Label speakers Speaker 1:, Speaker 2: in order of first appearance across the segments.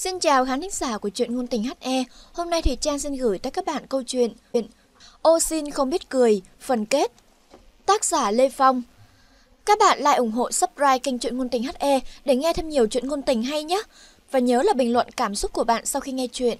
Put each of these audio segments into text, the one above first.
Speaker 1: Xin chào khán thính giả của truyện ngôn tình HE. Hôm nay thì Trang xin gửi tới các bạn câu chuyện Ô Xin không biết cười, phần kết. Tác giả Lê Phong. Các bạn like ủng hộ subscribe kênh truyện ngôn tình HE để nghe thêm nhiều truyện ngôn tình hay nhé. Và nhớ là bình luận cảm xúc của bạn sau khi nghe truyện.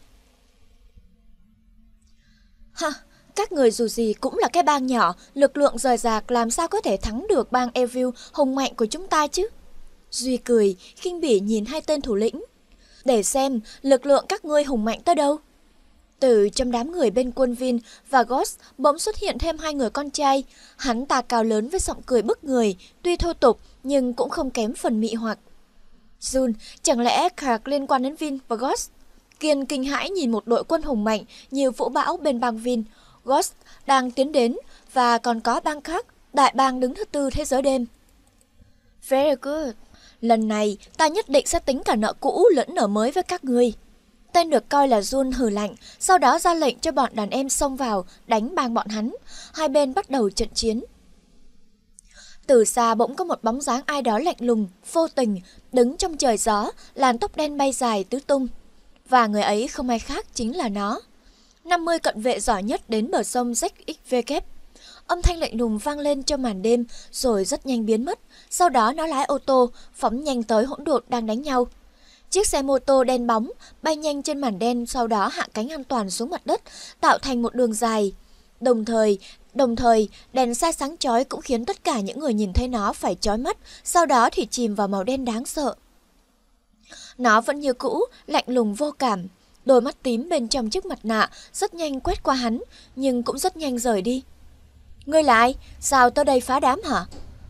Speaker 1: Các người dù gì cũng là cái bang nhỏ, lực lượng rời rạc, làm sao có thể thắng được bang Evil hùng mạnh của chúng ta chứ? Duy cười, khinh bỉ nhìn hai tên thủ lĩnh. Để xem lực lượng các ngươi hùng mạnh tới đâu. Từ trong đám người bên quân Vin và Ghost bỗng xuất hiện thêm hai người con trai. Hắn ta cao lớn với giọng cười bức người, tuy thô tục nhưng cũng không kém phần mị hoặc. Jun, chẳng lẽ Clark liên quan đến Vin và Ghost? Kiên kinh hãi nhìn một đội quân hùng mạnh như vũ bão bên bang Vin, Ghost đang tiến đến, và còn có bang khác, đại bang đứng thứ tư thế giới đêm. Very good. Lần này ta nhất định sẽ tính cả nợ cũ lẫn nợ mới với các ngươi. Tên được coi là Jun hừ lạnh, sau đó ra lệnh cho bọn đàn em xông vào đánh bang bọn hắn. Hai bên bắt đầu trận chiến. Từ xa bỗng có một bóng dáng ai đó lạnh lùng, vô tình, đứng trong trời gió, làn tóc đen bay dài tứ tung. Và người ấy không ai khác chính là nó. 50 cận vệ giỏi nhất đến bờ sông ZXVK. Âm thanh lạnh lùng vang lên trong màn đêm rồi rất nhanh biến mất. Sau đó nó lái ô tô phóng nhanh tới hỗn độn đang đánh nhau. Chiếc xe mô tô đen bóng bay nhanh trên màn đen, sau đó hạ cánh an toàn xuống mặt đất, tạo thành một đường dài. Đồng thời, đèn xe sáng chói cũng khiến tất cả những người nhìn thấy nó phải chói mắt, sau đó thì chìm vào màu đen đáng sợ. Nó vẫn như cũ, lạnh lùng vô cảm. Đôi mắt tím bên trong chiếc mặt nạ rất nhanh quét qua hắn, nhưng cũng rất nhanh rời đi. Ngươi là ai? Sao tới đây phá đám hả?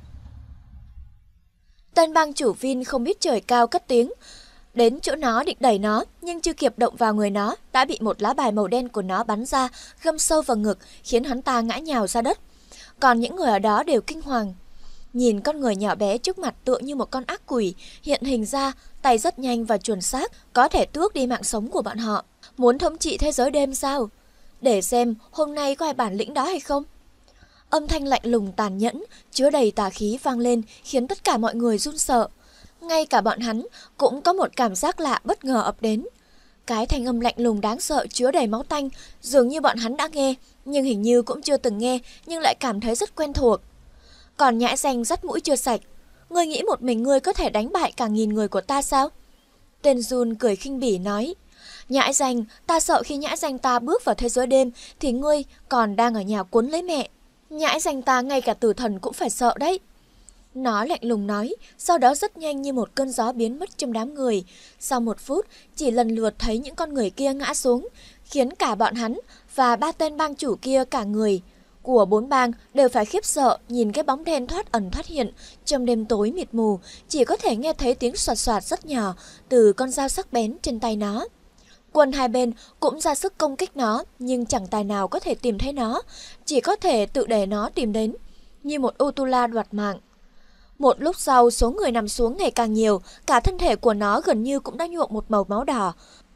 Speaker 1: Tên bang chủ Vin không biết trời cao cất tiếng. Đến chỗ nó định đẩy nó, nhưng chưa kịp động vào người nó, đã bị một lá bài màu đen của nó bắn ra, găm sâu vào ngực, khiến hắn ta ngã nhào ra đất. Còn những người ở đó đều kinh hoàng. Nhìn con người nhỏ bé trước mặt tựa như một con ác quỷ, hiện hình ra, tay rất nhanh và chuẩn xác, có thể tước đi mạng sống của bọn họ. Muốn thống trị thế giới đêm sao? Để xem hôm nay có ai bản lĩnh đó hay không? Âm thanh lạnh lùng tàn nhẫn, chứa đầy tà khí vang lên, khiến tất cả mọi người run sợ. Ngay cả bọn hắn cũng có một cảm giác lạ bất ngờ ập đến. Cái thanh âm lạnh lùng đáng sợ chứa đầy máu tanh, dường như bọn hắn đã nghe, nhưng hình như cũng chưa từng nghe, nhưng lại cảm thấy rất quen thuộc. Còn nhãi danh dắt mũi chưa sạch. Ngươi nghĩ một mình ngươi có thể đánh bại cả nghìn người của ta sao? Tên Jun cười khinh bỉ nói. Nhãi danh, ta sợ khi nhãi danh ta bước vào thế giới đêm thì ngươi còn đang ở nhà cuốn lấy mẹ. Nhãi danh ta ngay cả tử thần cũng phải sợ đấy. Nó lạnh lùng nói, sau đó rất nhanh như một cơn gió biến mất trong đám người. Sau một phút, chỉ lần lượt thấy những con người kia ngã xuống, khiến cả bọn hắn và ba tên bang chủ kia cả người của bốn bang đều phải khiếp sợ nhìn cái bóng đen thoát ẩn thoát hiện trong đêm tối mịt mù, chỉ có thể nghe thấy tiếng xoạt xoạt rất nhỏ từ con dao sắc bén trên tay nó. Quân hai bên cũng ra sức công kích nó, nhưng chẳng tài nào có thể tìm thấy nó, chỉ có thể tự để nó tìm đến, như một Utula đoạt mạng. Một lúc sau, số người nằm xuống ngày càng nhiều, cả thân thể của nó gần như cũng đã nhuộm một màu máu đỏ.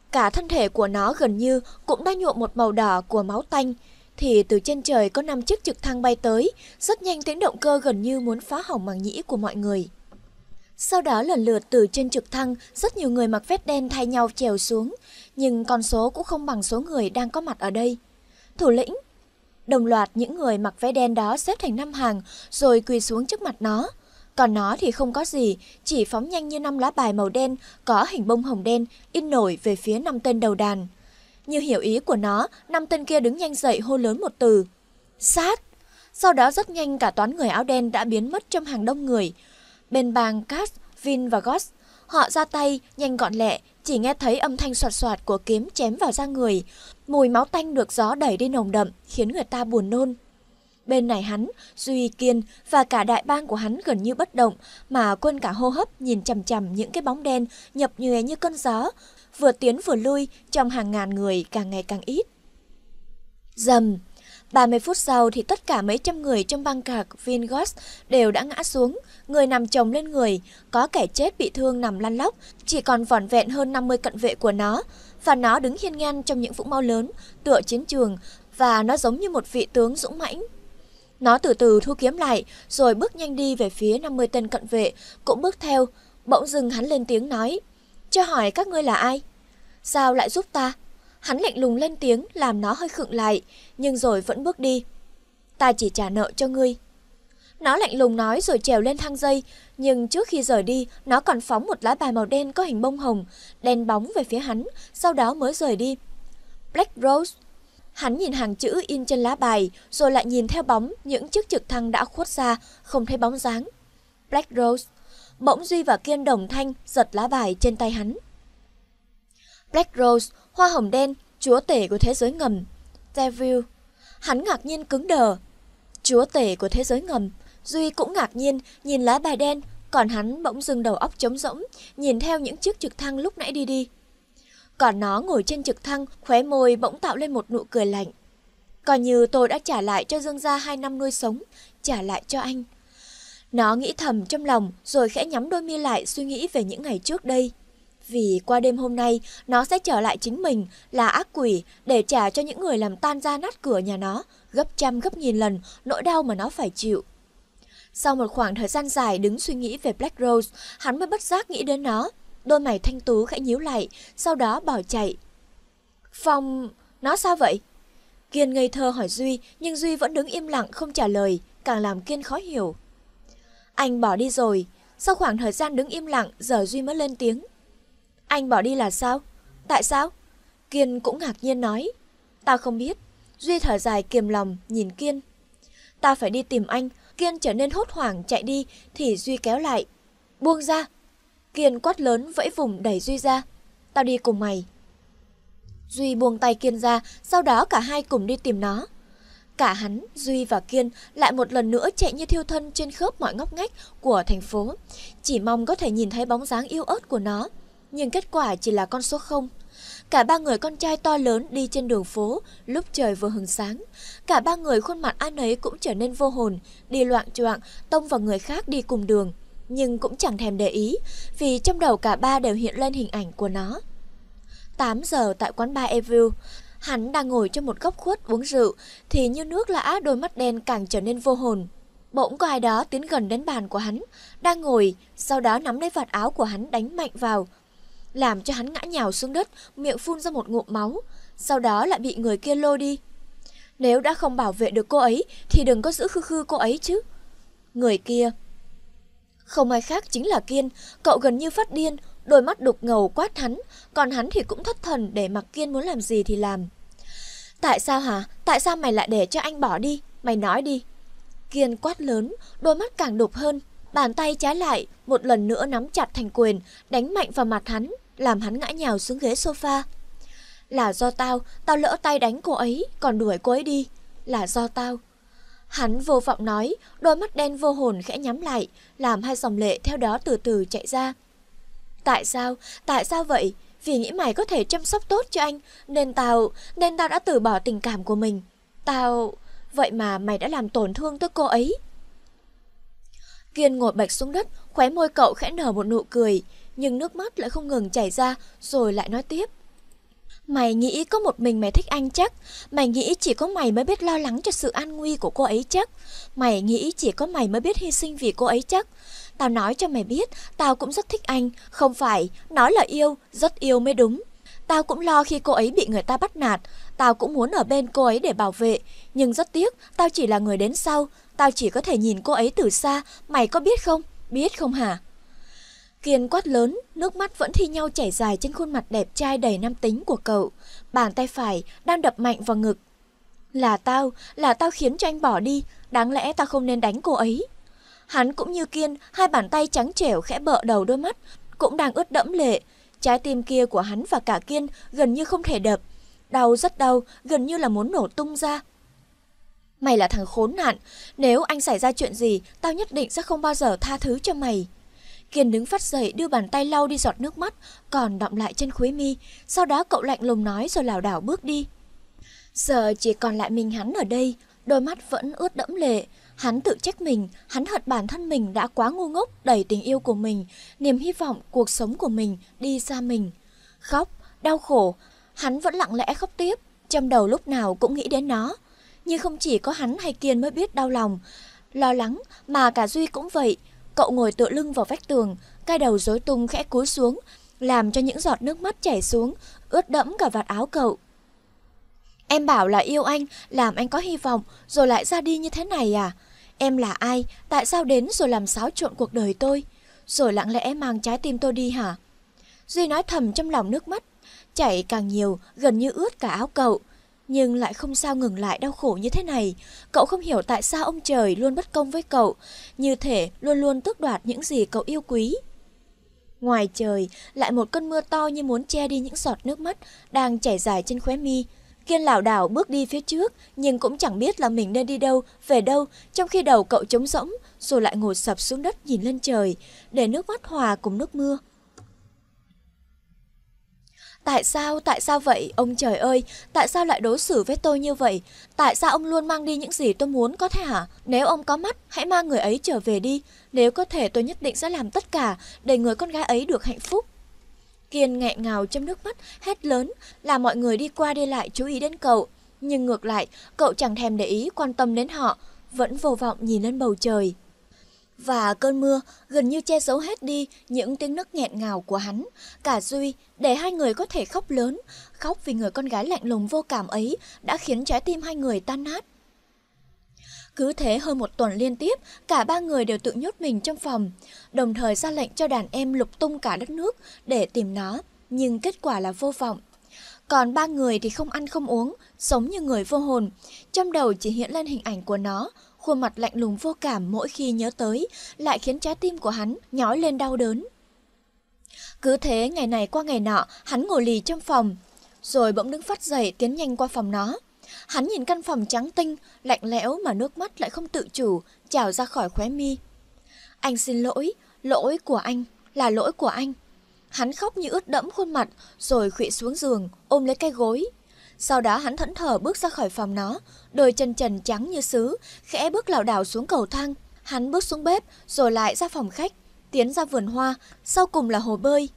Speaker 1: Của máu tanh. Thì từ trên trời có 5 chiếc trực thăng bay tới, rất nhanh tiếng động cơ gần như muốn phá hỏng màng nhĩ của mọi người. Sau đó lần lượt từ trên trực thăng, rất nhiều người mặc vest đen thay nhau trèo xuống, nhưng con số cũng không bằng số người đang có mặt ở đây. Thủ lĩnh. Đồng loạt những người mặc váy đen đó xếp thành 5 hàng rồi quỳ xuống trước mặt nó. Còn nó thì không có gì, chỉ phóng nhanh như 5 lá bài màu đen có hình bông hồng đen in nổi về phía 5 tên đầu đàn. Như hiểu ý của nó, 5 tên kia đứng nhanh dậy hô lớn một từ. Sát! Sau đó rất nhanh cả toán người áo đen đã biến mất trong hàng đông người. Bên bang Cass, Vin và Ghost, họ ra tay nhanh gọn lẹ, chỉ nghe thấy âm thanh xoạt xoạt của kiếm chém vào da người. Mùi máu tanh được gió đẩy đi nồng đậm, khiến người ta buồn nôn. Bên này hắn, Duy, Kiên và cả đại bang của hắn gần như bất động, mà quên cả hô hấp nhìn chằm chằm những cái bóng đen nhập nhòe như cơn gió, vừa tiến vừa lui trong hàng ngàn người càng ngày càng ít. Rầm, 30 phút sau thì tất cả mấy trăm người trong bang Clark, Vin, Ghost đều đã ngã xuống, người nằm chồng lên người, có kẻ chết bị thương nằm lăn lóc, chỉ còn vỏn vẹn hơn 50 cận vệ của nó, và nó đứng hiên ngang trong những vũng máu lớn, tựa chiến trường, và nó giống như một vị tướng dũng mãnh. Nó từ từ thu kiếm lại, rồi bước nhanh đi về phía 50 tên cận vệ, cũng bước theo. Bỗng dưng hắn lên tiếng nói, cho hỏi các ngươi là ai? Sao lại giúp ta? Hắn lạnh lùng lên tiếng làm nó hơi khựng lại, nhưng rồi vẫn bước đi. Ta chỉ trả nợ cho ngươi. Nó lạnh lùng nói rồi trèo lên thang dây, nhưng trước khi rời đi, nó còn phóng một lá bài màu đen có hình bông hồng, đen bóng về phía hắn, sau đó mới rời đi. Black Rose. Hắn nhìn hàng chữ in trên lá bài, rồi lại nhìn theo bóng những chiếc trực thăng đã khuất xa, không thấy bóng dáng. Black Rose. Bỗng Duy và Kiên đồng thanh giật lá bài trên tay hắn. Black Rose, hoa hồng đen, chúa tể của thế giới ngầm. Devil. Hắn ngạc nhiên cứng đờ. Chúa tể của thế giới ngầm. Duy cũng ngạc nhiên nhìn lá bài đen, còn hắn bỗng dưng đầu óc trống rỗng, nhìn theo những chiếc trực thăng lúc nãy đi đi. Còn nó ngồi trên trực thăng, khóe môi bỗng tạo lên một nụ cười lạnh. Coi như tôi đã trả lại cho Dương gia 2 năm nuôi sống, trả lại cho anh. Nó nghĩ thầm trong lòng rồi khẽ nhắm đôi mi lại suy nghĩ về những ngày trước đây. Vì qua đêm hôm nay, nó sẽ trở lại chính mình là ác quỷ để trả cho những người làm tan ra nát cửa nhà nó, gấp trăm gấp nghìn lần nỗi đau mà nó phải chịu. Sau một khoảng thời gian dài đứng suy nghĩ về Black Rose, hắn mới bất giác nghĩ đến nó. Đôi mày thanh tú khẽ nhíu lại, sau đó bỏ chạy. Phong, nó sao vậy? Kiên ngây thơ hỏi Duy, nhưng Duy vẫn đứng im lặng không trả lời, càng làm Kiên khó hiểu. Anh bỏ đi rồi. Sau khoảng thời gian đứng im lặng, giờ Duy mới lên tiếng. Anh bỏ đi là sao? Tại sao? Kiên cũng ngạc nhiên nói. Tao không biết. Duy thở dài kiềm lòng, nhìn Kiên. Ta phải đi tìm anh. Kiên trở nên hốt hoảng chạy đi, thì Duy kéo lại. Buông ra. Kiên quát lớn vẫy vùng đẩy Duy ra. Tao đi cùng mày. Duy buông tay Kiên ra, sau đó cả hai cùng đi tìm nó. Cả hắn, Duy và Kiên lại một lần nữa chạy như thiêu thân trên khớp mọi ngóc ngách của thành phố, chỉ mong có thể nhìn thấy bóng dáng yếu ớt của nó. Nhưng kết quả chỉ là con số 0. Cả ba người con trai to lớn đi trên đường phố lúc trời vừa hừng sáng. Cả ba người khuôn mặt ai nấy cũng trở nên vô hồn, đi loạng choạng tông vào người khác đi cùng đường. Nhưng cũng chẳng thèm để ý, vì trong đầu cả ba đều hiện lên hình ảnh của nó. 8 giờ tại quán bar Evil, hắn đang ngồi trong một góc khuất uống rượu, thì như nước lã đôi mắt đen càng trở nên vô hồn. Bỗng có ai đó tiến gần đến bàn của hắn, đang ngồi, sau đó nắm lấy vạt áo của hắn đánh mạnh vào, làm cho hắn ngã nhào xuống đất, miệng phun ra một ngụm máu, sau đó lại bị người kia lôi đi. Nếu đã không bảo vệ được cô ấy, thì đừng có giữ khư khư cô ấy chứ. Người kia không ai khác chính là Kiên, cậu gần như phát điên, đôi mắt đục ngầu quát hắn, còn hắn thì cũng thất thần để mặc Kiên muốn làm gì thì làm. Tại sao hả? Tại sao mày lại để cho anh bỏ đi? Mày nói đi. Kiên quát lớn, đôi mắt càng đục hơn, bàn tay trái lại một lần nữa nắm chặt thành quyền, đánh mạnh vào mặt hắn, làm hắn ngã nhào xuống ghế sofa. Là do tao lỡ tay đánh cô ấy, còn đuổi cô ấy đi. Là do tao. Hắn vô vọng nói, đôi mắt đen vô hồn khẽ nhắm lại, làm hai dòng lệ theo đó từ từ chạy ra. Tại sao? Tại sao vậy? Vì nghĩ mày có thể chăm sóc tốt cho anh, nên tao đã từ bỏ tình cảm của mình. Vậy mà mày đã làm tổn thương tới cô ấy. Kiên ngồi bạch xuống đất, khóe môi cậu khẽ nở một nụ cười, nhưng nước mắt lại không ngừng chảy ra, rồi lại nói tiếp. Mày nghĩ có một mình mày thích anh chắc. Mày nghĩ chỉ có mày mới biết lo lắng cho sự an nguy của cô ấy chắc. Mày nghĩ chỉ có mày mới biết hy sinh vì cô ấy chắc. Tao nói cho mày biết, tao cũng rất thích anh. Không phải, nói là yêu, rất yêu mới đúng. Tao cũng lo khi cô ấy bị người ta bắt nạt. Tao cũng muốn ở bên cô ấy để bảo vệ. Nhưng rất tiếc, tao chỉ là người đến sau. Tao chỉ có thể nhìn cô ấy từ xa. Mày có biết không? Biết không hả? Kiên quát lớn, nước mắt vẫn thi nhau chảy dài trên khuôn mặt đẹp trai đầy nam tính của cậu. Bàn tay phải đang đập mạnh vào ngực. Là tao khiến cho anh bỏ đi. Đáng lẽ tao không nên đánh cô ấy. Hắn cũng như Kiên, hai bàn tay trắng trẻo khẽ bợ đầu đôi mắt, cũng đang ướt đẫm lệ. Trái tim kia của hắn và cả Kiên gần như không thể đập. Đau rất đau, gần như là muốn nổ tung ra. Mày là thằng khốn nạn. Nếu anh xảy ra chuyện gì, tao nhất định sẽ không bao giờ tha thứ cho mày. Kiên đứng phát dậy đưa bàn tay lau đi giọt nước mắt còn đọng lại trên khóe mi. Sau đó cậu lạnh lùng nói rồi lảo đảo bước đi. Giờ chỉ còn lại mình hắn ở đây, đôi mắt vẫn ướt đẫm lệ. Hắn tự trách mình, hắn hận bản thân mình đã quá ngu ngốc đẩy tình yêu của mình, niềm hy vọng cuộc sống của mình đi xa mình. Khóc, đau khổ, hắn vẫn lặng lẽ khóc tiếp, trong đầu lúc nào cũng nghĩ đến nó. Nhưng không chỉ có hắn hay Kiên mới biết đau lòng, lo lắng, mà cả Duy cũng vậy. Cậu ngồi tựa lưng vào vách tường, cái đầu rối tung khẽ cúi xuống, làm cho những giọt nước mắt chảy xuống, ướt đẫm cả vạt áo cậu. Em bảo là yêu anh, làm anh có hy vọng, rồi lại ra đi như thế này à? Em là ai? Tại sao đến rồi làm xáo trộn cuộc đời tôi? Rồi lặng lẽ mang trái tim tôi đi hả? Duy nói thầm trong lòng, nước mắt chảy càng nhiều, gần như ướt cả áo cậu. Nhưng lại không sao ngừng lại đau khổ như thế này. Cậu không hiểu tại sao ông trời luôn bất công với cậu, như thể luôn luôn tước đoạt những gì cậu yêu quý. Ngoài trời, lại một cơn mưa to như muốn che đi những giọt nước mắt đang chảy dài trên khóe mi. Kiên lảo đảo bước đi phía trước, nhưng cũng chẳng biết là mình nên đi đâu, về đâu, trong khi đầu cậu trống rỗng, rồi lại ngồi sập xuống đất nhìn lên trời, để nước mắt hòa cùng nước mưa. Tại sao vậy, ông trời ơi, tại sao lại đối xử với tôi như vậy? Tại sao ông luôn mang đi những gì tôi muốn, có thể hả? Nếu ông có mắt, hãy mang người ấy trở về đi. Nếu có thể, tôi nhất định sẽ làm tất cả để người con gái ấy được hạnh phúc. Kiên nghẹn ngào trong nước mắt, hét lớn, làm mọi người đi qua đi lại chú ý đến cậu. Nhưng ngược lại, cậu chẳng thèm để ý quan tâm đến họ, vẫn vô vọng nhìn lên bầu trời. Và cơn mưa gần như che giấu hết đi những tiếng nấc nghẹn ngào của hắn, cả Duy, để hai người có thể khóc lớn, khóc vì người con gái lạnh lùng vô cảm ấy đã khiến trái tim hai người tan nát. Cứ thế hơn một tuần liên tiếp, cả ba người đều tự nhốt mình trong phòng, đồng thời ra lệnh cho đàn em lục tung cả đất nước để tìm nó, nhưng kết quả là vô vọng. Còn ba người thì không ăn không uống, sống như người vô hồn, trong đầu chỉ hiện lên hình ảnh của nó, khuôn mặt lạnh lùng vô cảm mỗi khi nhớ tới, lại khiến trái tim của hắn nhói lên đau đớn. Cứ thế ngày này qua ngày nọ, hắn ngồi lì trong phòng, rồi bỗng đứng phắt dậy tiến nhanh qua phòng nó. Hắn nhìn căn phòng trắng tinh, lạnh lẽo mà nước mắt lại không tự chủ trào ra khỏi khóe mi. Anh xin lỗi, lỗi của anh, là lỗi của anh. Hắn khóc như ướt đẫm khuôn mặt, rồi khuỵu xuống giường, ôm lấy cái gối. Sau đó hắn thẫn thờ bước ra khỏi phòng nó, đôi chân trần trắng như sứ, khẽ bước lảo đảo xuống cầu thang. Hắn bước xuống bếp, rồi lại ra phòng khách, tiến ra vườn hoa, sau cùng là hồ bơi.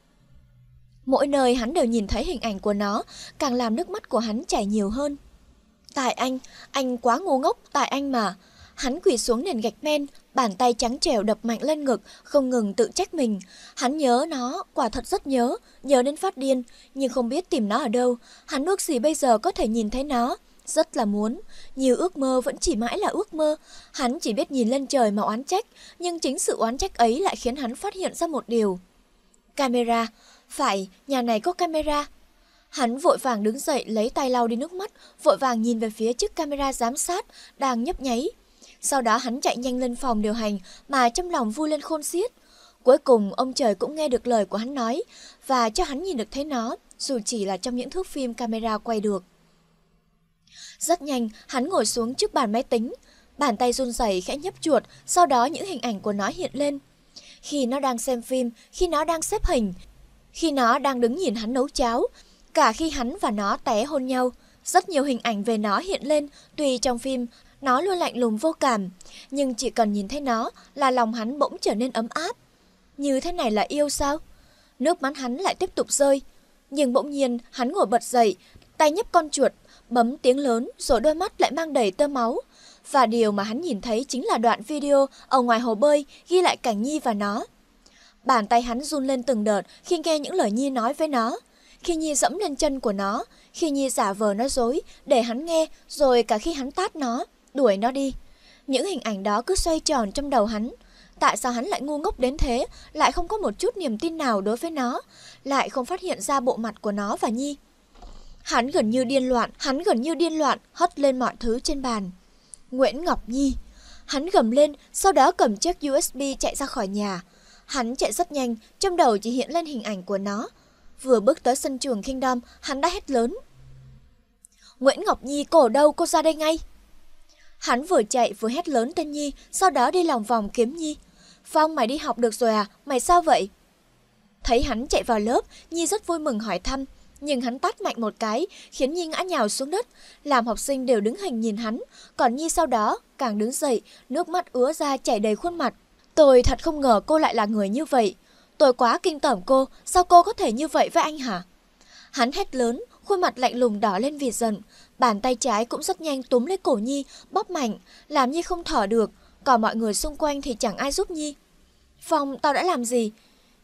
Speaker 1: Mỗi nơi hắn đều nhìn thấy hình ảnh của nó, càng làm nước mắt của hắn chảy nhiều hơn. Tại anh quá ngu ngốc, tại anh mà. Hắn quỳ xuống nền gạch men, bàn tay trắng trẻo đập mạnh lên ngực, không ngừng tự trách mình. Hắn nhớ nó, quả thật rất nhớ, nhớ đến phát điên, nhưng không biết tìm nó ở đâu. Hắn ước gì bây giờ có thể nhìn thấy nó, rất là muốn. Nhiều ước mơ vẫn chỉ mãi là ước mơ. Hắn chỉ biết nhìn lên trời mà oán trách, nhưng chính sự oán trách ấy lại khiến hắn phát hiện ra một điều. Camera, phải, nhà này có camera. Hắn vội vàng đứng dậy lấy tay lau đi nước mắt, vội vàng nhìn về phía chiếc camera giám sát đang nhấp nháy. Sau đó hắn chạy nhanh lên phòng điều hành mà trong lòng vui lên khôn xiết. Cuối cùng ông trời cũng nghe được lời của hắn nói và cho hắn nhìn được thấy nó, dù chỉ là trong những thước phim camera quay được. Rất nhanh, hắn ngồi xuống trước bàn máy tính, bàn tay run rẩy khẽ nhấp chuột, sau đó những hình ảnh của nó hiện lên. Khi nó đang xem phim, khi nó đang xếp hình, khi nó đang đứng nhìn hắn nấu cháo, cả khi hắn và nó té hôn nhau, rất nhiều hình ảnh về nó hiện lên. Tuy trong phim nó luôn lạnh lùng vô cảm, nhưng chỉ cần nhìn thấy nó là lòng hắn bỗng trở nên ấm áp. Như thế này là yêu sao? Nước mắt hắn lại tiếp tục rơi. Nhưng bỗng nhiên hắn ngồi bật dậy, tay nhấp con chuột, bấm tiếng lớn, rồi đôi mắt lại mang đầy tơ máu. Và điều mà hắn nhìn thấy chính là đoạn video ở ngoài hồ bơi ghi lại cảnh Nhi và nó. Bàn tay hắn run lên từng đợt khi nghe những lời Nhi nói với nó. Khi Nhi dẫm lên chân của nó, khi Nhi giả vờ nói dối để hắn nghe, rồi cả khi hắn tát nó, đuổi nó đi. Những hình ảnh đó cứ xoay tròn trong đầu hắn. Tại sao hắn lại ngu ngốc đến thế, lại không có một chút niềm tin nào đối với nó, lại không phát hiện ra bộ mặt của nó và Nhi. Hắn gần như điên loạn, hất lên mọi thứ trên bàn. Nguyễn Ngọc Nhi. Hắn gầm lên, sau đó cầm chiếc USB chạy ra khỏi nhà. Hắn chạy rất nhanh, trong đầu chỉ hiện lên hình ảnh của nó. Vừa bước tới sân trường Kingdom, hắn đã hét lớn. Nguyễn Ngọc Nhi, cô ở đâu, cô ra đây ngay. Hắn vừa chạy vừa hét lớn tên Nhi, sau đó đi lòng vòng kiếm Nhi. Phong, mày đi học được rồi à, mày sao vậy? Thấy hắn chạy vào lớp, Nhi rất vui mừng hỏi thăm, nhưng hắn tát mạnh một cái, khiến Nhi ngã nhào xuống đất, làm học sinh đều đứng hình nhìn hắn, còn Nhi sau đó càng đứng dậy, nước mắt ứa ra chảy đầy khuôn mặt. Tôi thật không ngờ cô lại là người như vậy. Tôi quá kinh tởm cô, sao cô có thể như vậy với anh hả? Hắn hét lớn, khuôn mặt lạnh lùng đỏ lên vì giận, bàn tay trái cũng rất nhanh túm lấy cổ Nhi, bóp mạnh, làm Nhi không thở được, còn mọi người xung quanh thì chẳng ai giúp Nhi. Phong, tao đã làm gì?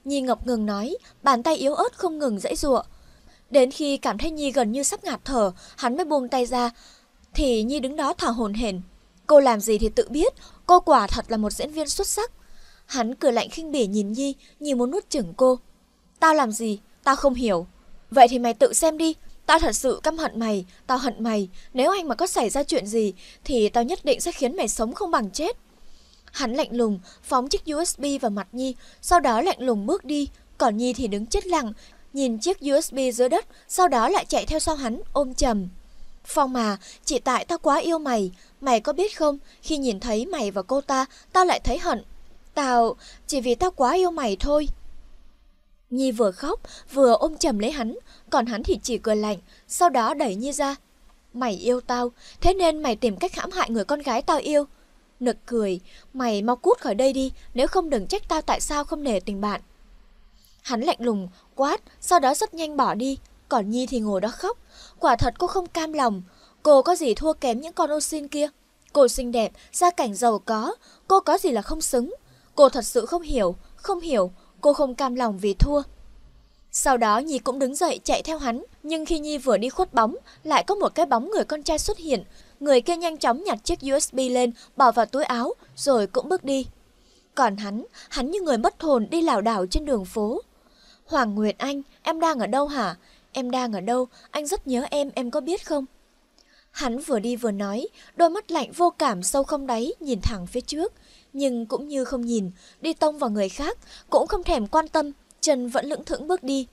Speaker 1: Nhi ngập ngừng nói, bàn tay yếu ớt không ngừng giãy giụa. Đến khi cảm thấy Nhi gần như sắp ngạt thở, hắn mới buông tay ra, thì Nhi đứng đó thở hổn hển. Cô làm gì thì tự biết, cô quả thật là một diễn viên xuất sắc. Hắn cười lạnh khinh bỉ nhìn Nhi, như muốn nuốt chửng cô. Tao làm gì? Tao không hiểu. Vậy thì mày tự xem đi. Tao thật sự căm hận mày, tao hận mày. Nếu anh mà có xảy ra chuyện gì thì tao nhất định sẽ khiến mày sống không bằng chết. Hắn lạnh lùng phóng chiếc USB vào mặt Nhi, sau đó lạnh lùng bước đi. Còn Nhi thì đứng chết lặng, nhìn chiếc USB dưới đất, sau đó lại chạy theo sau hắn ôm chầm. Phong mà, chỉ tại tao quá yêu mày. Mày có biết không, khi nhìn thấy mày và cô ta, tao lại thấy hận. Chỉ vì tao quá yêu mày thôi. Nhi vừa khóc vừa ôm chầm lấy hắn, còn hắn thì chỉ cười lạnh, sau đó đẩy Nhi ra. Mày yêu tao, thế nên mày tìm cách hãm hại người con gái tao yêu. Nực cười, mày mau cút khỏi đây đi, nếu không đừng trách tao tại sao không nể tình bạn. Hắn lạnh lùng quát, sau đó rất nhanh bỏ đi, còn Nhi thì ngồi đó khóc. Quả thật cô không cam lòng, cô có gì thua kém những con ô xin kia. Cô xinh đẹp, gia cảnh giàu có có gì là không xứng. Cô thật sự không hiểu, cô không cam lòng vì thua. Sau đó Nhi cũng đứng dậy chạy theo hắn, nhưng khi Nhi vừa đi khuất bóng, lại có một cái bóng người con trai xuất hiện. Người kia nhanh chóng nhặt chiếc USB lên, bỏ vào túi áo, rồi cũng bước đi. Còn hắn như người mất hồn đi lảo đảo trên đường phố. Hoàng Nguyệt Anh, em đang ở đâu hả? Em đang ở đâu? Anh rất nhớ em có biết không? Hắn vừa đi vừa nói, đôi mắt lạnh vô cảm sâu không đáy nhìn thẳng phía trước, nhưng cũng như không nhìn, đi tông vào người khác, cũng không thèm quan tâm, chân vẫn lững thững bước đi.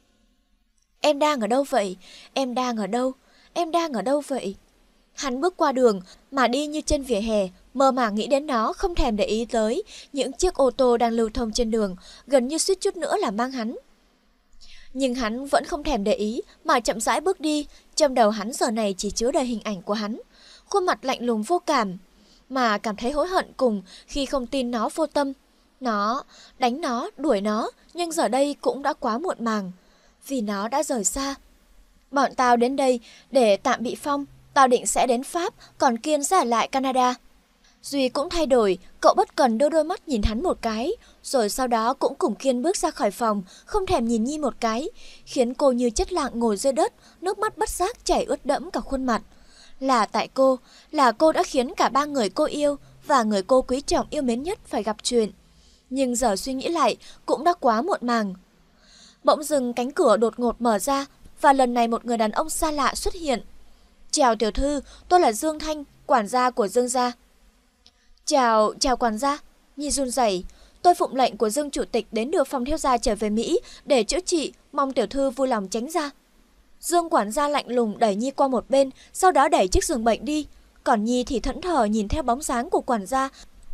Speaker 1: Em đang ở đâu vậy? Em đang ở đâu? Em đang ở đâu vậy? Hắn bước qua đường mà đi như trên vỉa hè, mơ màng nghĩ đến nó, không thèm để ý tới những chiếc ô tô đang lưu thông trên đường, gần như suýt chút nữa là mang hắn. Nhưng hắn vẫn không thèm để ý mà chậm rãi bước đi, trong đầu hắn giờ này chỉ chứa đầy hình ảnh của hắn, khuôn mặt lạnh lùng vô cảm, mà cảm thấy hối hận cùng khi không tin nó vô tâm. Nó đánh nó, đuổi nó, nhưng giờ đây cũng đã quá muộn màng, vì nó đã rời xa. Bọn tao đến đây để tạm bị Phong, tao định sẽ đến Pháp, còn Kiên sẽ ở lại Canada. Duy cũng thay đổi, cậu bất cần đưa đôi mắt nhìn hắn một cái, rồi sau đó cũng cùng Kiên bước ra khỏi phòng, không thèm nhìn Nhi một cái, khiến cô như chết lặng ngồi dưới đất, nước mắt bất giác chảy ướt đẫm cả khuôn mặt. Là tại cô, là cô đã khiến cả ba người cô yêu và người cô quý trọng yêu mến nhất phải gặp chuyện. Nhưng giờ suy nghĩ lại, cũng đã quá muộn màng. Bỗng dưng cánh cửa đột ngột mở ra, và lần này một người đàn ông xa lạ xuất hiện. Chào tiểu thư, tôi là Dương Thanh, quản gia của Dương gia. Chào quản gia. Nhi run rẩy. Tôi phụng lệnh của Dương chủ tịch đến đưa Phong thiếu gia trở về Mỹ để chữa trị, mong tiểu thư vui lòng tránh ra. Dương quản gia lạnh lùng đẩy Nhi qua một bên, sau đó đẩy chiếc giường bệnh đi. Còn Nhi thì thẫn thờ nhìn theo bóng dáng của quản gia.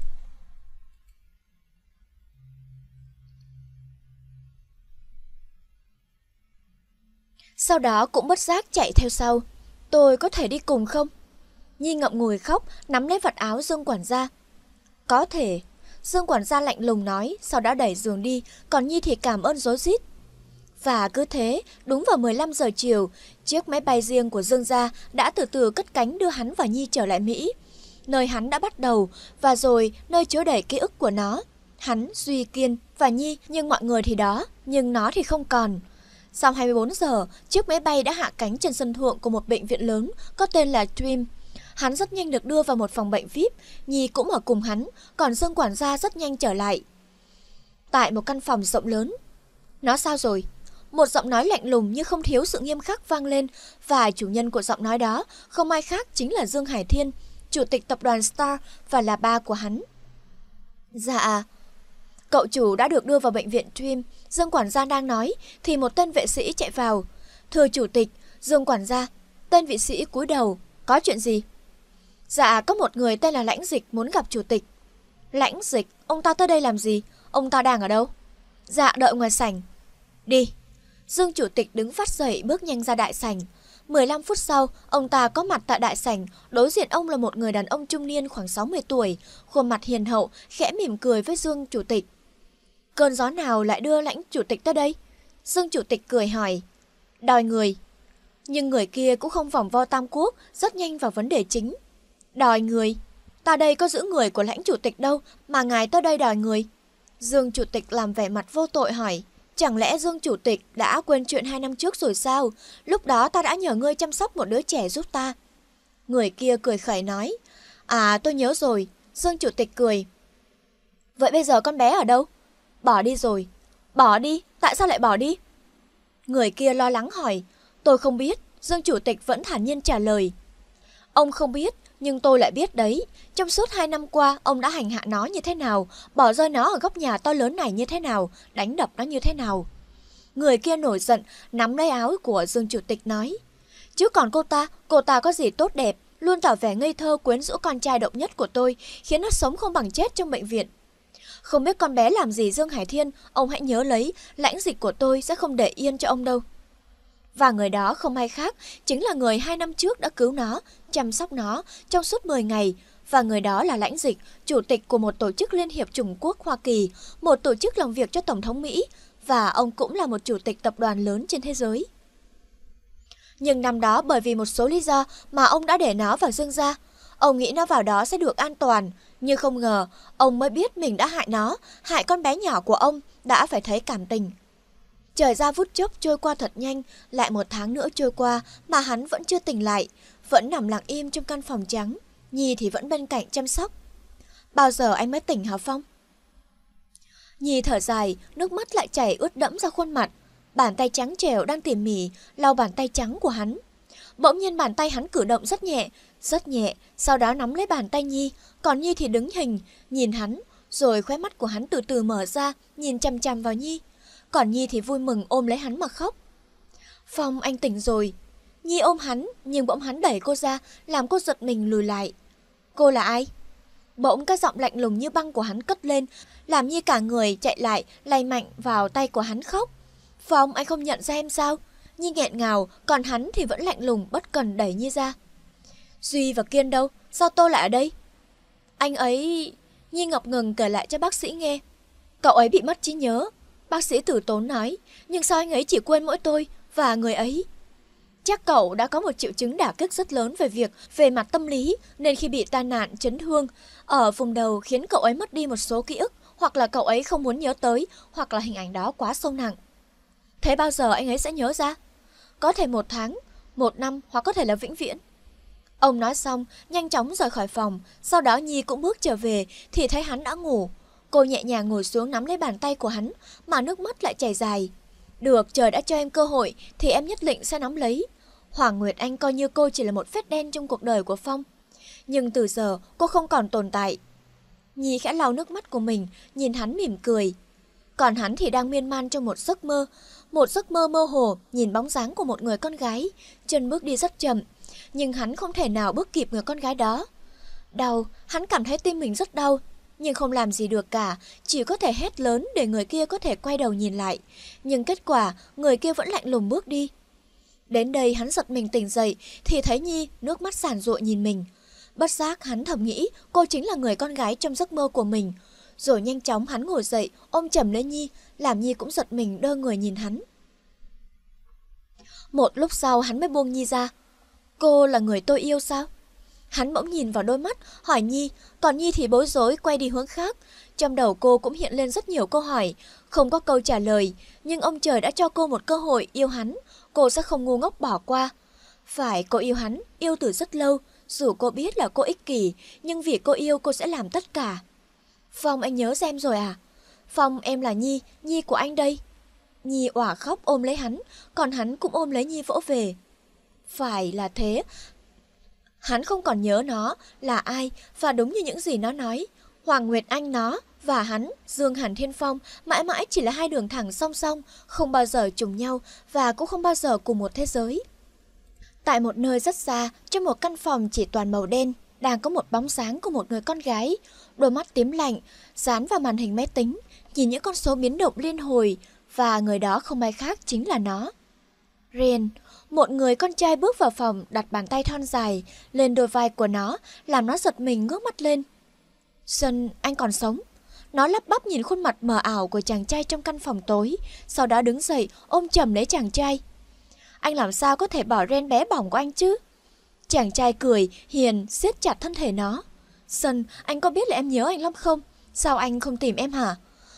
Speaker 1: Sau đó cũng bất giác chạy theo sau. Tôi có thể đi cùng không? Nhi ngậm ngùi khóc, nắm lấy vạt áo Dương quản gia. Có thể. Dương quản gia lạnh lùng nói, sau đó đẩy giường đi, còn Nhi thì cảm ơn rối rít. Và cứ thế, đúng vào 15 giờ chiều, chiếc máy bay riêng của Dương gia đã từ từ cất cánh đưa hắn và Nhi trở lại Mỹ. Nơi hắn đã bắt đầu, và rồi nơi chứa đầy ký ức của nó. Hắn, Duy, Kiên và Nhi, nhưng mọi người thì đó, nhưng nó thì không còn. Sau 24 giờ, chiếc máy bay đã hạ cánh trên sân thượng của một bệnh viện lớn có tên là Dream. Hắn rất nhanh được đưa vào một phòng bệnh VIP, Nhi cũng ở cùng hắn, còn Dương quản gia rất nhanh trở lại. Tại một căn phòng rộng lớn. Nó sao rồi? Một giọng nói lạnh lùng như không thiếu sự nghiêm khắc vang lên, và chủ nhân của giọng nói đó không ai khác chính là Dương Hải Thiên, chủ tịch tập đoàn Star và là ba của hắn. Dạ, cậu chủ đã được đưa vào bệnh viện Dream. Dương quản gia đang nói thì một tên vệ sĩ chạy vào. Thưa chủ tịch, Dương quản gia. Tên vệ sĩ cúi đầu. Có chuyện gì? Dạ, có một người tên là Lãnh Dịch muốn gặp chủ tịch. Lãnh Dịch? Ông ta tới đây làm gì? Ông ta đang ở đâu? Dạ, đợi ngoài sảnh. Đi. Dương chủ tịch đứng phát dậy bước nhanh ra đại sảnh. 15 phút sau, ông ta có mặt tại đại sảnh. Đối diện ông là một người đàn ông trung niên khoảng 60 tuổi, khuôn mặt hiền hậu, khẽ mỉm cười với Dương chủ tịch. Cơn gió nào lại đưa Lãnh chủ tịch tới đây? Dương chủ tịch cười hỏi. Đòi người. Nhưng người kia cũng không vòng vo tam quốc, rất nhanh vào vấn đề chính. Đòi người? Ta đây có giữ người của Lãnh chủ tịch đâu mà ngài tới đây đòi người? Dương Chủ tịch làm vẻ mặt vô tội hỏi, chẳng lẽ Dương Chủ tịch đã quên chuyện 2 năm trước rồi sao? Lúc đó ta đã nhờ ngươi chăm sóc một đứa trẻ giúp ta. Người kia cười khẩy nói, à tôi nhớ rồi. Dương Chủ tịch cười, vậy bây giờ con bé ở đâu? Bỏ đi rồi. Bỏ đi? Tại sao lại bỏ đi? Người kia lo lắng hỏi, tôi không biết. Dương Chủ tịch vẫn thản nhiên trả lời, ông không biết, nhưng tôi lại biết đấy. Trong suốt 2 năm qua, ông đã hành hạ nó như thế nào, bỏ rơi nó ở góc nhà to lớn này như thế nào, đánh đập nó như thế nào. Người kia nổi giận, nắm lấy áo của Dương Chủ tịch nói, chứ còn cô ta có gì tốt đẹp, luôn tỏ vẻ ngây thơ quyến rũ con trai độc nhất của tôi, khiến nó sống không bằng chết trong bệnh viện. Không biết con bé làm gì Dương Hải Thiên, ông hãy nhớ lấy, lãnh dịch của tôi sẽ không để yên cho ông đâu. Và người đó không ai khác, chính là người 2 năm trước đã cứu nó, chăm sóc nó trong suốt 10 ngày. Và người đó là lãnh dịch, chủ tịch của một tổ chức Liên hiệp Trung Quốc Hoa Kỳ, một tổ chức làm việc cho Tổng thống Mỹ, và ông cũng là một chủ tịch tập đoàn lớn trên thế giới. Nhưng năm đó bởi vì một số lý do mà ông đã để nó vào Dương gia. Ông nghĩ nó vào đó sẽ được an toàn, nhưng không ngờ ông mới biết mình đã hại nó, hại con bé nhỏ của ông, đã phải thấy cảm tình. Trời ra vút chốc trôi qua thật nhanh, lại 1 tháng nữa trôi qua mà hắn vẫn chưa tỉnh lại, vẫn nằm lặng im trong căn phòng trắng, Nhi thì vẫn bên cạnh chăm sóc. Bao giờ anh mới tỉnh hả Phong? Nhi thở dài, nước mắt lại chảy ướt đẫm ra khuôn mặt, bàn tay trắng trẻo đang tỉ mỉ lau bàn tay trắng của hắn. Bỗng nhiên bàn tay hắn cử động rất nhẹ, sau đó nắm lấy bàn tay Nhi, còn Nhi thì đứng hình, nhìn hắn, rồi khóe mắt của hắn từ từ mở ra, nhìn chằm chằm vào Nhi. Còn Nhi thì vui mừng ôm lấy hắn mà khóc. Phong, anh tỉnh rồi. Nhi ôm hắn, nhưng bỗng hắn đẩy cô ra, làm cô giật mình lùi lại. Cô là ai? Bỗng cái giọng lạnh lùng như băng của hắn cất lên, làm Nhi cả người chạy lại, lay mạnh vào tay của hắn khóc. Phong, anh không nhận ra em sao? Nhi nghẹn ngào, còn hắn thì vẫn lạnh lùng bất cần đẩy Nhi ra. Duy và Kiên đâu? Sao tôi lại ở đây? Anh ấy... Nhi ngập ngừng kể lại cho bác sĩ nghe. Cậu ấy bị mất trí nhớ. Bác sĩ tử tốn nói, nhưng sao anh ấy chỉ quên mỗi tôi và người ấy? Chắc cậu đã có một triệu chứng đả kích rất lớn về mặt tâm lý, nên khi bị tai nạn chấn thương ở vùng đầu khiến cậu ấy mất đi một số ký ức, hoặc là cậu ấy không muốn nhớ tới, hoặc là hình ảnh đó quá sâu nặng. Thế bao giờ anh ấy sẽ nhớ ra? Có thể 1 tháng, 1 năm, hoặc có thể là vĩnh viễn. Ông nói xong, nhanh chóng rời khỏi phòng, sau đó Nhi cũng bước trở về thì thấy hắn đã ngủ. Cô nhẹ nhàng ngồi xuống nắm lấy bàn tay của hắn, mà nước mắt lại chảy dài. Được, trời đã cho em cơ hội thì em nhất định sẽ nắm lấy. Hoàng Nguyệt Anh coi như cô chỉ là một vết đen trong cuộc đời của Phong. Nhưng từ giờ cô không còn tồn tại. Nhi khẽ lau nước mắt của mình, nhìn hắn mỉm cười. Còn hắn thì đang miên man trong một giấc mơ mơ hồ, nhìn bóng dáng của một người con gái, chân bước đi rất chậm, nhưng hắn không thể nào bước kịp người con gái đó. Đau, hắn cảm thấy tim mình rất đau, nhưng không làm gì được cả, chỉ có thể hét lớn để người kia có thể quay đầu nhìn lại. Nhưng kết quả, người kia vẫn lạnh lùng bước đi. Đến đây hắn giật mình tỉnh dậy, thì thấy Nhi nước mắt giàn giụa nhìn mình. Bất giác hắn thầm nghĩ cô chính là người con gái trong giấc mơ của mình. Rồi nhanh chóng hắn ngồi dậy, ôm chầm lấy Nhi, làm Nhi cũng giật mình đơ người nhìn hắn. Một lúc sau hắn mới buông Nhi ra. Cô là người tôi yêu sao? Hắn bỗng nhìn vào đôi mắt, hỏi Nhi, còn Nhi thì bối rối quay đi hướng khác. Trong đầu cô cũng hiện lên rất nhiều câu hỏi, không có câu trả lời, nhưng ông trời đã cho cô một cơ hội yêu hắn, cô sẽ không ngu ngốc bỏ qua. Phải, cô yêu hắn, yêu từ rất lâu, dù cô biết là cô ích kỷ, nhưng vì cô yêu cô sẽ làm tất cả. Phong, anh nhớ ra em rồi à? Phong, em là Nhi, Nhi của anh đây. Nhi òa khóc ôm lấy hắn, còn hắn cũng ôm lấy Nhi vỗ về. Phải là thế. Hắn không còn nhớ nó là ai, và đúng như những gì nó nói, Hoàng Nguyệt Anh nó và hắn, Dương Hàn Thiên Phong, mãi mãi chỉ là 2 đường thẳng song song, không bao giờ trùng nhau và cũng không bao giờ cùng một thế giới. Tại một nơi rất xa, trong một căn phòng chỉ toàn màu đen, đang có một bóng sáng của một người con gái, đôi mắt tím lạnh, dán vào màn hình máy tính, nhìn những con số biến động liên hồi, và người đó không ai khác chính là nó. Ren, một người con trai bước vào phòng, đặt bàn tay thon dài lên đôi vai của nó, làm nó giật mình ngước mắt lên. Sun, anh còn sống. Nó lắp bắp nhìn khuôn mặt mờ ảo của chàng trai trong căn phòng tối, sau đó đứng dậy ôm chầm lấy chàng trai. Anh làm sao có thể bỏ Ren bé bỏng của anh chứ? Chàng trai cười hiền, siết chặt thân thể nó. Sun, anh có biết là em nhớ anh lắm không? Sao anh không tìm em hả?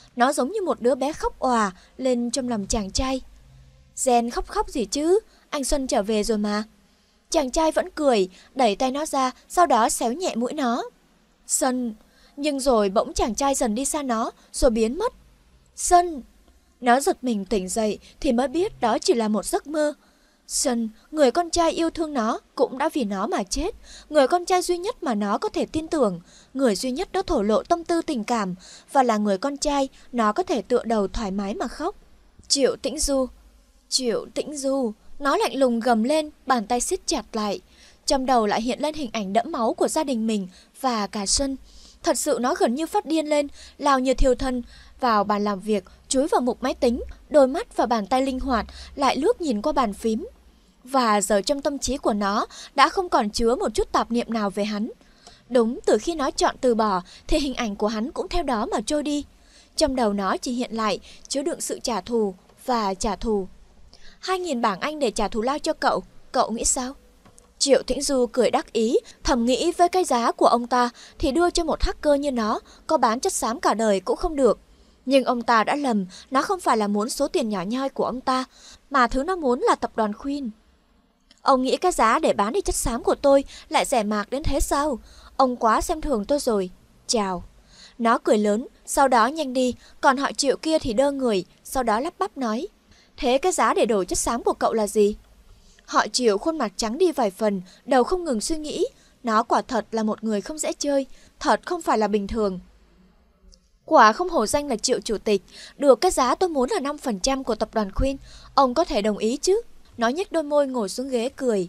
Speaker 1: Nó giống như một đứa bé khóc òa lên trong lòng chàng trai. Gen khóc gì chứ, anh Xuân trở về rồi mà. Chàng trai vẫn cười, đẩy tay nó ra, sau đó xéo nhẹ mũi nó. Xuân, nhưng rồi bỗng chàng trai dần đi xa nó, rồi biến mất. Xuân, nó giật mình tỉnh dậy thì mới biết đó chỉ là một giấc mơ. Xuân, người con trai yêu thương nó, cũng đã vì nó mà chết. Người con trai duy nhất mà nó có thể tin tưởng, người duy nhất đó thổ lộ tâm tư tình cảm, và là người con trai nó có thể tựa đầu thoải mái mà khóc. Triệu Tĩnh Du, Triệu Tĩnh Du, nó lạnh lùng gầm lên, bàn tay siết chặt lại. Trong đầu lại hiện lên hình ảnh đẫm máu của gia đình mình và cả Xuân. Thật sự nó gần như phát điên lên, lao như thiêu thân vào bàn làm việc, chúi vào mục máy tính, đôi mắt và bàn tay linh hoạt lại lướt nhìn qua bàn phím. Và giờ trong tâm trí của nó đã không còn chứa một chút tạp niệm nào về hắn. Đúng, từ khi nó chọn từ bỏ thì hình ảnh của hắn cũng theo đó mà trôi đi. Trong đầu nó chỉ hiện lại chứa đựng sự trả thù và trả thù. 2.000 bảng Anh để trả thù lao cho cậu, cậu nghĩ sao? Triệu Tĩnh Du cười đắc ý, thầm nghĩ với cái giá của ông ta thì đưa cho một hacker như nó, có bán chất xám cả đời cũng không được. Nhưng ông ta đã lầm, nó không phải là muốn số tiền nhỏ nhoi của ông ta, mà thứ nó muốn là tập đoàn Queen. Ông nghĩ cái giá để bán đi chất xám của tôi lại rẻ mạt đến thế sao? Ông quá xem thường tôi rồi. Chào. Nó cười lớn, sau đó nhanh đi, còn họ Triệu kia thì đơ người, sau đó lắp bắp nói. Thế cái giá để đổi chất xám của cậu là gì? Họ Triệu khuôn mặt trắng đi vài phần, đầu không ngừng suy nghĩ. Nó quả thật là một người không dễ chơi, thật không phải là bình thường. Quả không hổ danh là Triệu chủ tịch, được cái giá tôi muốn là 5% của tập đoàn Queen, ông có thể đồng ý chứ? Nó nhếch đôi môi ngồi xuống ghế cười.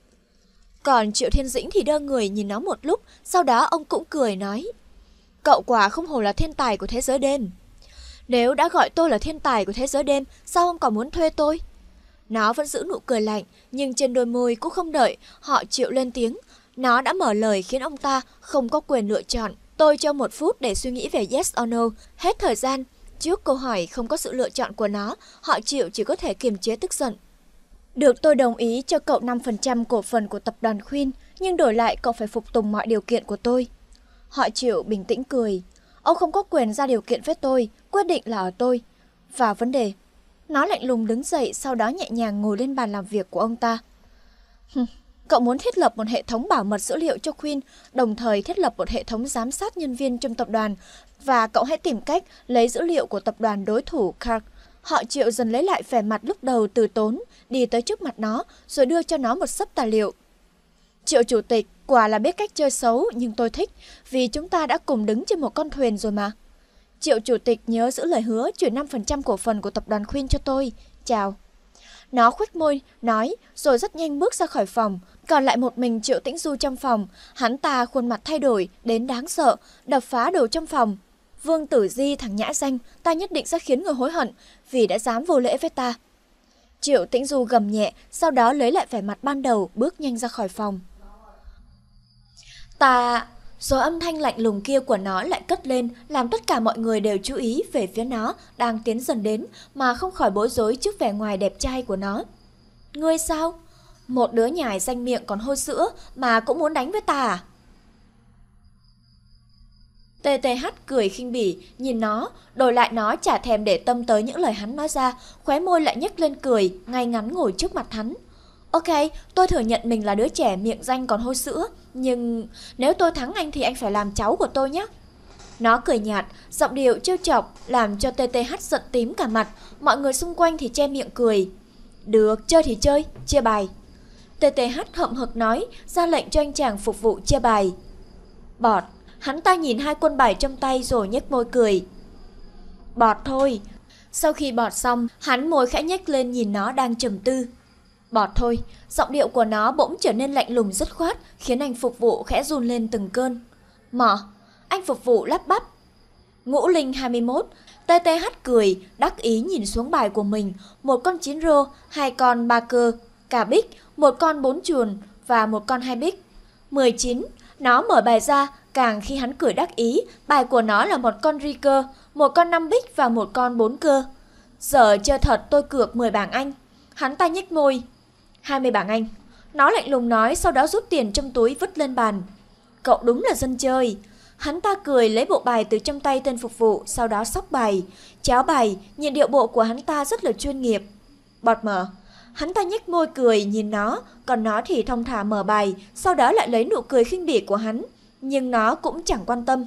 Speaker 1: Còn Triệu Thiên Dĩnh thì đơ người nhìn nó một lúc, sau đó ông cũng cười nói. Cậu quả không hổ là thiên tài của thế giới đêm. Nếu đã gọi tôi là thiên tài của thế giới đêm, sao ông còn muốn thuê tôi? Nó vẫn giữ nụ cười lạnh, nhưng trên đôi môi cũng không đợi họ Triệu lên tiếng. Nó đã mở lời khiến ông ta không có quyền lựa chọn. Tôi cho 1 phút để suy nghĩ về yes or no. Hết thời gian. Trước câu hỏi không có sự lựa chọn của nó, họ Triệu chỉ có thể kiềm chế tức giận. Được, tôi đồng ý cho cậu 5% cổ phần của tập đoàn Queen, nhưng đổi lại cậu phải phục tùng mọi điều kiện của tôi. Họ Triệu bình tĩnh cười. Ông không có quyền ra điều kiện với tôi, quyết định là ở tôi. Và vấn đề. Nó lạnh lùng đứng dậy, sau đó nhẹ nhàng ngồi lên bàn làm việc của ông ta. Cậu muốn thiết lập một hệ thống bảo mật dữ liệu cho Queen, đồng thời thiết lập một hệ thống giám sát nhân viên trong tập đoàn, và cậu hãy tìm cách lấy dữ liệu của tập đoàn đối thủ Clark. Họ Triệu dần lấy lại vẻ mặt lúc đầu từ tốn, đi tới trước mặt nó, rồi đưa cho nó một xấp tài liệu. Triệu chủ tịch, quả là biết cách chơi xấu, nhưng tôi thích, vì chúng ta đã cùng đứng trên một con thuyền rồi mà. Triệu chủ tịch nhớ giữ lời hứa chuyển 5% cổ phần của tập đoàn Queen cho tôi. Chào. Nó khuếch môi, nói, rồi rất nhanh bước ra khỏi phòng. Còn lại một mình Triệu Tĩnh Du trong phòng. Hắn ta khuôn mặt thay đổi, đến đáng sợ, đập phá đồ trong phòng. Vương Tử Di, thằng nhãi danh, ta nhất định sẽ khiến người hối hận vì đã dám vô lễ với ta. Triệu Tĩnh Du gầm nhẹ, sau đó lấy lại vẻ mặt ban đầu, bước nhanh ra khỏi phòng. Ta... Rồi âm thanh lạnh lùng kia của nó lại cất lên, làm tất cả mọi người đều chú ý về phía nó đang tiến dần đến, mà không khỏi bối rối trước vẻ ngoài đẹp trai của nó. Ngươi sao? Một đứa nhài danh miệng còn hôi sữa mà cũng muốn đánh với ta à? TTH cười khinh bỉ, nhìn nó, đổi lại nó chả thèm để tâm tới những lời hắn nói ra, khóe môi lại nhếch lên cười, ngay ngắn ngồi trước mặt hắn. Ok, tôi thừa nhận mình là đứa trẻ miệng danh còn hôi sữa, nhưng nếu tôi thắng anh thì anh phải làm cháu của tôi nhé. Nó cười nhạt, giọng điệu trêu chọc, làm cho TTH giận tím cả mặt, mọi người xung quanh thì che miệng cười. Được, chơi thì chơi, chia bài. TTH hậm hực nói, ra lệnh cho anh chàng phục vụ chia bài. Bọt, hắn ta nhìn 2 quân bài trong tay rồi nhếch môi cười. Bọt thôi. Sau khi bọt xong, hắn môi khẽ nhếch lên nhìn nó đang trầm tư. Bọt thôi, giọng điệu của nó bỗng trở nên lạnh lùng dứt khoát, khiến anh phục vụ khẽ run lên từng cơn. Mỏ, anh phục vụ lắp bắp. Ngũ Linh 21, TTH cười, đắc ý nhìn xuống bài của mình, một con 9 rô, 2 con 3 cơ, cả bích, một con 4 chuồn và một con 2 bích. 19, nó mở bài ra, càng khi hắn cười đắc ý, bài của nó là một con ri cơ, một con 5 bích và một con 4 cơ. Giờ chơi thật tôi cược 10 bảng Anh. Hắn ta nhếch môi. 20 bảng Anh. Nó lạnh lùng nói, sau đó rút tiền trong túi vứt lên bàn. Cậu đúng là dân chơi. Hắn ta cười lấy bộ bài từ trong tay tên phục vụ, sau đó xóc bài, chéo bài, nhìn điệu bộ của hắn ta rất là chuyên nghiệp. Bọt mở. Hắn ta nhếch môi cười nhìn nó, còn nó thì thong thả mở bài, sau đó lại lấy nụ cười khinh bỉ của hắn, nhưng nó cũng chẳng quan tâm.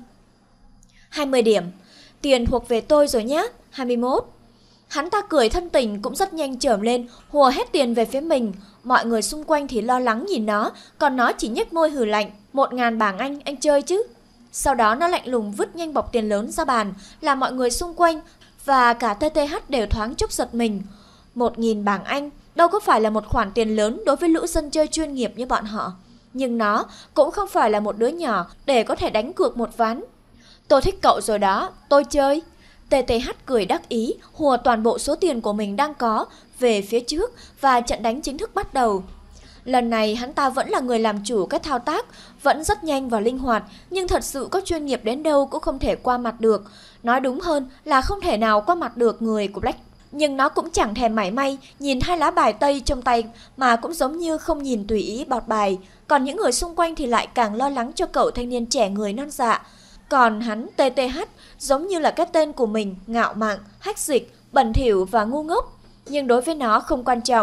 Speaker 1: 20 điểm. Tiền thuộc về tôi rồi nhé. 21. Hắn ta cười thân tình cũng rất nhanh chởm lên, hùa hết tiền về phía mình. Mọi người xung quanh thì lo lắng nhìn nó, còn nó chỉ nhếch môi hừ lạnh. 1.000 bảng anh chơi chứ? Sau đó nó lạnh lùng vứt nhanh bọc tiền lớn ra bàn, làm mọi người xung quanh và cả TTH đều thoáng chốc giật mình. 1.000 bảng Anh đâu có phải là một khoản tiền lớn đối với lũ dân chơi chuyên nghiệp như bọn họ. Nhưng nó cũng không phải là một đứa nhỏ để có thể đánh cược một ván. Tôi thích cậu rồi đó, tôi chơi. TTH cười đắc ý, hùa toàn bộ số tiền của mình đang có về phía trước và trận đánh chính thức bắt đầu. Lần này hắn ta vẫn là người làm chủ các thao tác, vẫn rất nhanh và linh hoạt, nhưng thật sự có chuyên nghiệp đến đâu cũng không thể qua mặt được. Nói đúng hơn là không thể nào qua mặt được người của Black. Nhưng nó cũng chẳng thèm mảy may nhìn hai lá bài tây trong tay mà cũng giống như không nhìn tùy ý bọt bài. Còn những người xung quanh thì lại càng lo lắng cho cậu thanh niên trẻ người non dạ. Còn hắn TTH giống như là cái tên của mình, ngạo mạn, hách dịch, bẩn thỉu và ngu ngốc. Nhưng đối với nó không quan trọng.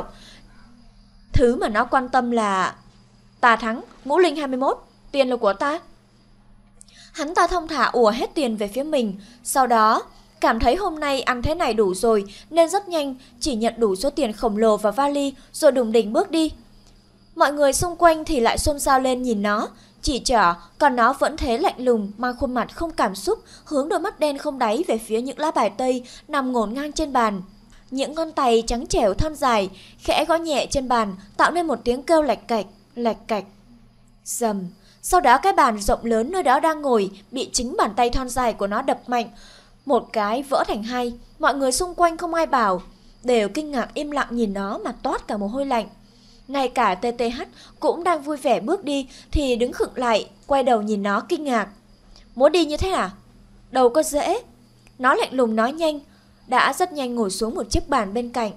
Speaker 1: Thứ mà nó quan tâm là ta thắng, ngũ linh 21, tiền là của ta. Hắn ta thong thả ùa hết tiền về phía mình, sau đó cảm thấy hôm nay ăn thế này đủ rồi nên rất nhanh chỉ nhận đủ số tiền khổng lồ vào vali rồi đùng đỉnh bước đi. Mọi người xung quanh thì lại xôn xao lên nhìn nó, chỉ trỏ, còn nó vẫn thế lạnh lùng, mang khuôn mặt không cảm xúc, hướng đôi mắt đen không đáy về phía những lá bài tây nằm ngổn ngang trên bàn. Những ngón tay trắng trẻo thon dài, khẽ gõ nhẹ trên bàn, tạo nên một tiếng kêu lạch cạch. Rầm. Sau đó cái bàn rộng lớn nơi đó đang ngồi bị chính bàn tay thon dài của nó đập mạnh. Một cái vỡ thành hai, mọi người xung quanh không ai bảo, đều kinh ngạc im lặng nhìn nó mà toát cả mồ hôi lạnh. Ngay cả TTH cũng đang vui vẻ bước đi thì đứng khựng lại, quay đầu nhìn nó kinh ngạc. Muốn đi như thế à? Đâu có dễ. Nó lạnh lùng nói nhanh, đã rất nhanh ngồi xuống một chiếc bàn bên cạnh.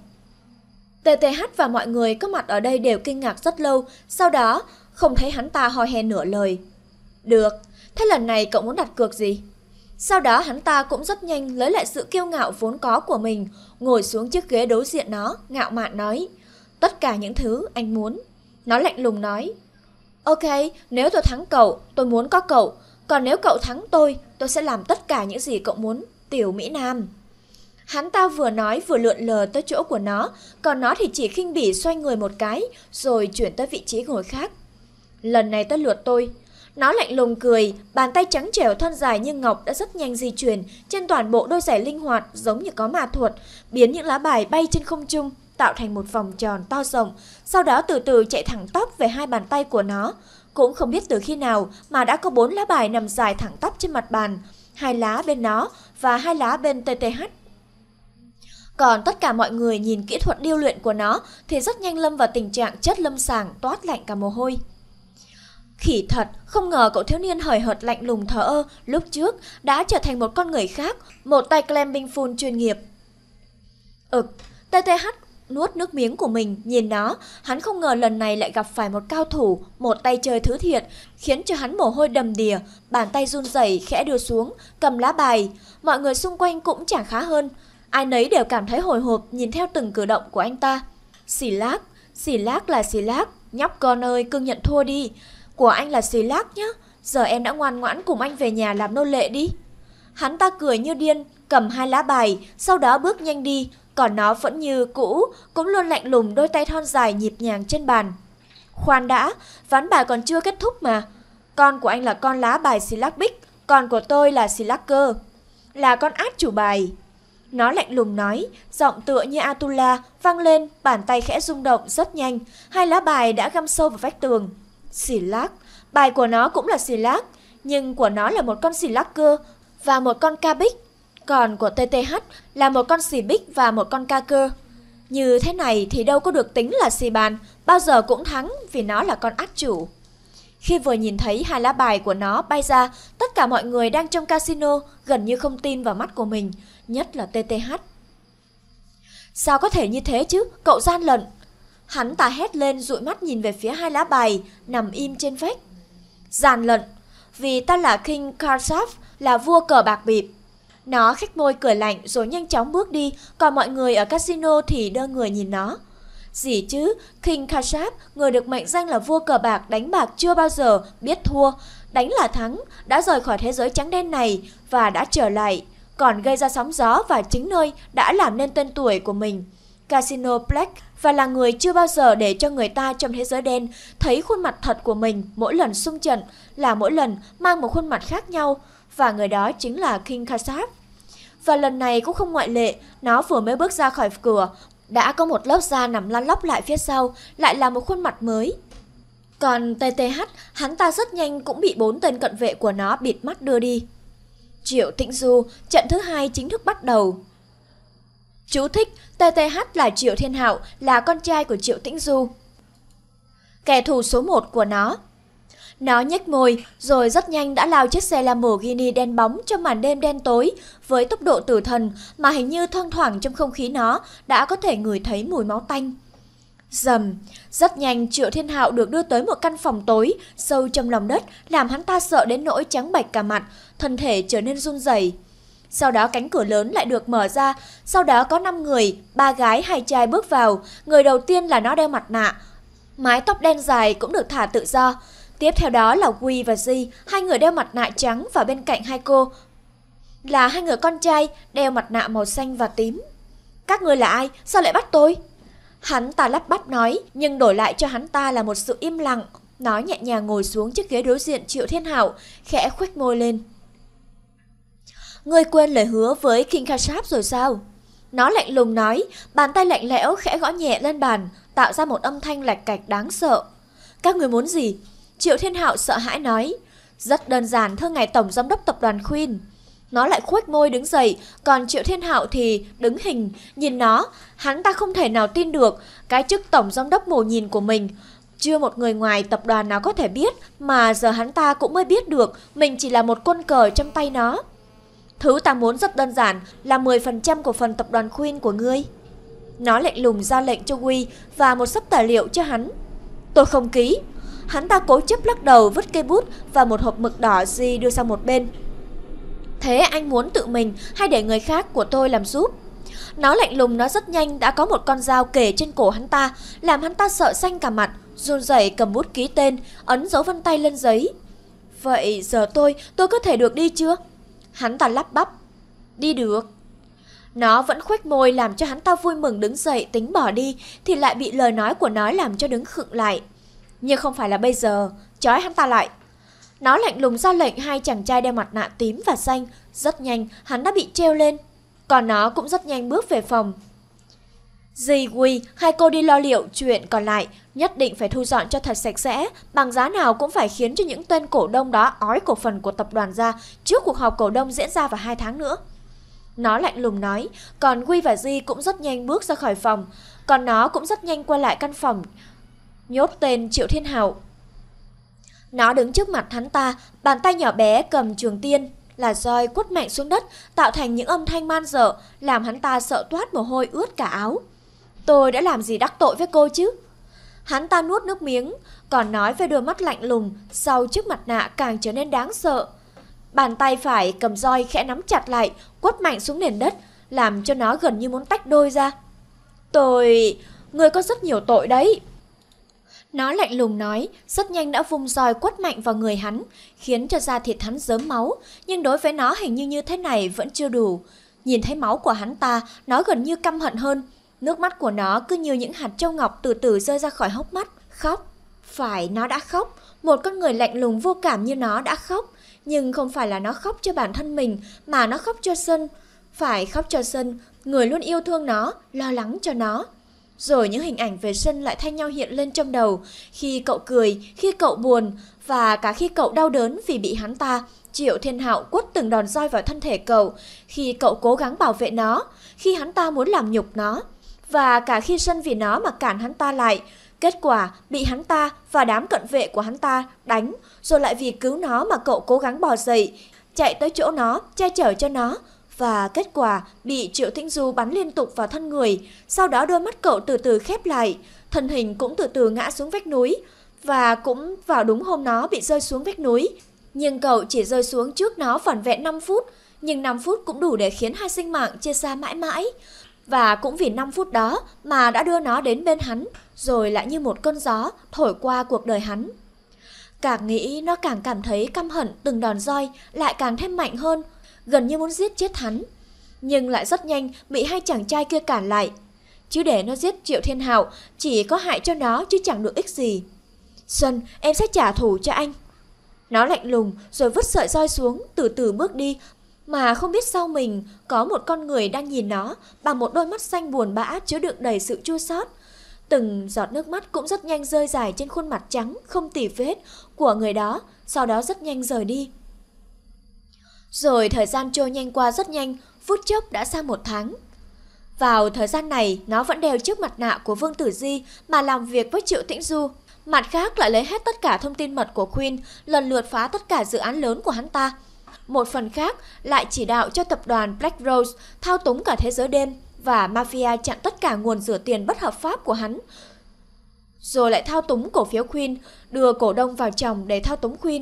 Speaker 1: TTH và mọi người có mặt ở đây đều kinh ngạc rất lâu, sau đó không thấy hắn ta hò he nửa lời. Được, thế lần này cậu muốn đặt cược gì? Sau đó hắn ta cũng rất nhanh lấy lại sự kiêu ngạo vốn có của mình, ngồi xuống chiếc ghế đối diện nó, ngạo mạn nói. Tất cả những thứ anh muốn. Nó lạnh lùng nói. Ok, nếu tôi thắng cậu, tôi muốn có cậu. Còn nếu cậu thắng tôi sẽ làm tất cả những gì cậu muốn, tiểu Mỹ Nam. Hắn ta vừa nói vừa lượn lờ tới chỗ của nó, còn nó thì chỉ khinh bỉ xoay người một cái, rồi chuyển tới vị trí ngồi khác. Lần này tới lượt tôi. Nó lạnh lùng cười, bàn tay trắng trẻo thon dài như ngọc đã rất nhanh di chuyển trên toàn bộ đôi giày linh hoạt giống như có ma thuật, biến những lá bài bay trên không trung, tạo thành một vòng tròn to rộng, sau đó từ từ chạy thẳng tắp về hai bàn tay của nó. Cũng không biết từ khi nào mà đã có 4 lá bài nằm dài thẳng tắp trên mặt bàn, 2 lá bên nó và 2 lá bên TTH. Còn tất cả mọi người nhìn kỹ thuật điêu luyện của nó thì rất nhanh lâm vào tình trạng chất lâm sàng, toát lạnh cả mồ hôi. Khỉ thật, không ngờ cậu thiếu niên hời hợt lạnh lùng thờ ơ lúc trước đã trở thành một con người khác, một tay climbing full chuyên nghiệp. TTH nuốt nước miếng của mình, nhìn nó, hắn không ngờ lần này lại gặp phải một cao thủ, một tay chơi thứ thiệt, khiến cho hắn mồ hôi đầm đìa, bàn tay run rẩy khẽ đưa xuống, cầm lá bài. Mọi người xung quanh cũng chẳng khá hơn, ai nấy đều cảm thấy hồi hộp nhìn theo từng cử động của anh ta. Xì lác là xì lác, nhóc con ơi, cưng nhận thua đi. Của anh là xì lác nhá, giờ em đã ngoan ngoãn cùng anh về nhà làm nô lệ đi. Hắn ta cười như điên, cầm 2 lá bài, sau đó bước nhanh đi, còn nó vẫn như cũ, cũng luôn lạnh lùng đôi tay thon dài nhịp nhàng trên bàn. Khoan đã, ván bài còn chưa kết thúc mà. Con của anh là con lá bài xì lác bích, con của tôi là xì lác cơ, là con át chủ bài. Nó lạnh lùng nói, giọng tựa như Atula vang lên, bàn tay khẽ rung động rất nhanh, 2 lá bài đã găm sâu vào vách tường. Xì lác, bài của nó cũng là xì lác, nhưng của nó là một con xì lác cơ và một con ca bích, còn của TTH là một con xì bích và một con ca cơ. Như thế này thì đâu có được tính là xì bàn, bao giờ cũng thắng vì nó là con át chủ. Khi vừa nhìn thấy 2 lá bài của nó bay ra, tất cả mọi người đang trong casino gần như không tin vào mắt của mình, nhất là TTH. Sao có thể như thế chứ, cậu gian lận. Hắn ta hét lên dụi mắt nhìn về phía 2 lá bài nằm im trên vách. Gian lận. vì ta là King Karsaf, là vua cờ bạc bịp. Nó khếch môi cười lạnh rồi nhanh chóng bước đi, còn mọi người ở casino thì đơ người nhìn nó. Gì chứ, King Karsaf, người được mệnh danh là vua cờ bạc đánh bạc chưa bao giờ biết thua, đánh là thắng, đã rời khỏi thế giới trắng đen này và đã trở lại, còn gây ra sóng gió và chính nơi đã làm nên tên tuổi của mình. Casino Black, và là người chưa bao giờ để cho người ta trong thế giới đen thấy khuôn mặt thật của mình mỗi lần xung trận, là mỗi lần mang một khuôn mặt khác nhau, và người đó chính là King Karsaf. Và lần này cũng không ngoại lệ, nó vừa mới bước ra khỏi cửa, đã có một lớp da nằm lăn lóc lại phía sau, lại là một khuôn mặt mới. Còn TTH, hắn ta rất nhanh cũng bị 4 tên cận vệ của nó bịt mắt đưa đi. Triệu Tĩnh Du, trận thứ 2 chính thức bắt đầu. Chú thích, TTH là Triệu Thiên Hạo, là con trai của Triệu Tĩnh Du, kẻ thù số 1 của nó. Nó nhếch môi, rồi rất nhanh đã lao chiếc xe Lamborghini đen bóng trong màn đêm đen tối, với tốc độ tử thần mà hình như thoang thoảng trong không khí nó đã có thể ngửi thấy mùi máu tanh. Rầm, rất nhanh Triệu Thiên Hạo được đưa tới một căn phòng tối, sâu trong lòng đất, làm hắn ta sợ đến nỗi trắng bệch cả mặt, thân thể trở nên run rẩy. Sau đó cánh cửa lớn lại được mở ra, sau đó có 5 người, 3 gái 2 trai bước vào. Người đầu tiên là nó đeo mặt nạ, mái tóc đen dài cũng được thả tự do. Tiếp theo đó là Huy và Di, 2 người đeo mặt nạ trắng, và bên cạnh hai cô là 2 người con trai đeo mặt nạ màu xanh và tím. Các người là ai? Sao lại bắt tôi? Hắn ta lắp bắp nói, nhưng đổi lại cho hắn ta là một sự im lặng. Nó nhẹ nhàng ngồi xuống chiếc ghế đối diện Triệu Thiên Hạo, khẽ khuếch môi lên. Ngươi quên lời hứa với King Karsaf rồi sao? Nó lạnh lùng nói, bàn tay lạnh lẽo khẽ gõ nhẹ lên bàn, tạo ra một âm thanh lạch cạch đáng sợ. Các người muốn gì? Triệu Thiên Hạo sợ hãi nói. Rất đơn giản, thưa ngài tổng giám đốc tập đoàn Queen. Nó lại khuếch môi đứng dậy, còn Triệu Thiên Hạo thì đứng hình, nhìn nó. Hắn ta không thể nào tin được cái chức tổng giám đốc mổ nhìn của mình. Chưa một người ngoài tập đoàn nào có thể biết, mà giờ hắn ta cũng mới biết được mình chỉ là một quân cờ trong tay nó. Thứ ta muốn rất đơn giản là 10% của phần tập đoàn Queen của ngươi. Nó lạnh lùng ra lệnh cho Huy và một sấp tài liệu cho hắn. Tôi không ký. Hắn ta cố chấp lắc đầu, vứt cây bút và một hộp mực đỏ Di đưa sang một bên. Thế anh muốn tự mình hay để người khác của tôi làm giúp? Nó lạnh lùng nói rất nhanh đã có một con dao kề trên cổ hắn ta, làm hắn ta sợ xanh cả mặt, run rẩy cầm bút ký tên, ấn dấu vân tay lên giấy. Vậy giờ tôi có thể được đi chưa? Hắn ta lắp bắp. Đi được. Nó vẫn khuếch môi làm cho hắn ta vui mừng đứng dậy tính bỏ đi, thì lại bị lời nói của nó làm cho đứng khựng lại. Nhưng không phải là bây giờ, trói hắn ta lại. Nó lạnh lùng ra lệnh 2 chàng trai đeo mặt nạ tím và xanh. Rất nhanh hắn đã bị treo lên, còn nó cũng rất nhanh bước về phòng. Dì Huy, 2 cô đi lo liệu chuyện còn lại, nhất định phải thu dọn cho thật sạch sẽ, bằng giá nào cũng phải khiến cho những tên cổ đông đó ói cổ phần của tập đoàn ra trước cuộc họp cổ đông diễn ra vào 2 tháng nữa. Nó lạnh lùng nói, còn Huy và Di cũng rất nhanh bước ra khỏi phòng, còn nó cũng rất nhanh quay lại căn phòng, nhốt tên Triệu Thiên Hạo. Nó đứng trước mặt hắn ta, bàn tay nhỏ bé cầm trường tiên là roi quất mạnh xuống đất, tạo thành những âm thanh man dợ, làm hắn ta sợ toát mồ hôi ướt cả áo. Tôi đã làm gì đắc tội với cô chứ? Hắn ta nuốt nước miếng, còn nói với đôi mắt lạnh lùng sau chiếc mặt nạ càng trở nên đáng sợ. Bàn tay phải cầm roi khẽ nắm chặt lại, quất mạnh xuống nền đất, làm cho nó gần như muốn tách đôi ra. Người có rất nhiều tội đấy. Nó lạnh lùng nói, rất nhanh đã vung roi quất mạnh vào người hắn, khiến cho da thịt hắn rớm máu, nhưng đối với nó hình như thế này vẫn chưa đủ. Nhìn thấy máu của hắn ta, nó gần như căm hận hơn. Nước mắt của nó cứ như những hạt châu ngọc từ từ rơi ra khỏi hốc mắt. Khóc. Phải, nó đã khóc. Một con người lạnh lùng vô cảm như nó đã khóc. Nhưng không phải là nó khóc cho bản thân mình, mà nó khóc cho Sun. Phải khóc cho Sun, người luôn yêu thương nó, lo lắng cho nó. Rồi những hình ảnh về Sun lại thay nhau hiện lên trong đầu. Khi cậu cười, khi cậu buồn, và cả khi cậu đau đớn vì bị hắn ta, Triệu Thiên Hạo quất từng đòn roi vào thân thể cậu. Khi cậu cố gắng bảo vệ nó, khi hắn ta muốn làm nhục nó, và cả khi Sun vì nó mà cản hắn ta lại. Kết quả bị hắn ta và đám cận vệ của hắn ta đánh, rồi lại vì cứu nó mà cậu cố gắng bò dậy, chạy tới chỗ nó, che chở cho nó. Và kết quả bị Triệu Tĩnh Du bắn liên tục vào thân người. Sau đó đôi mắt cậu từ từ khép lại, thân hình cũng từ từ ngã xuống vách núi. Và cũng vào đúng hôm nó bị rơi xuống vách núi, Nhưng cậu chỉ rơi xuống trước nó vỏn vẹn 5 phút, nhưng 5 phút cũng đủ để khiến hai sinh mạng chia xa mãi mãi. Và cũng vì 5 phút đó mà đã đưa nó đến bên hắn, rồi lại như một cơn gió thổi qua cuộc đời hắn. Càng nghĩ nó càng cảm thấy căm hận, từng đòn roi lại càng thêm mạnh hơn, gần như muốn giết chết hắn. Nhưng lại rất nhanh bị hai chàng trai kia cản lại. Chứ để nó giết Triệu Thiên Hạo chỉ có hại cho nó chứ chẳng được ích gì. Xuân, em sẽ trả thù cho anh. Nó lạnh lùng rồi vứt sợi roi xuống, từ từ bước đi, mà không biết sau mình có một con người đang nhìn nó bằng một đôi mắt xanh buồn bã chứa đựng đầy sự chua xót. Từng giọt nước mắt cũng rất nhanh rơi dài trên khuôn mặt trắng không tì vết của người đó, sau đó rất nhanh rời đi. Rồi thời gian trôi nhanh qua rất nhanh, phút chốc đã sang 1 tháng. Vào thời gian này, nó vẫn đeo chiếc mặt nạ của Vương Tử Di mà làm việc với Triệu Tĩnh Du. Mặt khác lại lấy hết tất cả thông tin mật của Queen, lần lượt phá tất cả dự án lớn của hắn ta. Một phần khác lại chỉ đạo cho tập đoàn Black Rose thao túng cả thế giới đêm và mafia chặn tất cả nguồn rửa tiền bất hợp pháp của hắn. Rồi lại thao túng cổ phiếu Queen, đưa cổ đông vào chồng để thao túng Queen.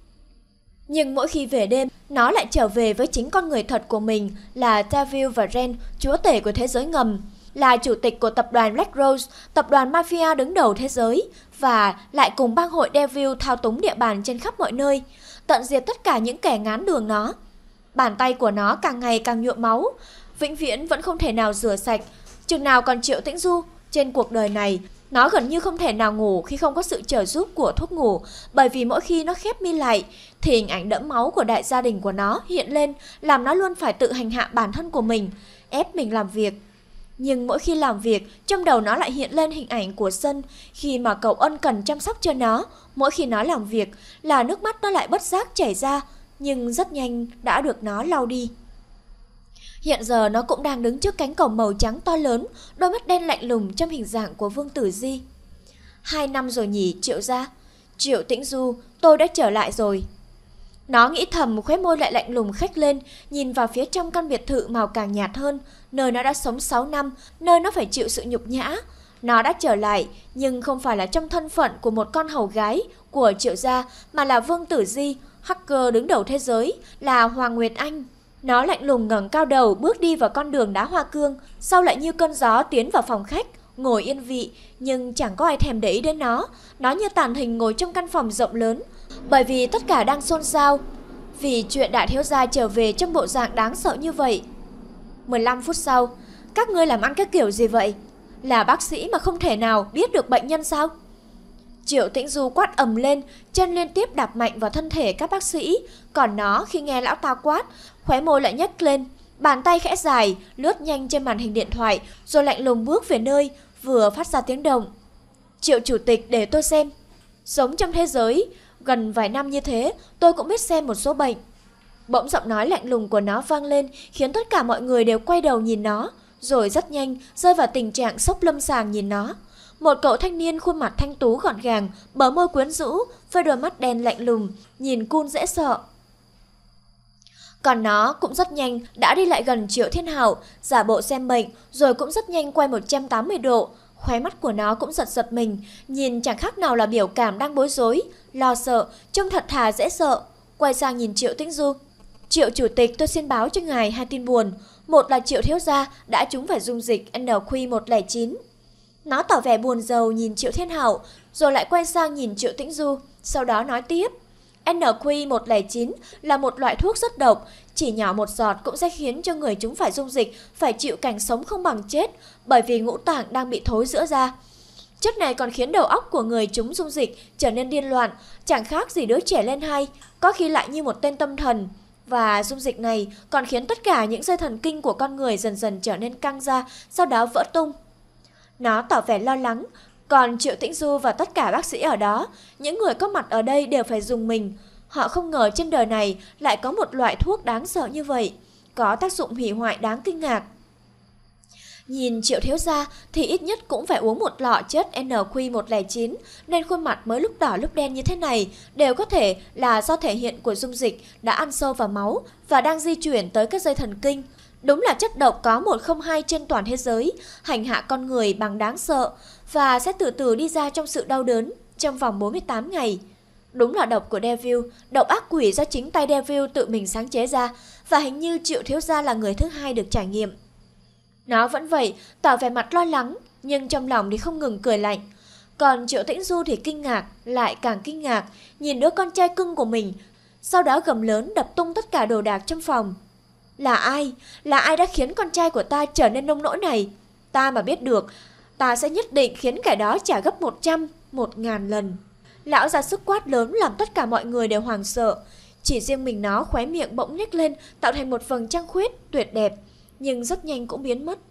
Speaker 1: Nhưng mỗi khi về đêm, nó lại trở về với chính con người thật của mình là Devil và Ren, chúa tể của thế giới ngầm, là chủ tịch của tập đoàn Black Rose, tập đoàn mafia đứng đầu thế giới, và lại cùng bang hội Devil thao túng địa bàn trên khắp mọi nơi, tận diệt tất cả những kẻ ngán đường nó. Bàn tay của nó càng ngày càng nhuộm máu, vĩnh viễn vẫn không thể nào rửa sạch. Chừng nào còn Triệu Tĩnh Du trên cuộc đời này, nó gần như không thể nào ngủ khi không có sự trợ giúp của thuốc ngủ, bởi vì mỗi khi nó khép mi lại thì hình ảnh đẫm máu của đại gia đình của nó hiện lên, làm nó luôn phải tự hành hạ bản thân của mình, ép mình làm việc. Nhưng mỗi khi làm việc, trong đầu nó lại hiện lên hình ảnh của Sun khi mà cậu ân cần chăm sóc cho nó. Mỗi khi nó làm việc là nước mắt nó lại bất giác chảy ra, nhưng rất nhanh đã được nó lau đi. Hiện giờ nó cũng đang đứng trước cánh cổng màu trắng to lớn, đôi mắt đen lạnh lùng trong hình dạng của Vương Tử Di. 2 năm rồi nhỉ Triệu gia? Triệu Tĩnh Du, tôi đã trở lại rồi. Nó nghĩ thầm, khóe môi lại lạnh lùng khếch lên, nhìn vào phía trong căn biệt thự màu càng nhạt hơn, nơi nó đã sống 6 năm, nơi nó phải chịu sự nhục nhã. Nó đã trở lại, nhưng không phải là trong thân phận của một con hầu gái của Triệu gia, mà là Vương Tử Di, hacker đứng đầu thế giới, là Hoàng Nguyệt Anh. Nó lạnh lùng ngẩng cao đầu bước đi vào con đường đá hoa cương, sau lại như cơn gió tiến vào phòng khách, ngồi yên vị, nhưng chẳng có ai thèm để ý đến nó. Nó như tàn hình ngồi trong căn phòng rộng lớn, bởi vì tất cả đang xôn xao vì chuyện đại thiếu gia trở về trong bộ dạng đáng sợ như vậy. 15 phút sau, các ngươi làm ăn cái kiểu gì vậy? Là bác sĩ mà không thể nào biết được bệnh nhân sao? Triệu Tĩnh Du quát ầm lên, chân liên tiếp đạp mạnh vào thân thể các bác sĩ. Còn nó khi nghe lão ta quát, khóe môi lại nhếch lên, bàn tay khẽ dài lướt nhanh trên màn hình điện thoại, rồi lạnh lùng bước về nơi vừa phát ra tiếng động. Triệu chủ tịch, để tôi xem. Sống trong thế giới gần vài năm như thế, tôi cũng biết xem một số bệnh. Bỗng giọng nói lạnh lùng của nó vang lên, khiến tất cả mọi người đều quay đầu nhìn nó, rồi rất nhanh rơi vào tình trạng sốc lâm sàng nhìn nó. Một cậu thanh niên khuôn mặt thanh tú gọn gàng, bờ môi quyến rũ, với đôi mắt đen lạnh lùng, nhìn cool dễ sợ. Còn nó cũng rất nhanh đã đi lại gần Triệu Thiên Hạo, giả bộ xem bệnh, rồi cũng rất nhanh quay 180 độ. Khóe mắt của nó cũng giật giật mình, nhìn chẳng khác nào là biểu cảm đang bối rối, lo sợ, trông thật thà dễ sợ. Quay sang nhìn Triệu Tĩnh Du. Triệu chủ tịch, tôi xin báo cho ngài 2 tin buồn. Một là Triệu thiếu gia đã trúng phải dung dịch NQ109. Nó tỏ vẻ buồn rầu nhìn Triệu Thiên Hạo, rồi lại quay sang nhìn Triệu Tĩnh Du, sau đó nói tiếp. NQ109 là một loại thuốc rất độc, chỉ nhỏ một giọt cũng sẽ khiến cho người chúng phải dung dịch phải chịu cảnh sống không bằng chết, bởi vì ngũ tạng đang bị thối rữa ra. Chất này còn khiến đầu óc của người chúng dung dịch trở nên điên loạn, chẳng khác gì đứa trẻ lên 2, có khi lại như một tên tâm thần. Và dung dịch này còn khiến tất cả những dây thần kinh của con người dần dần trở nên căng ra, sau đó vỡ tung. Nó tỏ vẻ lo lắng, còn Triệu Tĩnh Du và tất cả bác sĩ ở đó, những người có mặt ở đây đều phải dùng mình. Họ không ngờ trên đời này lại có một loại thuốc đáng sợ như vậy, có tác dụng hủy hoại đáng kinh ngạc. Nhìn Triệu thiếu gia thì ít nhất cũng phải uống một lọ chất NQ109, nên khuôn mặt mới lúc đỏ lúc đen như thế này đều có thể là do thể hiện của dung dịch đã ăn sâu vào máu và đang di chuyển tới các dây thần kinh. Đúng là chất độc có 102 trên toàn thế giới, hành hạ con người bằng đáng sợ và sẽ từ từ đi ra trong sự đau đớn trong vòng 48 ngày. Đúng là độc của Devil, độc ác quỷ do chính tay Devil tự mình sáng chế ra, và hình như Triệu thiếu gia là người thứ hai được trải nghiệm. Nó vẫn vậy, tỏ vẻ mặt lo lắng, nhưng trong lòng thì không ngừng cười lạnh. Còn Triệu Tĩnh Du thì kinh ngạc, lại càng kinh ngạc, nhìn đứa con trai cưng của mình, sau đó gầm lớn đập tung tất cả đồ đạc trong phòng. Là ai? Là ai đã khiến con trai của ta trở nên nông nỗi này? Ta mà biết được, ta sẽ nhất định khiến kẻ đó trả gấp 100, 1000 lần. Lão ra sức quát lớn làm tất cả mọi người đều hoảng sợ. Chỉ riêng mình nó khóe miệng bỗng nhếch lên, tạo thành một vầng trăng khuyết tuyệt đẹp, nhưng rất nhanh cũng biến mất.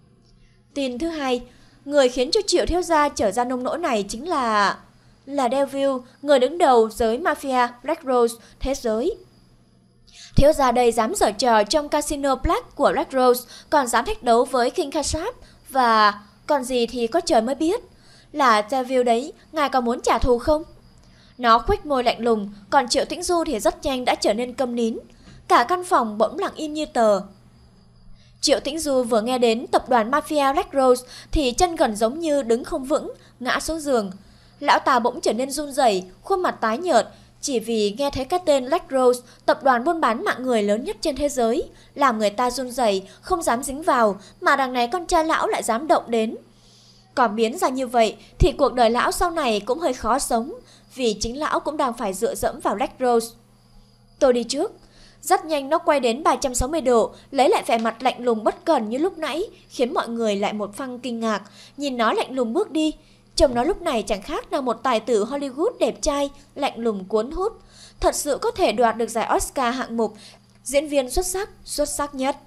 Speaker 1: Tin thứ hai, người khiến cho Triệu thiếu gia trở ra nông nỗi này chính là Devil, người đứng đầu giới mafia Black Rose thế giới. Thiếu gia đây dám giở trò trong casino Black của Black Rose, còn dám thách đấu với King Kashaf, và còn gì thì có trời mới biết. Là Devil đấy, ngài có muốn trả thù không? Nó khuếch môi lạnh lùng, còn Triệu Tĩnh Du thì rất nhanh đã trở nên câm nín. Cả căn phòng bỗng lặng im như tờ. Triệu Tĩnh Du vừa nghe đến tập đoàn mafia Black Rose thì chân gần giống như đứng không vững, ngã xuống giường. Lão ta bỗng trở nên run rẩy, khuôn mặt tái nhợt, chỉ vì nghe thấy cái tên Black Rose, tập đoàn buôn bán mạng người lớn nhất trên thế giới, làm người ta run rẩy, không dám dính vào, mà đằng này con trai lão lại dám động đến. Còn biến ra như vậy thì cuộc đời lão sau này cũng hơi khó sống, vì chính lão cũng đang phải dựa dẫm vào Black Rose. Tôi đi trước. Rất nhanh nó quay đến 360 độ, lấy lại vẻ mặt lạnh lùng bất cần như lúc nãy, khiến mọi người lại một phăng kinh ngạc, nhìn nó lạnh lùng bước đi. Trông nó lúc này chẳng khác nào một tài tử Hollywood đẹp trai, lạnh lùng cuốn hút. Thật sự có thể đoạt được giải Oscar hạng mục diễn viên xuất sắc nhất.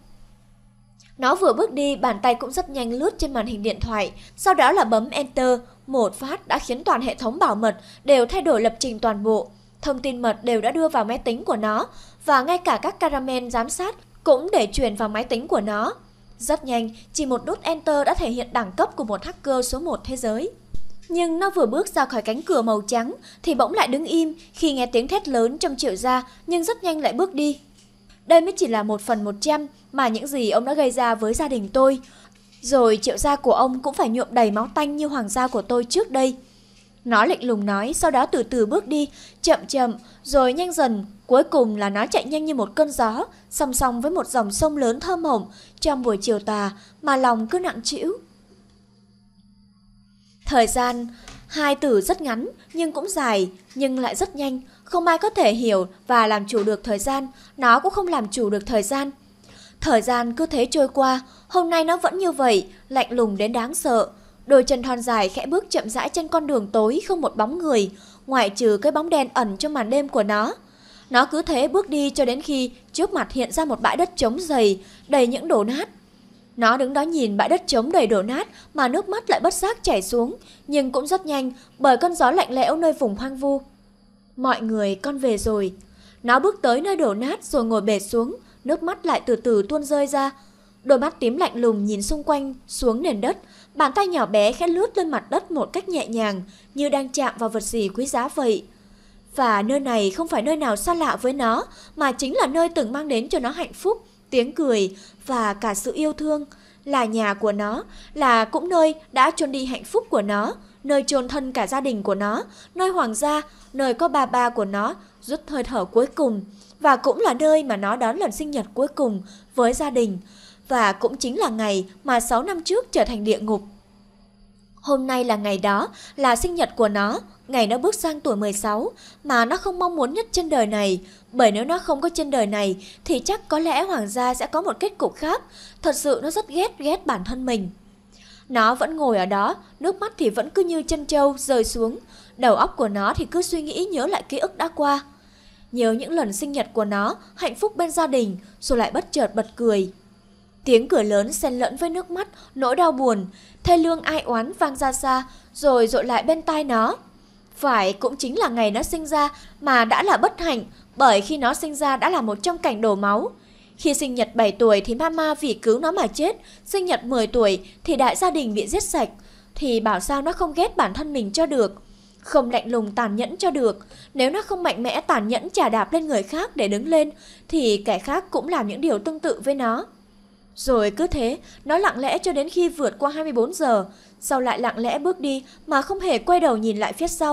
Speaker 1: Nó vừa bước đi, bàn tay cũng rất nhanh lướt trên màn hình điện thoại, sau đó là bấm Enter, một phát đã khiến toàn hệ thống bảo mật đều thay đổi lập trình toàn bộ. Thông tin mật đều đã đưa vào máy tính của nó, và ngay cả các cameraman giám sát cũng để truyền vào máy tính của nó. Rất nhanh, chỉ một nút Enter đã thể hiện đẳng cấp của một hacker số 1 thế giới. Nhưng nó vừa bước ra khỏi cánh cửa màu trắng thì bỗng lại đứng im khi nghe tiếng thét lớn trong Triệu gia, nhưng rất nhanh lại bước đi. Đây mới chỉ là 1/100 mà những gì ông đã gây ra với gia đình tôi. Rồi Triệu gia của ông cũng phải nhuộm đầy máu tanh như hoàng gia của tôi trước đây. Nó lạnh lùng nói, sau đó từ từ bước đi, chậm chậm, rồi nhanh dần. Cuối cùng là nó chạy nhanh như một cơn gió, song song với một dòng sông lớn thơ mộng trong buổi chiều tà, mà lòng cứ nặng trĩu. Thời gian, hai từ rất ngắn, nhưng cũng dài, nhưng lại rất nhanh. Không ai có thể hiểu và làm chủ được thời gian, nó cũng không làm chủ được thời gian. Thời gian cứ thế trôi qua, hôm nay nó vẫn như vậy, lạnh lùng đến đáng sợ. Đôi chân thon dài khẽ bước chậm rãi trên con đường tối không một bóng người, ngoại trừ cái bóng đen ẩn trong màn đêm của nó. Nó cứ thế bước đi cho đến khi trước mặt hiện ra một bãi đất trống dày, đầy những đổ nát. Nó đứng đó nhìn bãi đất trống đầy đổ nát mà nước mắt lại bất giác chảy xuống, nhưng cũng rất nhanh bởi cơn gió lạnh lẽo nơi vùng hoang vu. Mọi người, con về rồi. Nó bước tới nơi đổ nát rồi ngồi bệt xuống, nước mắt lại từ từ tuôn rơi ra. Đôi mắt tím lạnh lùng nhìn xung quanh xuống nền đất, bàn tay nhỏ bé khẽ lướt lên mặt đất một cách nhẹ nhàng, như đang chạm vào vật gì quý giá vậy. Và nơi này không phải nơi nào xa lạ với nó, mà chính là nơi từng mang đến cho nó hạnh phúc, tiếng cười và cả sự yêu thương. Là nhà của nó, là cũng nơi đã chôn đi hạnh phúc của nó, nơi chôn thân cả gia đình của nó, nơi hoàng gia, nơi có ba của nó rút hơi thở cuối cùng, và cũng là nơi mà nó đón lần sinh nhật cuối cùng với gia đình. Và cũng chính là ngày mà 6 năm trước trở thành địa ngục. Hôm nay là ngày đó, là sinh nhật của nó, ngày nó bước sang tuổi 16, mà nó không mong muốn nhất trên đời này. Bởi nếu nó không có trên đời này, thì chắc có lẽ hoàng gia sẽ có một kết cục khác. Thật sự nó rất ghét bản thân mình. Nó vẫn ngồi ở đó, nước mắt thì vẫn cứ như chân trâu rơi xuống. Đầu óc của nó thì cứ suy nghĩ nhớ lại ký ức đã qua. Nhớ những lần sinh nhật của nó, hạnh phúc bên gia đình, rồi lại bất chợt bật cười. Tiếng cười lớn xen lẫn với nước mắt, nỗi đau buồn, thê lương ai oán vang ra xa, rồi dội lại bên tai nó. Phải, cũng chính là ngày nó sinh ra mà đã là bất hạnh, bởi khi nó sinh ra đã là một trong cảnh đổ máu. Khi sinh nhật 7 tuổi thì mama vì cứu nó mà chết, sinh nhật 10 tuổi thì đại gia đình bị giết sạch, thì bảo sao nó không ghét bản thân mình cho được, không lạnh lùng tàn nhẫn cho được. Nếu nó không mạnh mẽ tàn nhẫn chà đạp lên người khác để đứng lên, thì kẻ khác cũng làm những điều tương tự với nó. Rồi cứ thế, nó lặng lẽ cho đến khi vượt qua 24 giờ, sau lại lặng lẽ bước đi mà không hề quay đầu nhìn lại phía sau.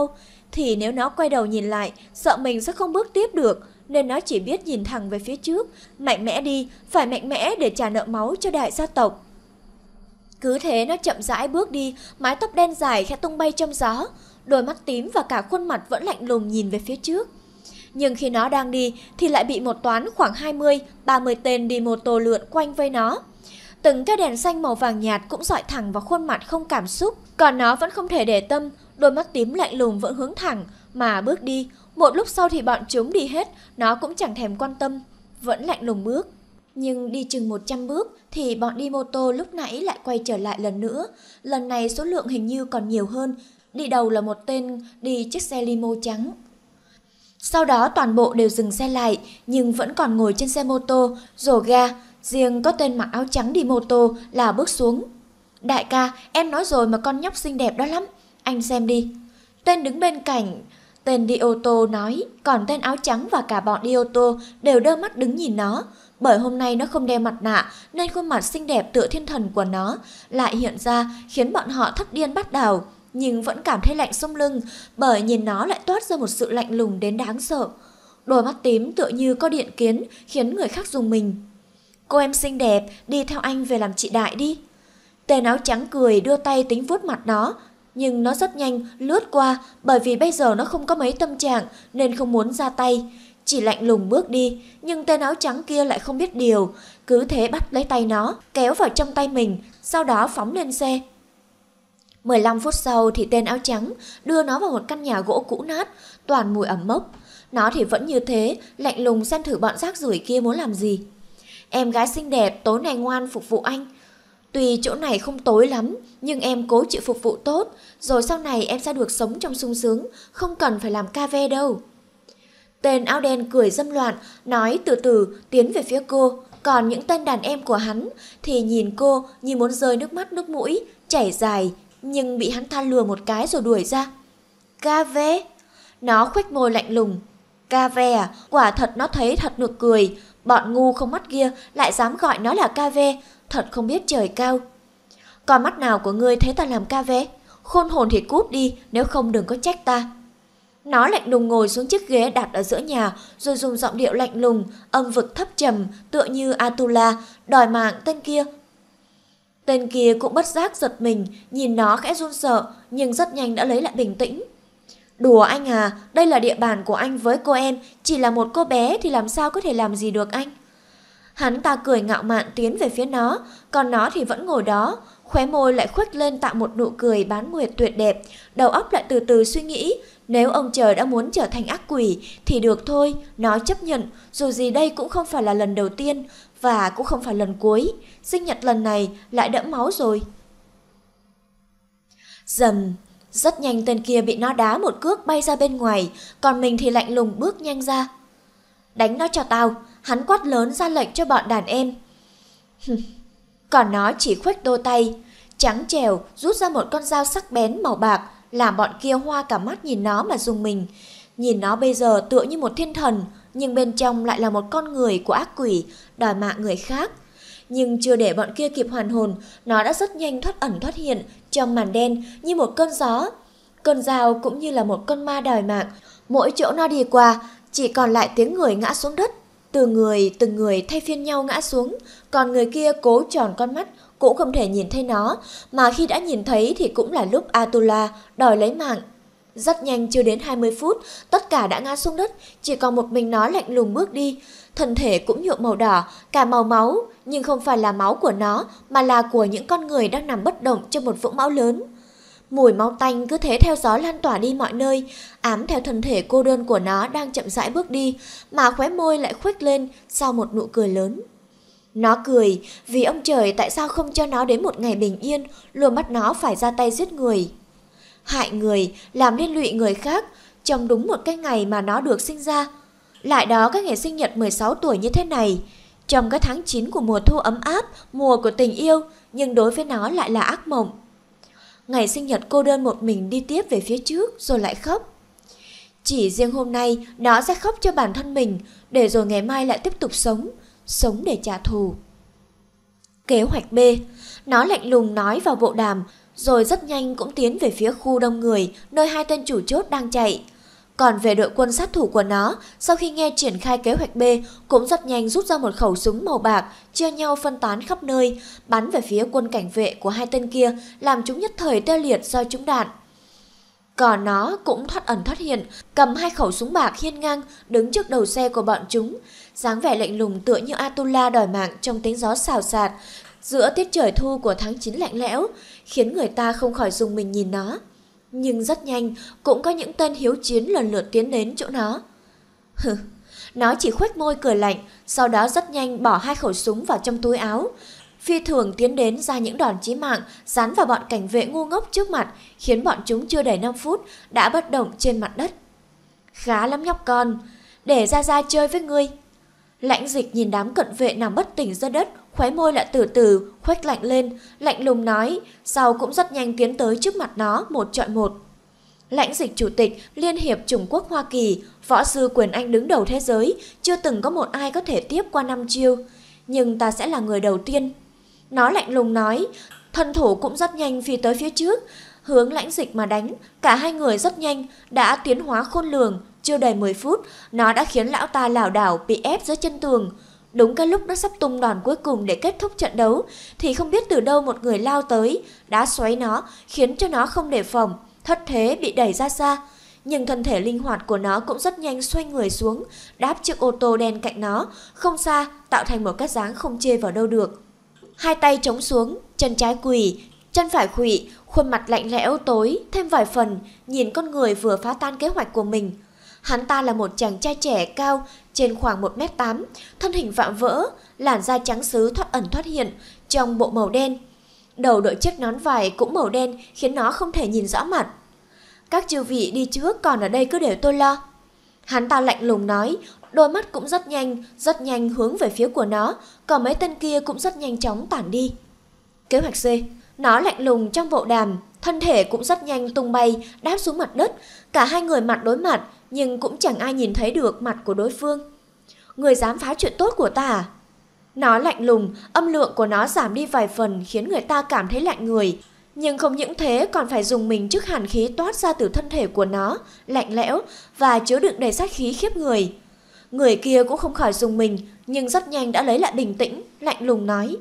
Speaker 1: thì nếu nó quay đầu nhìn lại, sợ mình sẽ không bước tiếp được, nên nó chỉ biết nhìn thẳng về phía trước, mạnh mẽ đi, phải mạnh mẽ để trả nợ máu cho đại gia tộc. Cứ thế nó chậm rãi bước đi, mái tóc đen dài khẽ tung bay trong gió, đôi mắt tím và cả khuôn mặt vẫn lạnh lùng nhìn về phía trước. Nhưng khi nó đang đi thì lại bị một toán khoảng 20-30 tên đi mô tô lượn quanh vây nó. Từng cái đèn xanh màu vàng nhạt cũng dọi thẳng vào khuôn mặt không cảm xúc, còn nó vẫn không thể để tâm, đôi mắt tím lạnh lùng vẫn hướng thẳng mà bước đi. Một lúc sau thì bọn chúng đi hết, nó cũng chẳng thèm quan tâm, vẫn lạnh lùng bước. Nhưng đi chừng 100 bước thì bọn đi mô tô lúc nãy lại quay trở lại lần nữa. Lần này số lượng hình như còn nhiều hơn, đi đầu là một tên đi chiếc xe limo trắng. Sau đó toàn bộ đều dừng xe lại, nhưng vẫn còn ngồi trên xe mô tô, rồ ga. Riêng có tên mặc áo trắng đi mô tô là bước xuống. Đại ca, em nói rồi mà con nhóc xinh đẹp đó lắm, anh xem đi. Tên đứng bên cạnh, tên đi ô tô nói, còn tên áo trắng và cả bọn đi ô tô đều đơ mắt đứng nhìn nó. Bởi hôm nay nó không đeo mặt nạ nên khuôn mặt xinh đẹp tựa thiên thần của nó lại hiện ra khiến bọn họ thất điên bắt đảo. Nhưng vẫn cảm thấy lạnh sống lưng, bởi nhìn nó lại toát ra một sự lạnh lùng đến đáng sợ. Đôi mắt tím tựa như có điện kiến khiến người khác rùng mình. Cô em xinh đẹp, đi theo anh về làm chị đại đi. Tên áo trắng cười đưa tay tính vuốt mặt nó, nhưng nó rất nhanh lướt qua, bởi vì bây giờ nó không có mấy tâm trạng nên không muốn ra tay, chỉ lạnh lùng bước đi. Nhưng tên áo trắng kia lại không biết điều, cứ thế bắt lấy tay nó, kéo vào trong tay mình, sau đó phóng lên xe. 15 phút sau thì tên áo trắng đưa nó vào một căn nhà gỗ cũ nát, toàn mùi ẩm mốc. Nó thì vẫn như thế, lạnh lùng xem thử bọn rác rưởi kia muốn làm gì. Em gái xinh đẹp, tối nay ngoan phục vụ anh. Tuy chỗ này không tối lắm, nhưng em cố chịu phục vụ tốt, rồi sau này em sẽ được sống trong sung sướng, không cần phải làm ca ve đâu. Tên áo đen cười dâm loạn, nói từ từ tiến về phía cô. Còn những tên đàn em của hắn thì nhìn cô như muốn rơi nước mắt nước mũi, chảy dài, nhưng bị hắn tha lừa một cái rồi đuổi ra. Ca ve? Nó khuếch môi lạnh lùng. Ca ve à? Quả thật nó thấy thật nực cười. Bọn ngu không mắt kia lại dám gọi nó là ca ve, thật không biết trời cao. Con mắt nào của ngươi thấy ta làm ca ve? Khôn hồn thì cút đi, nếu không đừng có trách ta. Nó lạnh lùng ngồi xuống chiếc ghế đặt ở giữa nhà, rồi dùng giọng điệu lạnh lùng, âm vực thấp trầm, tựa như Atula, đòi mạng tên kia. Tên kia cũng bất giác giật mình, nhìn nó khẽ run sợ, nhưng rất nhanh đã lấy lại bình tĩnh. Đùa anh à, đây là địa bàn của anh với cô em, chỉ là một cô bé thì làm sao có thể làm gì được anh. Hắn ta cười ngạo mạn tiến về phía nó, còn nó thì vẫn ngồi đó, khóe môi lại khuếch lên tạo một nụ cười bán nguyệt tuyệt đẹp, đầu óc lại từ từ suy nghĩ, nếu ông trời đã muốn trở thành ác quỷ thì được thôi, nó chấp nhận, dù gì đây cũng không phải là lần đầu tiên và cũng không phải lần cuối, sinh nhật lần này lại đẫm máu rồi. Dầm, rất nhanh tên kia bị nó đá một cước bay ra bên ngoài, còn mình thì lạnh lùng bước nhanh ra. Đánh nó cho tao, hắn quát lớn ra lệnh cho bọn đàn em. Còn nó chỉ khuếch đôi tay trắng trẻo rút ra một con dao sắc bén màu bạc, làm bọn kia hoa cả mắt nhìn nó mà rùng mình. Nhìn nó bây giờ tựa như một thiên thần, nhưng bên trong lại là một con người của ác quỷ, đòi mạng người khác. Nhưng chưa để bọn kia kịp hoàn hồn, nó đã rất nhanh thoát ẩn thoát hiện trong màn đen như một cơn gió. Cơn dao cũng như là một con ma đòi mạng, mỗi chỗ nó đi qua chỉ còn lại tiếng người ngã xuống đất. Từng người thay phiên nhau ngã xuống, còn người kia cố tròn con mắt cũng không thể nhìn thấy nó, mà khi đã nhìn thấy thì cũng là lúc Atula đòi lấy mạng. Rất nhanh, chưa đến 20 phút, tất cả đã ngã xuống đất, chỉ còn một mình nó lạnh lùng bước đi. Thân thể cũng nhuộm màu đỏ, cả màu máu, nhưng không phải là máu của nó, mà là của những con người đang nằm bất động trong một vũng máu lớn. Mùi máu tanh cứ thế theo gió lan tỏa đi mọi nơi, ám theo thân thể cô đơn của nó đang chậm rãi bước đi, mà khóe môi lại khuếch lên sau một nụ cười lớn. Nó cười vì ông trời tại sao không cho nó đến một ngày bình yên, luôn bắt nó phải ra tay giết người. Hại người, làm liên lụy người khác, trong đúng một cái ngày mà nó được sinh ra. Lại đó cái ngày sinh nhật 16 tuổi như thế này, trong cái tháng 9 của mùa thu ấm áp, mùa của tình yêu, nhưng đối với nó lại là ác mộng. Ngày sinh nhật cô đơn một mình đi tiếp về phía trước rồi lại khóc. Chỉ riêng hôm nay nó sẽ khóc cho bản thân mình, để rồi ngày mai lại tiếp tục sống để trả thù. Kế hoạch B, nó lạnh lùng nói vào bộ đàm, rồi rất nhanh cũng tiến về phía khu đông người, nơi hai tên chủ chốt đang chạy. Còn về đội quân sát thủ của nó, sau khi nghe triển khai kế hoạch B, cũng rất nhanh rút ra một khẩu súng màu bạc, chia nhau phân tán khắp nơi, bắn về phía quân cảnh vệ của hai tên kia, làm chúng nhất thời tê liệt do trúng đạn. Còn nó cũng thoát ẩn thoát hiện, cầm hai khẩu súng bạc hiên ngang, đứng trước đầu xe của bọn chúng, dáng vẻ lạnh lùng tựa như Atula đòi mạng trong tiếng gió xào xạc, giữa tiết trời thu của tháng 9 lạnh lẽo, khiến người ta không khỏi rùng mình nhìn nó. Nhưng rất nhanh, cũng có những tên hiếu chiến lần lượt tiến đến chỗ nó. Nó chỉ khuếch môi cười lạnh, sau đó rất nhanh bỏ hai khẩu súng vào trong túi áo. Phi thường tiến đến ra những đòn chí mạng, dán vào bọn cảnh vệ ngu ngốc trước mặt, khiến bọn chúng chưa đầy 5 phút đã bất động trên mặt đất. Khá lắm nhóc con, để ra chơi với ngươi. Lãnh Dịch nhìn đám cận vệ nằm bất tỉnh dưới đất, khóe môi lại từ từ khuếch lạnh lên, lạnh lùng nói, sau cũng rất nhanh tiến tới trước mặt nó một chọi một. Lãnh Dịch chủ tịch Liên hiệp Trung Quốc Hoa Kỳ, võ sư quyền Anh đứng đầu thế giới, chưa từng có một ai có thể tiếp qua 5 chiêu, nhưng ta sẽ là người đầu tiên. Nó lạnh lùng nói, thân thủ cũng rất nhanh phi tới phía trước, hướng Lãnh Dịch mà đánh. Cả hai người rất nhanh đã tiến hóa khôn lường, chưa đầy 10 phút, nó đã khiến lão ta lảo đảo bị ép dưới chân tường. Đúng cái lúc nó sắp tung đòn cuối cùng để kết thúc trận đấu, thì không biết từ đâu một người lao tới, đã xoáy nó, khiến cho nó không đề phòng, thất thế bị đẩy ra xa. Nhưng thân thể linh hoạt của nó cũng rất nhanh xoay người xuống, đáp chiếc ô tô đen cạnh nó, không xa, tạo thành một cái dáng không chê vào đâu được. Hai tay chống xuống, chân trái quỳ, chân phải khuỵu, khuôn mặt lạnh lẽo tối thêm vài phần, nhìn con người vừa phá tan kế hoạch của mình. Hắn ta là một chàng trai trẻ cao, trên khoảng 1m8, thân hình vạm vỡ, làn da trắng sứ thoát ẩn thoát hiện trong bộ màu đen. Đầu đội chiếc nón vải cũng màu đen khiến nó không thể nhìn rõ mặt. Các chư vị đi trước, còn ở đây cứ để tôi lo. Hắn ta lạnh lùng nói, đôi mắt cũng rất nhanh hướng về phía của nó, còn mấy tên kia cũng rất nhanh chóng tản đi. Kế hoạch C, nó lạnh lùng trong bộ đàm, thân thể cũng rất nhanh tung bay, đáp xuống mặt đất. Cả hai người mặt đối mặt, nhưng cũng chẳng ai nhìn thấy được mặt của đối phương. Người dám phá chuyện tốt của ta à? Nó lạnh lùng, âm lượng của nó giảm đi vài phần khiến người ta cảm thấy lạnh người. Nhưng không những thế còn phải dùng mình trước hàn khí toát ra từ thân thể của nó, lạnh lẽo và chứa đựng đầy sát khí khiếp người. Người kia cũng không khỏi dùng mình, nhưng rất nhanh đã lấy lại bình tĩnh, lạnh lùng nói.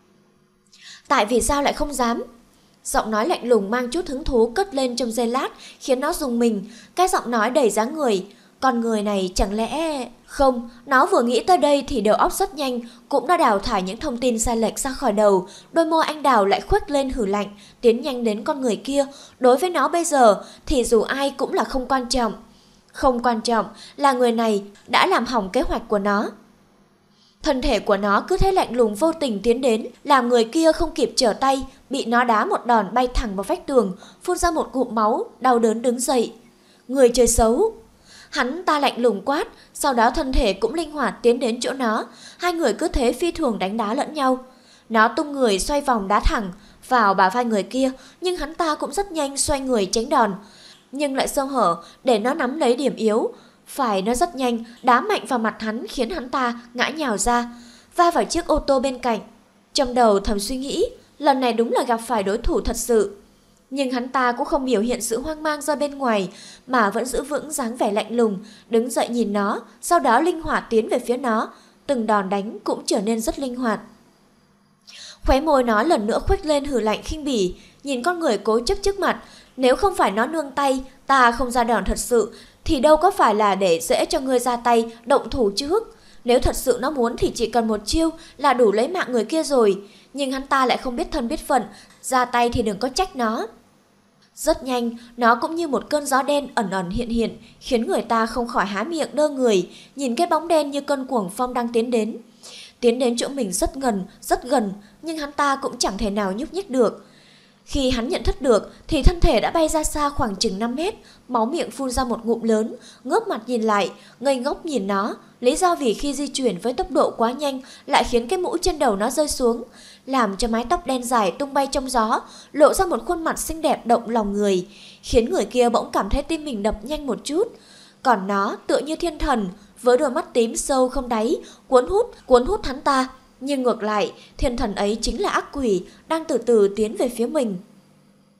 Speaker 1: Tại vì sao lại không dám? Giọng nói lạnh lùng mang chút hứng thú cất lên trong giây lát, khiến nó rùng mình. Cái giọng nói đầy dáng người. Con người này chẳng lẽ... Không, nó vừa nghĩ tới đây thì đầu óc rất nhanh, cũng đã đào thải những thông tin sai lệch ra khỏi đầu. Đôi môi anh đào lại khuếch lên hử lạnh, tiến nhanh đến con người kia. Đối với nó bây giờ thì dù ai cũng là không quan trọng. Không quan trọng là người này đã làm hỏng kế hoạch của nó. Thân thể của nó cứ thế lạnh lùng vô tình tiến đến, làm người kia không kịp trở tay, bị nó đá một đòn bay thẳng vào vách tường, phun ra một ngụm máu, đau đớn đứng dậy. Người chơi xấu. Hắn ta lạnh lùng quát, sau đó thân thể cũng linh hoạt tiến đến chỗ nó. Hai người cứ thế phi thường đánh đá lẫn nhau. Nó tung người xoay vòng đá thẳng vào bả vai người kia, nhưng hắn ta cũng rất nhanh xoay người tránh đòn, nhưng lại sơ hở để nó nắm lấy điểm yếu. Phải nó rất nhanh đá mạnh vào mặt hắn, khiến hắn ta ngã nhào ra, va vào chiếc ô tô bên cạnh. Trong đầu thầm suy nghĩ, lần này đúng là gặp phải đối thủ thật sự. Nhưng hắn ta cũng không biểu hiện sự hoang mang ra bên ngoài, mà vẫn giữ vững dáng vẻ lạnh lùng, đứng dậy nhìn nó, sau đó linh hoạt tiến về phía nó. Từng đòn đánh cũng trở nên rất linh hoạt. Khóe môi nó lần nữa khuếch lên hử lạnh khinh bỉ, nhìn con người cố chấp trước mặt. Nếu không phải nó nương tay, ta không ra đòn thật sự, thì đâu có phải là để dễ cho ngươi ra tay, động thủ trước. Nếu thật sự nó muốn thì chỉ cần một chiêu là đủ lấy mạng người kia rồi. Nhưng hắn ta lại không biết thân biết phận, ra tay thì đừng có trách nó. Rất nhanh, nó cũng như một cơn gió đen ẩn ẩn hiện hiện, khiến người ta không khỏi há miệng đơ người, nhìn cái bóng đen như cơn cuồng phong đang tiến đến. Tiến đến chỗ mình rất gần, nhưng hắn ta cũng chẳng thể nào nhúc nhích được. Khi hắn nhận thức được thì thân thể đã bay ra xa khoảng chừng 5 mét, máu miệng phun ra một ngụm lớn, ngước mặt nhìn lại, ngây ngốc nhìn nó. Lý do vì khi di chuyển với tốc độ quá nhanh lại khiến cái mũ trên đầu nó rơi xuống, làm cho mái tóc đen dài tung bay trong gió, lộ ra một khuôn mặt xinh đẹp động lòng người, khiến người kia bỗng cảm thấy tim mình đập nhanh một chút. Còn nó tựa như thiên thần, với đôi mắt tím sâu không đáy, cuốn hút hắn ta. Nhưng ngược lại, thiên thần ấy chính là ác quỷ đang từ từ tiến về phía mình.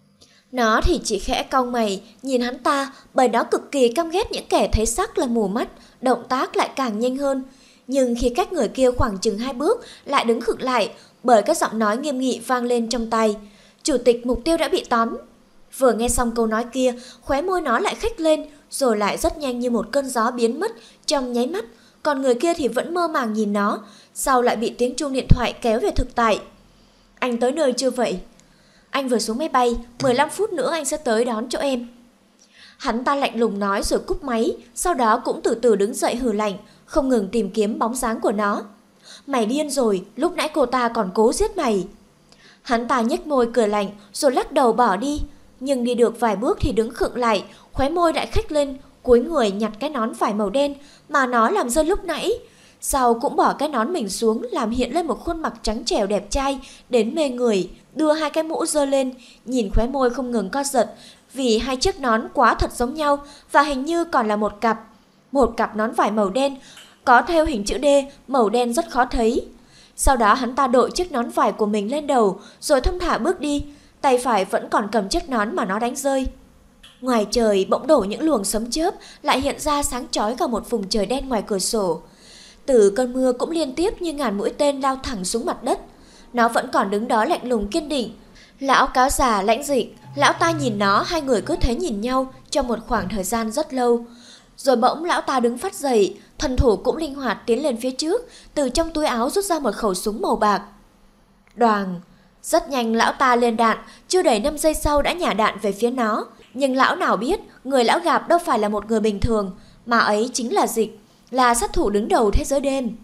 Speaker 1: Nó thì chỉ khẽ cau mày, nhìn hắn ta, bởi nó cực kỳ căm ghét những kẻ thấy sắc là mù mắt, động tác lại càng nhanh hơn. Nhưng khi cách người kia khoảng chừng 2 bước, lại đứng khựng lại, bởi các giọng nói nghiêm nghị vang lên trong tai. Chủ tịch mục tiêu đã bị tóm. Vừa nghe xong câu nói kia, khóe môi nó lại khếch lên, rồi lại rất nhanh như một cơn gió biến mất trong nháy mắt. Còn người kia thì vẫn mơ màng nhìn nó, sau lại bị tiếng chuông điện thoại kéo về thực tại. Anh tới nơi chưa vậy? Anh vừa xuống máy bay, 15 phút nữa anh sẽ tới đón chỗ em. Hắn ta lạnh lùng nói rồi cúp máy, sau đó cũng từ từ đứng dậy hừ lạnh, không ngừng tìm kiếm bóng dáng của nó. Mày điên rồi, lúc nãy cô ta còn cố giết mày. Hắn ta nhếch môi cười lạnh rồi lắc đầu bỏ đi, nhưng đi được vài bước thì đứng khựng lại, khóe môi lại khếch lên, cúi người nhặt cái nón vải màu đen mà nó làm rơi lúc nãy. Sau cũng bỏ cái nón mình xuống, làm hiện lên một khuôn mặt trắng trẻo đẹp trai đến mê người, đưa hai cái mũ giơ lên, nhìn khóe môi không ngừng co giật, vì hai chiếc nón quá thật giống nhau và hình như còn là một cặp. Một cặp nón vải màu đen, có theo hình chữ D, màu đen rất khó thấy. Sau đó hắn ta đội chiếc nón vải của mình lên đầu, rồi thong thả bước đi, tay phải vẫn còn cầm chiếc nón mà nó đánh rơi. Ngoài trời bỗng đổ những luồng sấm chớp, lại hiện ra sáng chói cả một vùng trời đen ngoài cửa sổ. Từ cơn mưa cũng liên tiếp như ngàn mũi tên lao thẳng xuống mặt đất. Nó vẫn còn đứng đó lạnh lùng kiên định. Lão cáo già Lãnh Dịch, lão ta nhìn nó, hai người cứ thế nhìn nhau trong một khoảng thời gian rất lâu. Rồi bỗng lão ta đứng phát dậy, thân thủ cũng linh hoạt tiến lên phía trước, từ trong túi áo rút ra một khẩu súng màu bạc. Đoàng! Rất nhanh lão ta lên đạn, chưa đầy 5 giây sau đã nhả đạn về phía nó. Nhưng lão nào biết, người lão gặp đâu phải là một người bình thường, mà ấy chính là Dịch, là sát thủ đứng đầu thế giới đêm.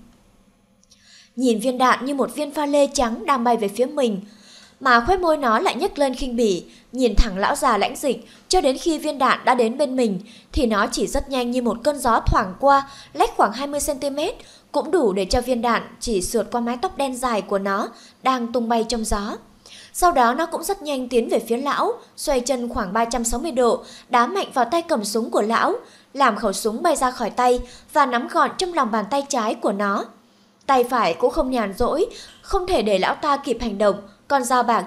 Speaker 1: Nhìn viên đạn như một viên pha lê trắng đang bay về phía mình, mà khóe môi nó lại nhếch lên khinh bỉ, nhìn thẳng lão già Lãnh Dịch, cho đến khi viên đạn đã đến bên mình, thì nó chỉ rất nhanh như một cơn gió thoảng qua, lách khoảng 20 cm, cũng đủ để cho viên đạn chỉ sượt qua mái tóc đen dài của nó đang tung bay trong gió. Sau đó nó cũng rất nhanh tiến về phía lão, xoay chân khoảng 360 độ, đá mạnh vào tay cầm súng của lão, làm khẩu súng bay ra khỏi tay và nắm gọn trong lòng bàn tay trái của nó. Tay phải cũng không nhàn rỗi, không thể để lão ta kịp hành động, con dao bạc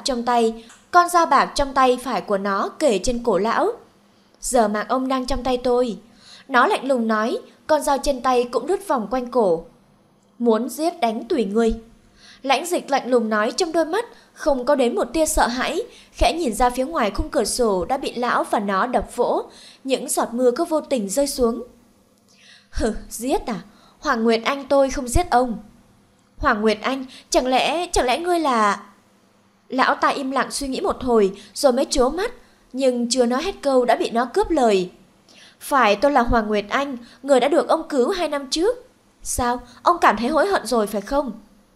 Speaker 1: trong tay phải của nó kề trên cổ lão. Giờ mạng ông đang trong tay tôi. Nó lạnh lùng nói, con dao trên tay cũng lướt vòng quanh cổ. Muốn giết đánh tùy ngươi. Lãnh Dịch lạnh lùng nói, trong đôi mắt không có đến một tia sợ hãi, khẽ nhìn ra phía ngoài khung cửa sổ đã bị lão và nó đập vỗ, những giọt mưa cứ vô tình rơi xuống. Hừ, giết à? Hoàng Nguyệt Anh tôi không giết ông. Hoàng Nguyệt Anh, chẳng lẽ ngươi là... Lão ta im lặng suy nghĩ một hồi rồi mới trố mắt, nhưng chưa nói hết câu đã bị nó cướp lời. Phải, tôi là Hoàng Nguyệt Anh, người đã được ông cứu 2 năm trước. Sao, ông cảm thấy hối hận rồi phải không?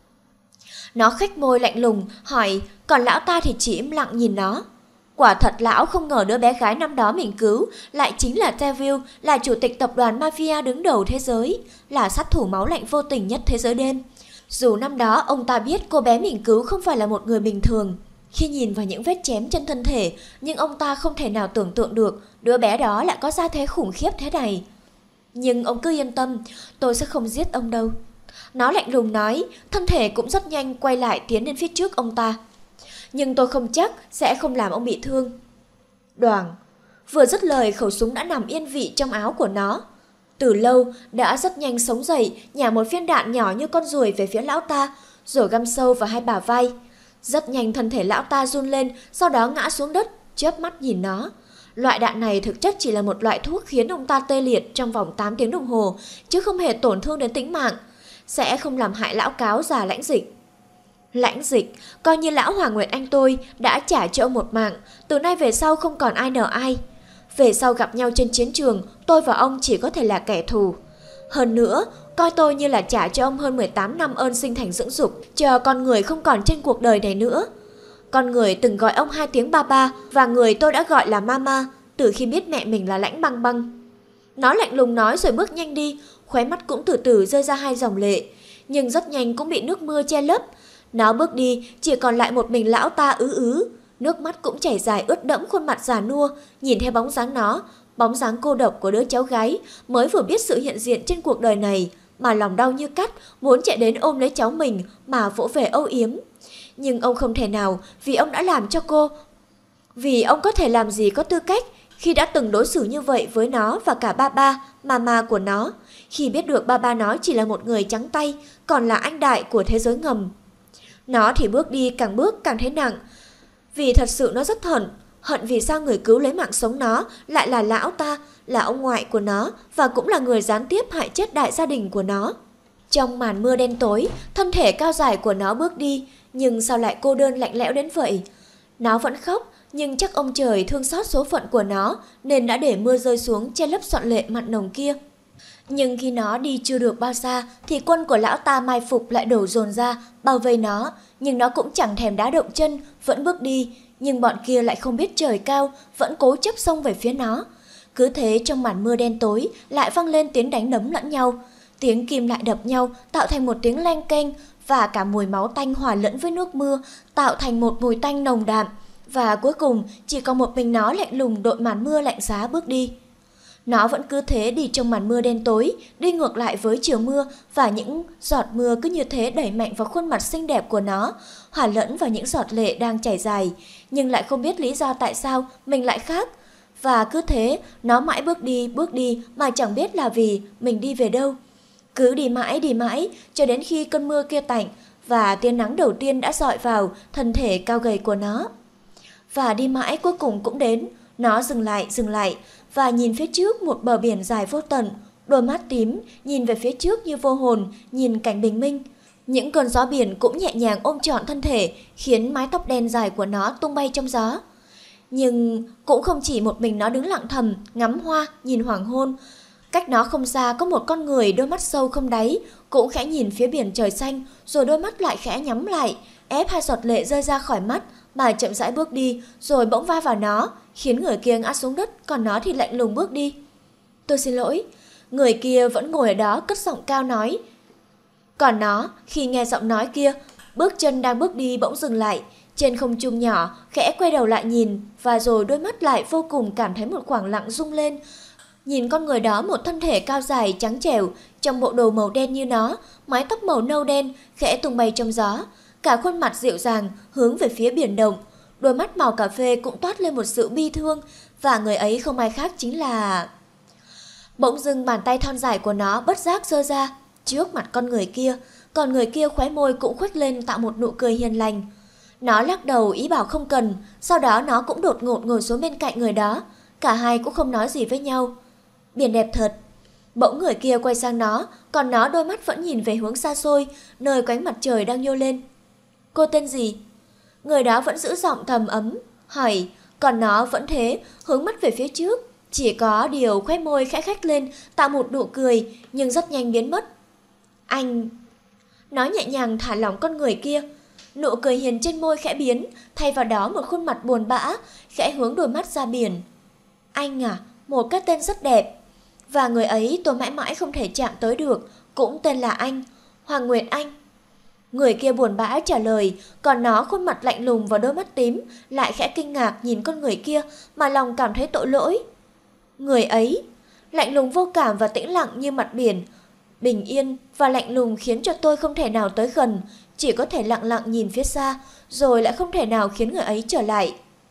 Speaker 1: Nó khếch môi lạnh lùng hỏi, còn lão ta thì chỉ im lặng nhìn nó. Quả thật lão không ngờ đứa bé gái năm đó mình cứu lại chính là Devil, là chủ tịch tập đoàn Mafia đứng đầu thế giới, là sát thủ máu lạnh vô tình nhất thế giới đêm. Dù năm đó ông ta biết cô bé mình cứu không phải là một người bình thường, khi nhìn vào những vết chém trên thân thể, nhưng ông ta không thể nào tưởng tượng được đứa bé đó lại có gia thế khủng khiếp thế này. Nhưng ông cứ yên tâm, tôi sẽ không giết ông đâu. Nó lạnh lùng nói, thân thể cũng rất nhanh quay lại tiến đến phía trước ông ta. Nhưng tôi không chắc sẽ không làm ông bị thương. Đoàng! Vừa dứt lời, khẩu súng đã nằm yên vị trong áo của nó. Từ lâu đã rất nhanh sống dậy, nhả một viên đạn nhỏ như con ruồi về phía lão ta, rồi găm sâu vào hai bả vai. Rất nhanh thân thể lão ta run lên, sau đó ngã xuống đất, chớp mắt nhìn nó. Loại đạn này thực chất chỉ là một loại thuốc khiến ông ta tê liệt trong vòng 8 tiếng đồng hồ, chứ không hề tổn thương đến tính mạng, sẽ không làm hại lão cáo già Lãnh Dịch. Lãnh Dịch, coi như lão Hoàng Nguyệt Anh tôi đã trả cho ông một mạng, từ nay về sau không còn ai nợ ai. Về sau gặp nhau trên chiến trường, tôi và ông chỉ có thể là kẻ thù. Hơn nữa, coi tôi như là trả cho ông hơn 18 năm ơn sinh thành dưỡng dục, chờ con người không còn trên cuộc đời này nữa. Con người từng gọi ông 2 tiếng Baba, và người tôi đã gọi là Mama từ khi biết mẹ mình là Lãnh Băng Băng. Nó lạnh lùng nói rồi bước nhanh đi, khóe mắt cũng từ từ rơi ra 2 dòng lệ, nhưng rất nhanh cũng bị nước mưa che lấp. Nó bước đi, chỉ còn lại một mình lão ta ứ, nước mắt cũng chảy dài ướt đẫm khuôn mặt già nua, nhìn theo bóng dáng nó, bóng dáng cô độc của đứa cháu gái mới vừa biết sự hiện diện trên cuộc đời này, mà lòng đau như cắt, muốn chạy đến ôm lấy cháu mình mà vỗ về âu yếm. Nhưng ông không thể nào, vì ông đã làm cho cô Vì ông có thể làm gì có tư cách khi đã từng đối xử như vậy với nó và cả ba, mama của nó, khi biết được ba nó chỉ là một người trắng tay, còn là anh đại của thế giới ngầm. Nó thì bước đi bước càng thấy nặng, vì thật sự nó rất hận vì sao người cứu lấy mạng sống nó lại là lão ta, là ông ngoại của nó và cũng là người gián tiếp hại chết đại gia đình của nó. Trong màn mưa đen tối, thân thể cao dài của nó bước đi, nhưng sao lại cô đơn lạnh lẽo đến vậy? Nó vẫn khóc, nhưng chắc ông trời thương xót số phận của nó nên đã để mưa rơi xuống che lấp xọn lệ mặn nồng kia. Nhưng khi nó đi chưa được bao xa thì quân của lão ta mai phục lại đổ dồn ra, bao vây nó, nhưng nó cũng chẳng thèm đá động chân, vẫn bước đi, nhưng bọn kia lại không biết trời cao, vẫn cố chấp xông về phía nó. Cứ thế trong màn mưa đen tối lại vang lên tiếng đánh đấm lẫn nhau, tiếng kim lại đập nhau tạo thành một tiếng leng keng và cả mùi máu tanh hòa lẫn với nước mưa tạo thành một mùi tanh nồng đậm. Và cuối cùng chỉ còn một mình nó lạnh lùng đội màn mưa lạnh giá bước đi. Nó vẫn cứ thế đi trong màn mưa đen tối, đi ngược lại với chiều mưa và những giọt mưa cứ như thế đẩy mạnh vào khuôn mặt xinh đẹp của nó, hòa lẫn vào những giọt lệ đang chảy dài, nhưng lại không biết lý do tại sao mình lại khác. Và cứ thế, nó mãi bước đi mà chẳng biết là vì mình đi về đâu. Cứ đi mãi, cho đến khi cơn mưa kia tạnh và tia nắng đầu tiên đã rọi vào thân thể cao gầy của nó. Và đi mãi cuối cùng cũng đến, nó dừng lại và nhìn phía trước một bờ biển dài vô tận, đôi mắt tím nhìn về phía trước như vô hồn, nhìn cảnh bình minh. Những cơn gió biển cũng nhẹ nhàng ôm trọn thân thể, khiến mái tóc đen dài của nó tung bay trong gió. Nhưng cũng không chỉ một mình nó đứng lặng thầm, ngắm hoa, nhìn hoàng hôn. Cách nó không xa có một con người đôi mắt sâu không đáy, cũng khẽ nhìn phía biển trời xanh, rồi đôi mắt lại khẽ nhắm lại, ép hai giọt lệ rơi ra khỏi mắt, mà chậm rãi bước đi, rồi bỗng va vào nó, khiến người kia ngã xuống đất, còn nó thì lạnh lùng bước đi. Tôi xin lỗi. Người kia vẫn ngồi ở đó cất giọng cao nói. Còn nó, khi nghe giọng nói kia, bước chân đang bước đi bỗng dừng lại, trên không trung nhỏ, khẽ quay đầu lại nhìn, và rồi đôi mắt lại vô cùng cảm thấy một khoảng lặng rung lên. Nhìn con người đó một thân thể cao dài trắng trẻo, trong bộ đồ màu đen như nó, mái tóc màu nâu đen, khẽ tung bay trong gió. Cả khuôn mặt dịu dàng, hướng về phía biển động. Đôi mắt màu cà phê cũng toát lên một sự bi thương, và người ấy không ai khác chính là... Bỗng dưng bàn tay thon dài của nó bất giác giơ ra trước mặt con người kia, còn người kia khóe môi cũng khuếch lên tạo một nụ cười hiền lành. Nó lắc đầu ý bảo không cần, sau đó nó cũng đột ngột ngồi xuống bên cạnh người đó. Cả hai cũng không nói gì với nhau. Biển đẹp thật. Bỗng người kia quay sang nó, còn nó đôi mắt vẫn nhìn về hướng xa xôi, nơi có ánh mặt trời đang nhô lên. Cô tên gì? Người đó vẫn giữ giọng thầm ấm, hỏi, còn nó vẫn thế, hướng mắt về phía trước. Chỉ có điều khóe môi khẽ khách lên, tạo một nụ cười, nhưng rất nhanh biến mất. Anh... Nó nhẹ nhàng thả lỏng con người kia. Nụ cười hiền trên môi khẽ biến, thay vào đó một khuôn mặt buồn bã, khẽ hướng đôi mắt ra biển. Anh à, một cái tên rất đẹp. Và người ấy tôi mãi mãi không thể chạm tới được, cũng tên là anh, Hoàng Nguyệt Anh. Người kia buồn bã trả lời, còn nó khuôn mặt lạnh lùng và đôi mắt tím, lại khẽ kinh ngạc nhìn con người kia mà lòng cảm thấy tội lỗi. Người ấy, lạnh lùng vô cảm và tĩnh lặng như mặt biển, bình yên và lạnh lùng khiến cho tôi không thể nào tới gần, chỉ có thể lặng lặng nhìn phía xa, rồi lại không thể nào khiến người ấy trở lại.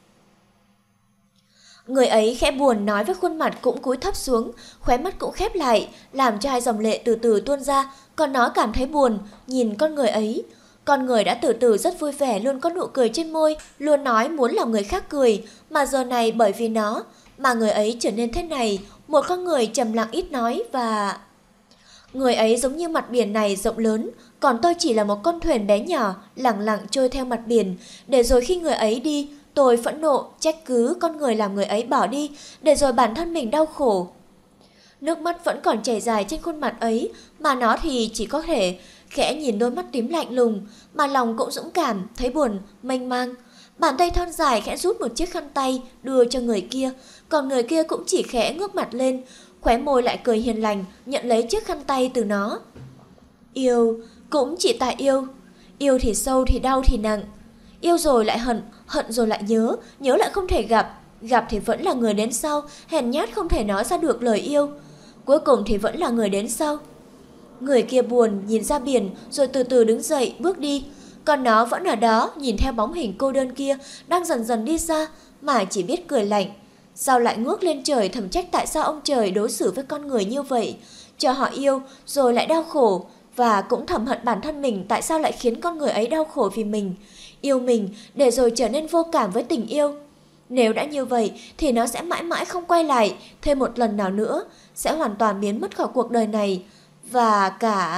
Speaker 1: Người ấy khẽ buồn nói với khuôn mặt cũng cúi thấp xuống, khóe mắt cũng khép lại, làm cho hai dòng lệ từ từ tuôn ra, còn nó cảm thấy buồn, nhìn con người ấy. Con người đã từ từ rất vui vẻ, luôn có nụ cười trên môi, luôn nói muốn làm người khác cười, mà giờ này bởi vì nó, mà người ấy trở nên thế này, một con người trầm lặng ít nói và... Người ấy giống như mặt biển này rộng lớn, còn tôi chỉ là một con thuyền bé nhỏ, lặng lặng trôi theo mặt biển, để rồi khi người ấy đi, tôi phẫn nộ, trách cứ con người làm người ấy bỏ đi, để rồi bản thân mình đau khổ. Nước mắt vẫn còn chảy dài trên khuôn mặt ấy, mà nó thì chỉ có thể khẽ nhìn đôi mắt tím lạnh lùng, mà lòng cũng dũng cảm, thấy buồn, mênh mang. Bàn tay thon dài khẽ rút một chiếc khăn tay đưa cho người kia, còn người kia cũng chỉ khẽ ngước mặt lên, khóe môi lại cười hiền lành, nhận lấy chiếc khăn tay từ nó. Yêu, cũng chỉ tại yêu. Yêu thì sâu thì đau thì nặng. Yêu rồi lại hận, hận rồi lại nhớ, nhớ lại không thể gặp thì vẫn là người đến sau, hèn nhát không thể nói ra được lời yêu. Cuối cùng thì vẫn là người đến sau. Người kia buồn, nhìn ra biển, rồi từ từ đứng dậy, bước đi. Còn nó vẫn ở đó, nhìn theo bóng hình cô đơn kia, đang dần dần đi xa, mà chỉ biết cười lạnh. Sao lại ngước lên trời thầm trách tại sao ông trời đối xử với con người như vậy, cho họ yêu rồi lại đau khổ, và cũng thầm hận bản thân mình tại sao lại khiến con người ấy đau khổ vì mình, yêu mình để rồi trở nên vô cảm với tình yêu. Nếu đã như vậy thì nó sẽ mãi mãi không quay lại thêm một lần nào nữa, sẽ hoàn toàn biến mất khỏi cuộc đời này. Và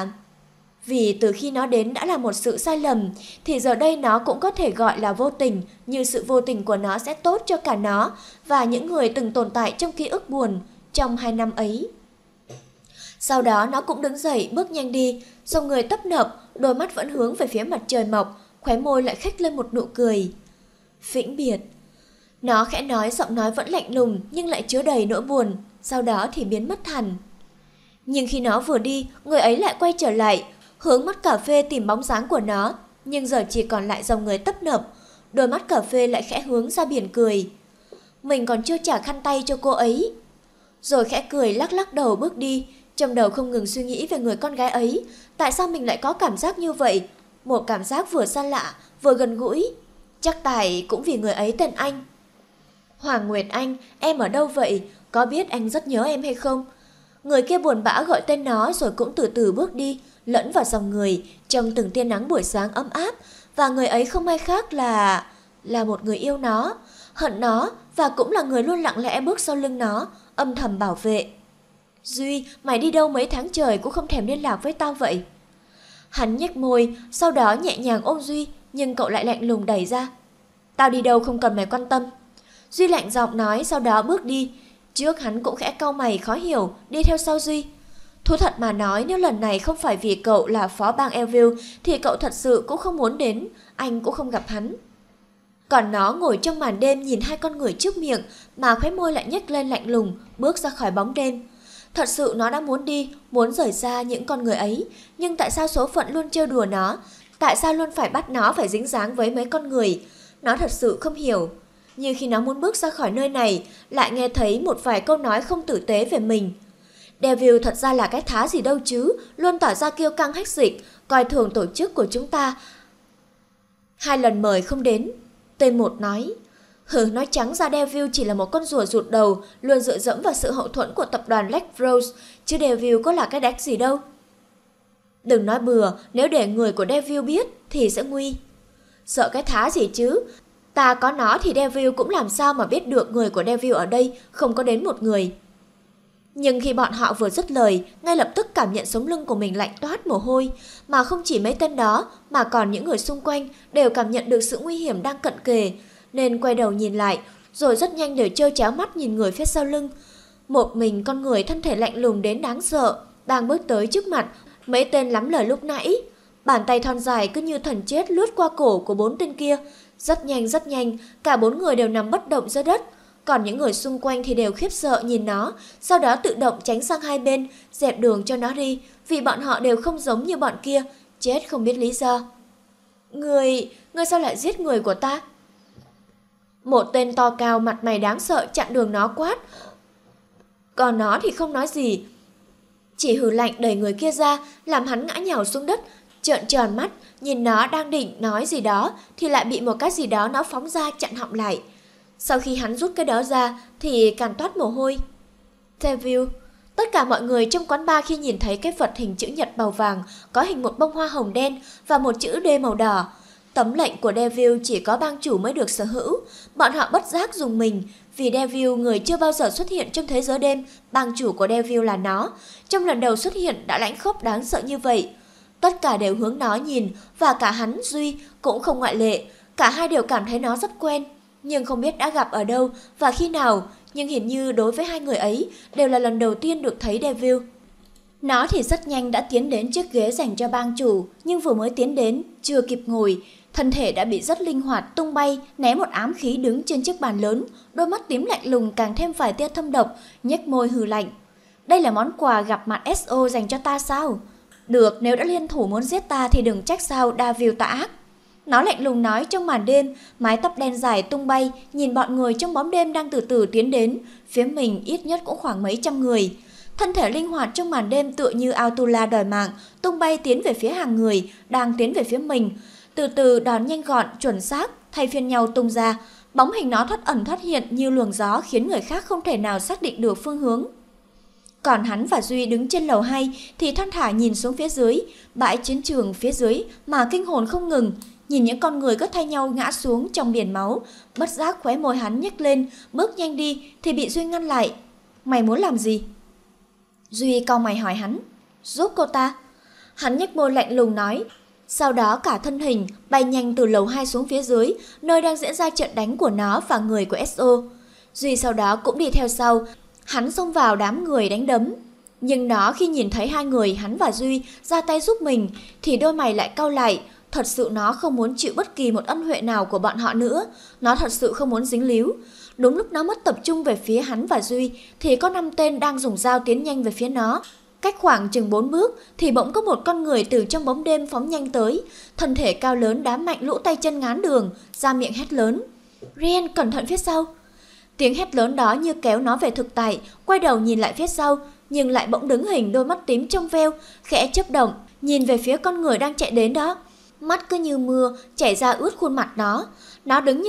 Speaker 1: vì từ khi nó đến đã là một sự sai lầm, thì giờ đây nó cũng có thể gọi là vô tình, như sự vô tình của nó sẽ tốt cho cả nó và những người từng tồn tại trong ký ức buồn trong 2 năm ấy. Sau đó nó cũng đứng dậy bước nhanh đi, dòng người tấp nập, đôi mắt vẫn hướng về phía mặt trời mọc, khóe môi lại khếch lên một nụ cười. Vĩnh biệt. Nó khẽ nói, giọng nói vẫn lạnh lùng nhưng lại chứa đầy nỗi buồn, sau đó thì biến mất hẳn. Nhưng khi nó vừa đi, người ấy lại quay trở lại, hướng mắt cà phê tìm bóng dáng của nó, nhưng giờ chỉ còn lại dòng người tấp nập. Đôi mắt cà phê lại khẽ hướng ra biển cười. Mình còn chưa trả khăn tay cho cô ấy. Rồi khẽ cười lắc lắc đầu bước đi, trong đầu không ngừng suy nghĩ về người con gái ấy. Tại sao mình lại có cảm giác như vậy? Một cảm giác vừa xa lạ, vừa gần gũi. Chắc tại cũng vì người ấy tên Anh. Hoàng Nguyệt Anh, em ở đâu vậy? Có biết anh rất nhớ em hay không? Người kia buồn bã gọi tên nó rồi cũng từ từ bước đi, lẫn vào dòng người trong từng tia nắng buổi sáng ấm áp. Và người ấy không ai khác là một người yêu nó, hận nó, và cũng là người luôn lặng lẽ bước sau lưng nó, âm thầm bảo vệ. Duy, mày đi đâu mấy tháng trời cũng không thèm liên lạc với tao vậy? Hắn nhếch môi, sau đó nhẹ nhàng ôm Duy, nhưng cậu lại lạnh lùng đẩy ra. Tao đi đâu không cần mày quan tâm. Duy lạnh giọng nói, sau đó bước đi. Trước hắn cũng khẽ cau mày khó hiểu, đi theo sau Duy. Thú thật mà nói, nếu lần này không phải vì cậu là phó bang Elville thì cậu thật sự cũng không muốn đến, anh cũng không gặp hắn. Còn nó ngồi trong màn đêm nhìn hai con người trước miệng mà khóe môi lại nhếch lên lạnh lùng, bước ra khỏi bóng đêm. Thật sự nó đã muốn đi, muốn rời xa những con người ấy, nhưng tại sao số phận luôn trêu đùa nó? Tại sao luôn phải bắt nó phải dính dáng với mấy con người? Nó thật sự không hiểu. Nhưng khi nó muốn bước ra khỏi nơi này, lại nghe thấy một vài câu nói không tử tế về mình. Devil thật ra là cái thá gì đâu chứ, luôn tỏ ra kiêu căng hách dịch, coi thường tổ chức của chúng ta. 2 lần mời không đến. T1 nói. Nói trắng ra Devil chỉ là một con rùa rụt đầu, luôn dựa dẫm vào sự hậu thuẫn của tập đoàn Black Rose, chứ Devil có là cái đách gì đâu. Đừng nói bừa, nếu để người của Devil biết thì sẽ nguy. Sợ cái thá gì chứ? Ta có nó thì Devil cũng làm sao mà biết được người của Devil ở đây không có đến một người. Nhưng khi bọn họ vừa dứt lời, ngay lập tức cảm nhận sống lưng của mình lạnh toát mồ hôi. Mà không chỉ mấy tên đó, mà còn những người xung quanh đều cảm nhận được sự nguy hiểm đang cận kề, nên quay đầu nhìn lại, rồi rất nhanh đều trơ tráo mắt nhìn người phía sau lưng. Một mình con người thân thể lạnh lùng đến đáng sợ, đang bước tới trước mặt mấy tên lắm lời lúc nãy. Bàn tay thon dài cứ như thần chết lướt qua cổ của 4 tên kia. Rất nhanh, cả 4 người đều nằm bất động dưới đất. Còn những người xung quanh thì đều khiếp sợ nhìn nó, sau đó tự động tránh sang hai bên, dẹp đường cho nó đi, vì bọn họ đều không giống như bọn kia, chết không biết lý do. Người sao lại giết người của ta? Một tên to cao mặt mày đáng sợ chặn đường nó quát. Còn nó thì không nói gì, chỉ hừ lạnh đẩy người kia ra, làm hắn ngã nhào xuống đất, trợn tròn mắt, nhìn nó đang định nói gì đó thì lại bị một cái gì đó nó phóng ra chặn họng lại. Sau khi hắn rút cái đó ra thì càng toát mồ hôi. Devil. Tất cả mọi người trong quán bar khi nhìn thấy cái vật hình chữ nhật màu vàng có hình một bông hoa hồng đen và một chữ D màu đỏ. Tấm lệnh của Devil chỉ có bang chủ mới được sở hữu. Bọn họ bất giác dùng mình, vì Devil người chưa bao giờ xuất hiện trong thế giới đêm, bang chủ của Devil là nó. Trong lần đầu xuất hiện đã lãnh khốc đáng sợ như vậy. Tất cả đều hướng nó nhìn, và cả hắn, Duy cũng không ngoại lệ. Cả hai đều cảm thấy nó rất quen, nhưng không biết đã gặp ở đâu và khi nào. Nhưng hiển như đối với hai người ấy đều là lần đầu tiên được thấy Devil. Nó thì rất nhanh đã tiến đến chiếc ghế dành cho bang chủ, nhưng vừa mới tiến đến, chưa kịp ngồi, thân thể đã bị rất linh hoạt tung bay, né một ám khí đứng trên chiếc bàn lớn, đôi mắt tím lạnh lùng càng thêm vài tia thâm độc, nhếch môi hừ lạnh. Đây là món quà gặp mặt SO dành cho ta sao? Được, nếu đã liên thủ muốn giết ta thì đừng trách sao Devil tà ác. Nó lạnh lùng nói trong màn đêm, mái tóc đen dài tung bay, nhìn bọn người trong bóng đêm đang từ từ tiến đến, phía mình ít nhất cũng khoảng mấy trăm người. Thân thể linh hoạt trong màn đêm tựa như Autula đòi mạng, tung bay tiến về phía hàng người đang tiến về phía mình. Từ từ đòn nhanh gọn, chuẩn xác, thay phiên nhau tung ra, Bóng hình nó thoát ẩn thoát hiện như luồng gió khiến người khác không thể nào xác định được phương hướng. Còn hắn và Duy đứng trên lầu 2 thì thon thả nhìn xuống phía dưới, bãi chiến trường phía dưới mà kinh hồn không ngừng, nhìn những con người cứ thay nhau ngã xuống trong biển máu. Bất giác khóe môi hắn nhếch lên, bước nhanh đi thì bị Duy ngăn lại. Mày muốn làm gì? Duy cau mày hỏi hắn. Giúp cô ta. Hắn nhếch môi lạnh lùng nói. Sau đó cả thân hình bay nhanh từ lầu 2 xuống phía dưới, nơi đang diễn ra trận đánh của nó và người của SO. Duy sau đó cũng đi theo sau. Hắn xông vào đám người đánh đấm. Nhưng nó khi nhìn thấy hai người hắn và Duy ra tay giúp mình thì đôi mày lại cau lại. Thật sự nó không muốn chịu bất kỳ một ân huệ nào của bọn họ nữa. Nó thật sự không muốn dính líu. Đúng lúc nó mất tập trung về phía hắn và Duy thì có 5 tên đang dùng dao tiến nhanh về phía nó. Cách khoảng chừng 4 bước thì bỗng có một con người từ trong bóng đêm phóng nhanh tới. Thân thể cao lớn đá mạnh lũ tay chân ngán đường, ra miệng hét lớn. Ren, cẩn thận phía sau. Tiếng hét lớn đó như kéo nó về thực tại, quay đầu nhìn lại phía sau, nhưng lại bỗng đứng hình, đôi mắt tím trong veo, khẽ chớp động, nhìn về phía con người đang chạy đến đó. Mắt cứ như mưa chảy ra ướt khuôn mặt nó. Nó đứng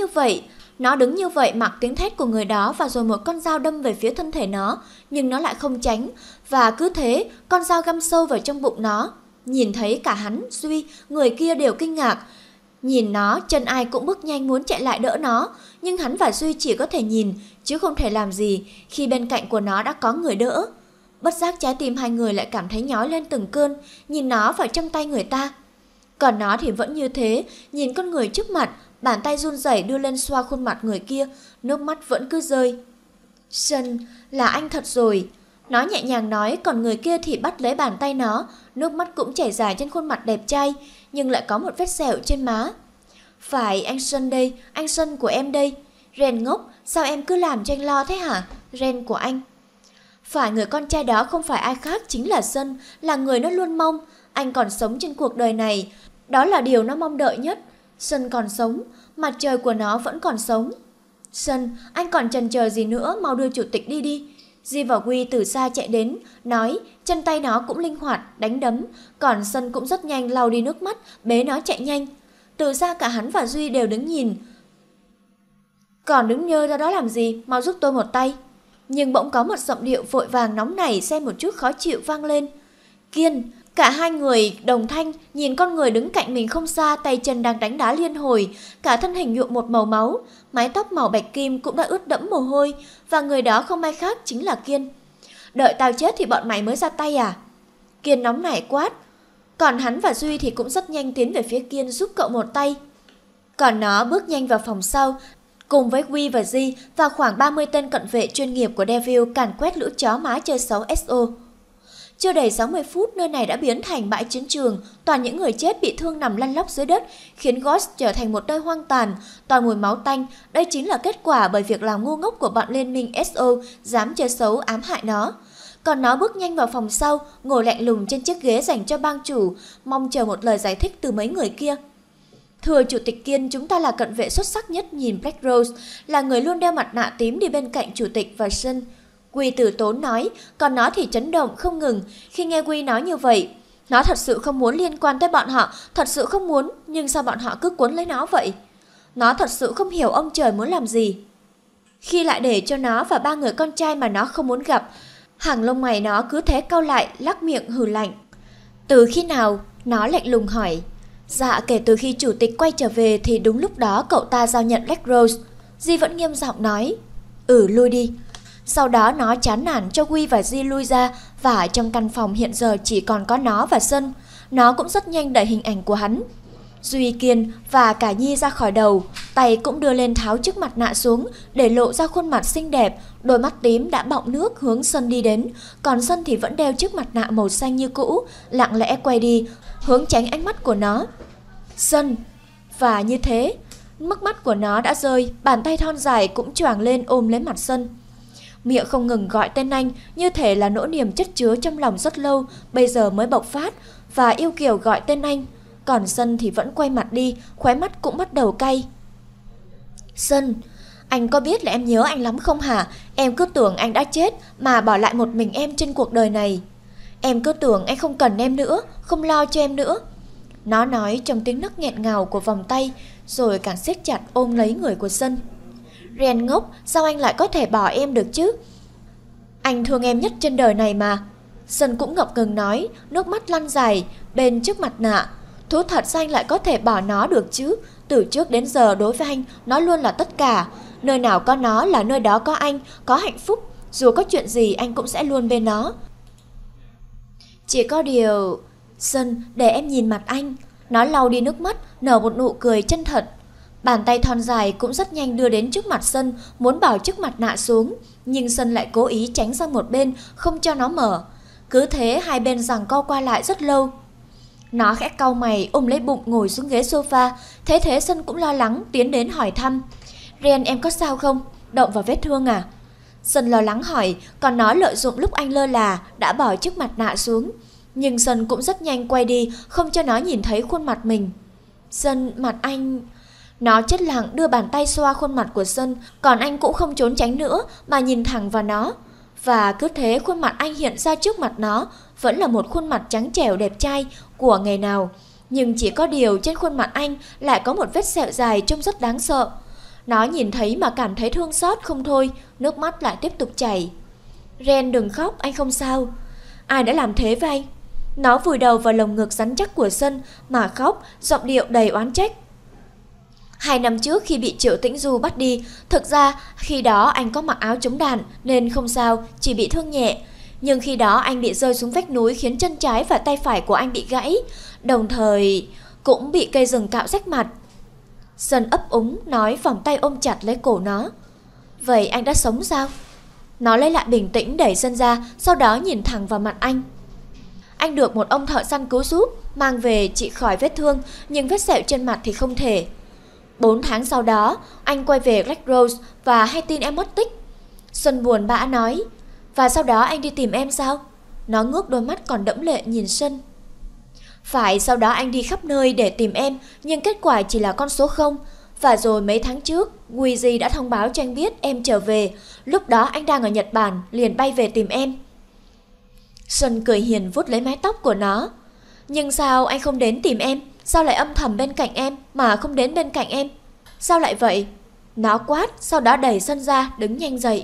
Speaker 1: như vậy mặc tiếng thét của người đó và rồi một con dao đâm về phía thân thể nó, nhưng nó lại không tránh, và cứ thế con dao găm sâu vào trong bụng nó. Nhìn thấy cả hắn, Duy, người kia đều kinh ngạc. Nhìn nó, chân ai cũng bước nhanh muốn chạy lại đỡ nó, nhưng hắn và Duy chỉ có thể nhìn chứ không thể làm gì khi bên cạnh của nó đã có người đỡ. Bất giác trái tim hai người lại cảm thấy nhói lên từng cơn, nhìn nó vào trong tay người ta. Còn nó thì vẫn như thế, nhìn con người trước mặt, bàn tay run rẩy đưa lên xoa khuôn mặt người kia, nước mắt vẫn cứ rơi. Sơn, là anh thật rồi. Nó nhẹ nhàng nói, còn người kia thì bắt lấy bàn tay nó, nước mắt cũng chảy dài trên khuôn mặt đẹp trai, nhưng lại có một vết sẹo trên má. Phải, anh Sơn đây, anh Sơn của em đây. Ren ngốc, sao em cứ làm cho anh lo thế hả? Ren của anh. Phải, người con trai đó không phải ai khác chính là Sơn, là người nó luôn mong. Anh còn sống trên cuộc đời này, đó là điều nó mong đợi nhất. Sơn còn sống, mặt trời của nó vẫn còn sống. Sơn, anh còn chần chờ gì nữa, mau đưa chủ tịch đi đi. Di và Quy từ xa chạy đến, nói, chân tay nó cũng linh hoạt, đánh đấm, còn Sơn cũng rất nhanh lau đi nước mắt, bế nó chạy nhanh. Từ xa cả hắn và Duy đều đứng nhìn. Còn đứng nhơ ra đó làm gì, mau giúp tôi một tay. Nhưng bỗng có một giọng điệu vội vàng nóng nảy xen một chút khó chịu vang lên. Kiên. Cả hai người đồng thanh nhìn con người đứng cạnh mình không xa, tay chân đang đánh đá liên hồi, cả thân hình nhuộm một màu máu, mái tóc màu bạch kim cũng đã ướt đẫm mồ hôi, và người đó không ai khác chính là Kiên. Đợi tao chết thì bọn mày mới ra tay à? Kiên nóng nảy quát. Còn hắn và Duy thì cũng rất nhanh tiến về phía Kiên giúp cậu một tay. Còn nó bước nhanh vào phòng sau, cùng với Quy và Di và khoảng 30 tên cận vệ chuyên nghiệp của Devil càn quét lũ chó má chơi xấu SO. Chưa đầy 60 phút, nơi này đã biến thành bãi chiến trường, toàn những người chết bị thương nằm lăn lóc dưới đất, khiến Ghost trở thành một nơi hoang tàn, toàn mùi máu tanh. Đây chính là kết quả bởi việc làm ngu ngốc của bọn liên minh SO dám chơi xấu ám hại nó. Còn nó bước nhanh vào phòng sau, ngồi lạnh lùng trên chiếc ghế dành cho bang chủ, mong chờ một lời giải thích từ mấy người kia. Thưa Chủ tịch Kiên, chúng ta là cận vệ xuất sắc nhất, nhìn Black Rose, là người luôn đeo mặt nạ tím đi bên cạnh Chủ tịch và Sun. Quy từ tốn nói, còn nó thì chấn động không ngừng khi nghe Quy nói như vậy. Nó thật sự không muốn liên quan tới bọn họ, thật sự không muốn, nhưng sao bọn họ cứ cuốn lấy nó vậy? Nó thật sự không hiểu ông trời muốn làm gì. Khi lại để cho nó và ba người con trai mà nó không muốn gặp, hàng lông mày nó cứ thế cau lại, lắc miệng hừ lạnh. Từ khi nào? Nó lạnh lùng hỏi. Dạ, kể từ khi chủ tịch quay trở về thì đúng lúc đó cậu ta giao nhận Black Rose. Di vẫn nghiêm giọng nói. Lui đi. Sau đó nó chán nản cho Quy và Di lui ra, và trong căn phòng hiện giờ chỉ còn có nó và Sun. Nó cũng rất nhanh đẩy hình ảnh của hắn, Duy, Kiên và cả Nhi ra khỏi đầu, tay cũng đưa lên tháo chiếc mặt nạ xuống để lộ ra khuôn mặt xinh đẹp, đôi mắt tím đã bọng nước hướng Sun đi đến, còn Sun thì vẫn đeo chiếc mặt nạ màu xanh như cũ, lặng lẽ quay đi, hướng tránh ánh mắt của nó. Sun. Và như thế, nước mắt của nó đã rơi, bàn tay thon dài cũng choàng lên ôm lấy mặt Sun. Miệng không ngừng gọi tên anh, như thể là nỗi niềm chất chứa trong lòng rất lâu, bây giờ mới bộc phát, và yêu kiều gọi tên anh. Còn Sun thì vẫn quay mặt đi, khóe mắt cũng bắt đầu cay. Sun, anh có biết là em nhớ anh lắm không hả? Em cứ tưởng anh đã chết mà bỏ lại một mình em trên cuộc đời này. Em cứ tưởng anh không cần em nữa, không lo cho em nữa. Nó nói trong tiếng nấc nghẹn ngào của vòng tay, rồi càng siết chặt ôm lấy người của Sun. Ren ngốc, sao anh lại có thể bỏ em được chứ? Anh thương em nhất trên đời này mà. Sun cũng ngập ngừng nói, nước mắt lăn dài bên trước mặt nạ. Thú thật sao anh lại có thể bỏ nó được chứ? Từ trước đến giờ đối với anh, nó luôn là tất cả. Nơi nào có nó là nơi đó có anh, có hạnh phúc. Dù có chuyện gì anh cũng sẽ luôn bên nó. Chỉ có điều... Sun, để em nhìn mặt anh. Nó lau đi nước mắt, nở một nụ cười chân thật. Bàn tay thon dài cũng rất nhanh đưa đến trước mặt Sun, muốn bảo chiếc mặt nạ xuống. Nhưng Sun lại cố ý tránh sang một bên, không cho nó mở. Cứ thế hai bên giằng co qua lại rất lâu. Nó khẽ cau mày, ôm lấy bụng ngồi xuống ghế sofa. Thế Sun cũng lo lắng tiến đến hỏi thăm. Ren, em có sao không? Động vào vết thương à? Sun lo lắng hỏi, còn nó lợi dụng lúc anh lơ là đã bỏ chiếc mặt nạ xuống. Nhưng Sun cũng rất nhanh quay đi, không cho nó nhìn thấy khuôn mặt mình. Sun, mặt anh... Nó chết lặng đưa bàn tay xoa khuôn mặt của Sun, còn anh cũng không trốn tránh nữa mà nhìn thẳng vào nó. Và cứ thế khuôn mặt anh hiện ra trước mặt nó, vẫn là một khuôn mặt trắng trẻo đẹp trai của ngày nào. Nhưng chỉ có điều trên khuôn mặt anh lại có một vết sẹo dài trông rất đáng sợ. Nó nhìn thấy mà cảm thấy thương xót không thôi, nước mắt lại tiếp tục chảy. Ren, đừng khóc, anh không sao. Ai đã làm thế với anh? Nó vùi đầu vào lồng ngực rắn chắc của Sun mà khóc, giọng điệu đầy oán trách. 2 năm trước khi bị Triệu Tĩnh Du bắt đi, thực ra khi đó anh có mặc áo chống đạn nên không sao, chỉ bị thương nhẹ. Nhưng khi đó anh bị rơi xuống vách núi khiến chân trái và tay phải của anh bị gãy, đồng thời cũng bị cây rừng cạo rách mặt. Sun ấp úng nói, vòng tay ôm chặt lấy cổ nó. Vậy anh đã sống sao? Nó lấy lại bình tĩnh đẩy Sun ra, sau đó nhìn thẳng vào mặt anh. Anh được một ông thợ săn cứu giúp, mang về trị khỏi vết thương, nhưng vết sẹo trên mặt thì không thể. 4 tháng sau đó, anh quay về Black Rose và hay tin em mất tích. Sun buồn bã nói. Và sau đó anh đi tìm em sao? Nó ngước đôi mắt còn đẫm lệ nhìn Sun. Phải, sau đó anh đi khắp nơi để tìm em, nhưng kết quả chỉ là con số 0. Và rồi mấy tháng trước, Weezy đã thông báo cho anh biết em trở về. Lúc đó anh đang ở Nhật Bản, liền bay về tìm em. Sun cười hiền vuốt lấy mái tóc của nó. Nhưng sao anh không đến tìm em? Sao lại âm thầm bên cạnh em mà không đến bên cạnh em? Sao lại vậy? Nó quát, sau đó đẩy Sun ra, đứng nhanh dậy.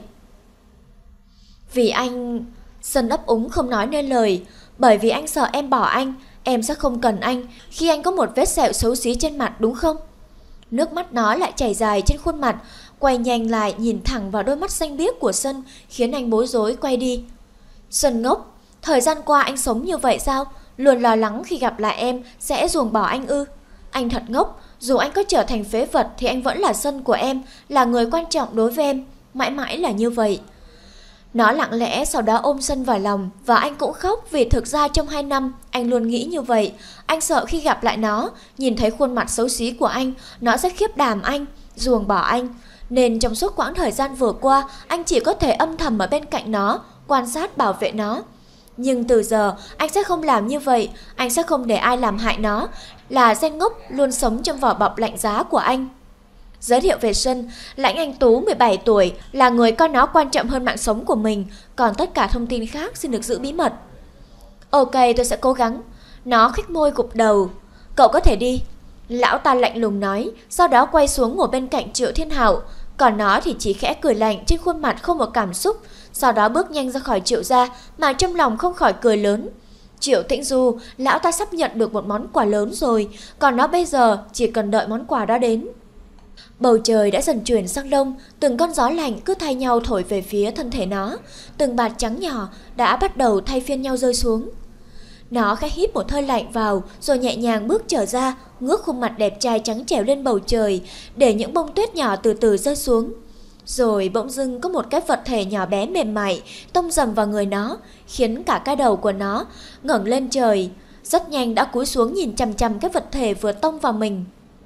Speaker 1: Vì anh... Sun ấp úng không nói nên lời. Bởi vì anh sợ em bỏ anh, em sẽ không cần anh khi anh có một vết sẹo xấu xí trên mặt, đúng không? Nước mắt nó lại chảy dài trên khuôn mặt, quay nhanh lại nhìn thẳng vào đôi mắt xanh biếc của Sun, khiến anh bối rối quay đi. Sun ngốc, thời gian qua anh sống như vậy sao? Luôn lo lắng khi gặp lại em sẽ ruồng bỏ anh ư? Anh thật ngốc, dù anh có trở thành phế vật thì anh vẫn là Sun của em, là người quan trọng đối với em, mãi mãi là như vậy. Nó lặng lẽ sau đó ôm Sun vào lòng, và anh cũng khóc vì thực ra trong 2 năm anh luôn nghĩ như vậy. Anh sợ khi gặp lại nó, nhìn thấy khuôn mặt xấu xí của anh, nó sẽ khiếp đảm anh, ruồng bỏ anh. Nên trong suốt quãng thời gian vừa qua, anh chỉ có thể âm thầm ở bên cạnh nó, quan sát bảo vệ nó. Nhưng từ giờ anh sẽ không làm như vậy, anh sẽ không để ai làm hại nó, là Gen ngốc luôn sống trong vỏ bọc lạnh giá của anh. Giới thiệu về Sun, Lãnh Anh Tú 17 tuổi, là người coi nó quan trọng hơn mạng sống của mình, còn tất cả thông tin khác xin được giữ bí mật. Ok, tôi sẽ cố gắng. Nó khích môi gục đầu. Cậu có thể đi. Lão ta lạnh lùng nói, sau đó quay xuống ngồi bên cạnh Triệu Thiên Hạo. Còn nó thì chỉ khẽ cười lạnh, trên khuôn mặt không một cảm xúc. Sau đó bước nhanh ra khỏi Triệu gia, mà trong lòng không khỏi cười lớn. Triệu Tĩnh Du, lão ta sắp nhận được một món quà lớn rồi, còn nó bây giờ chỉ cần đợi món quà đó đến. Bầu trời đã dần chuyển sang đông, từng con gió lạnh cứ thay nhau thổi về phía thân thể nó, từng bạt trắng nhỏ đã bắt đầu thay phiên nhau rơi xuống. Nó khẽ hít một hơi lạnh vào, rồi nhẹ nhàng bước trở ra, ngước khuôn mặt đẹp trai trắng trẻo lên bầu trời, để những bông tuyết nhỏ từ từ rơi xuống. Rồi bỗng dưng có một cái vật thể nhỏ bé mềm mại tông dầm vào người nó, khiến cả cái đầu của nó ngẩng lên trời. Rất nhanh đã cúi xuống nhìn chằm chằm cái vật thể vừa tông vào mình.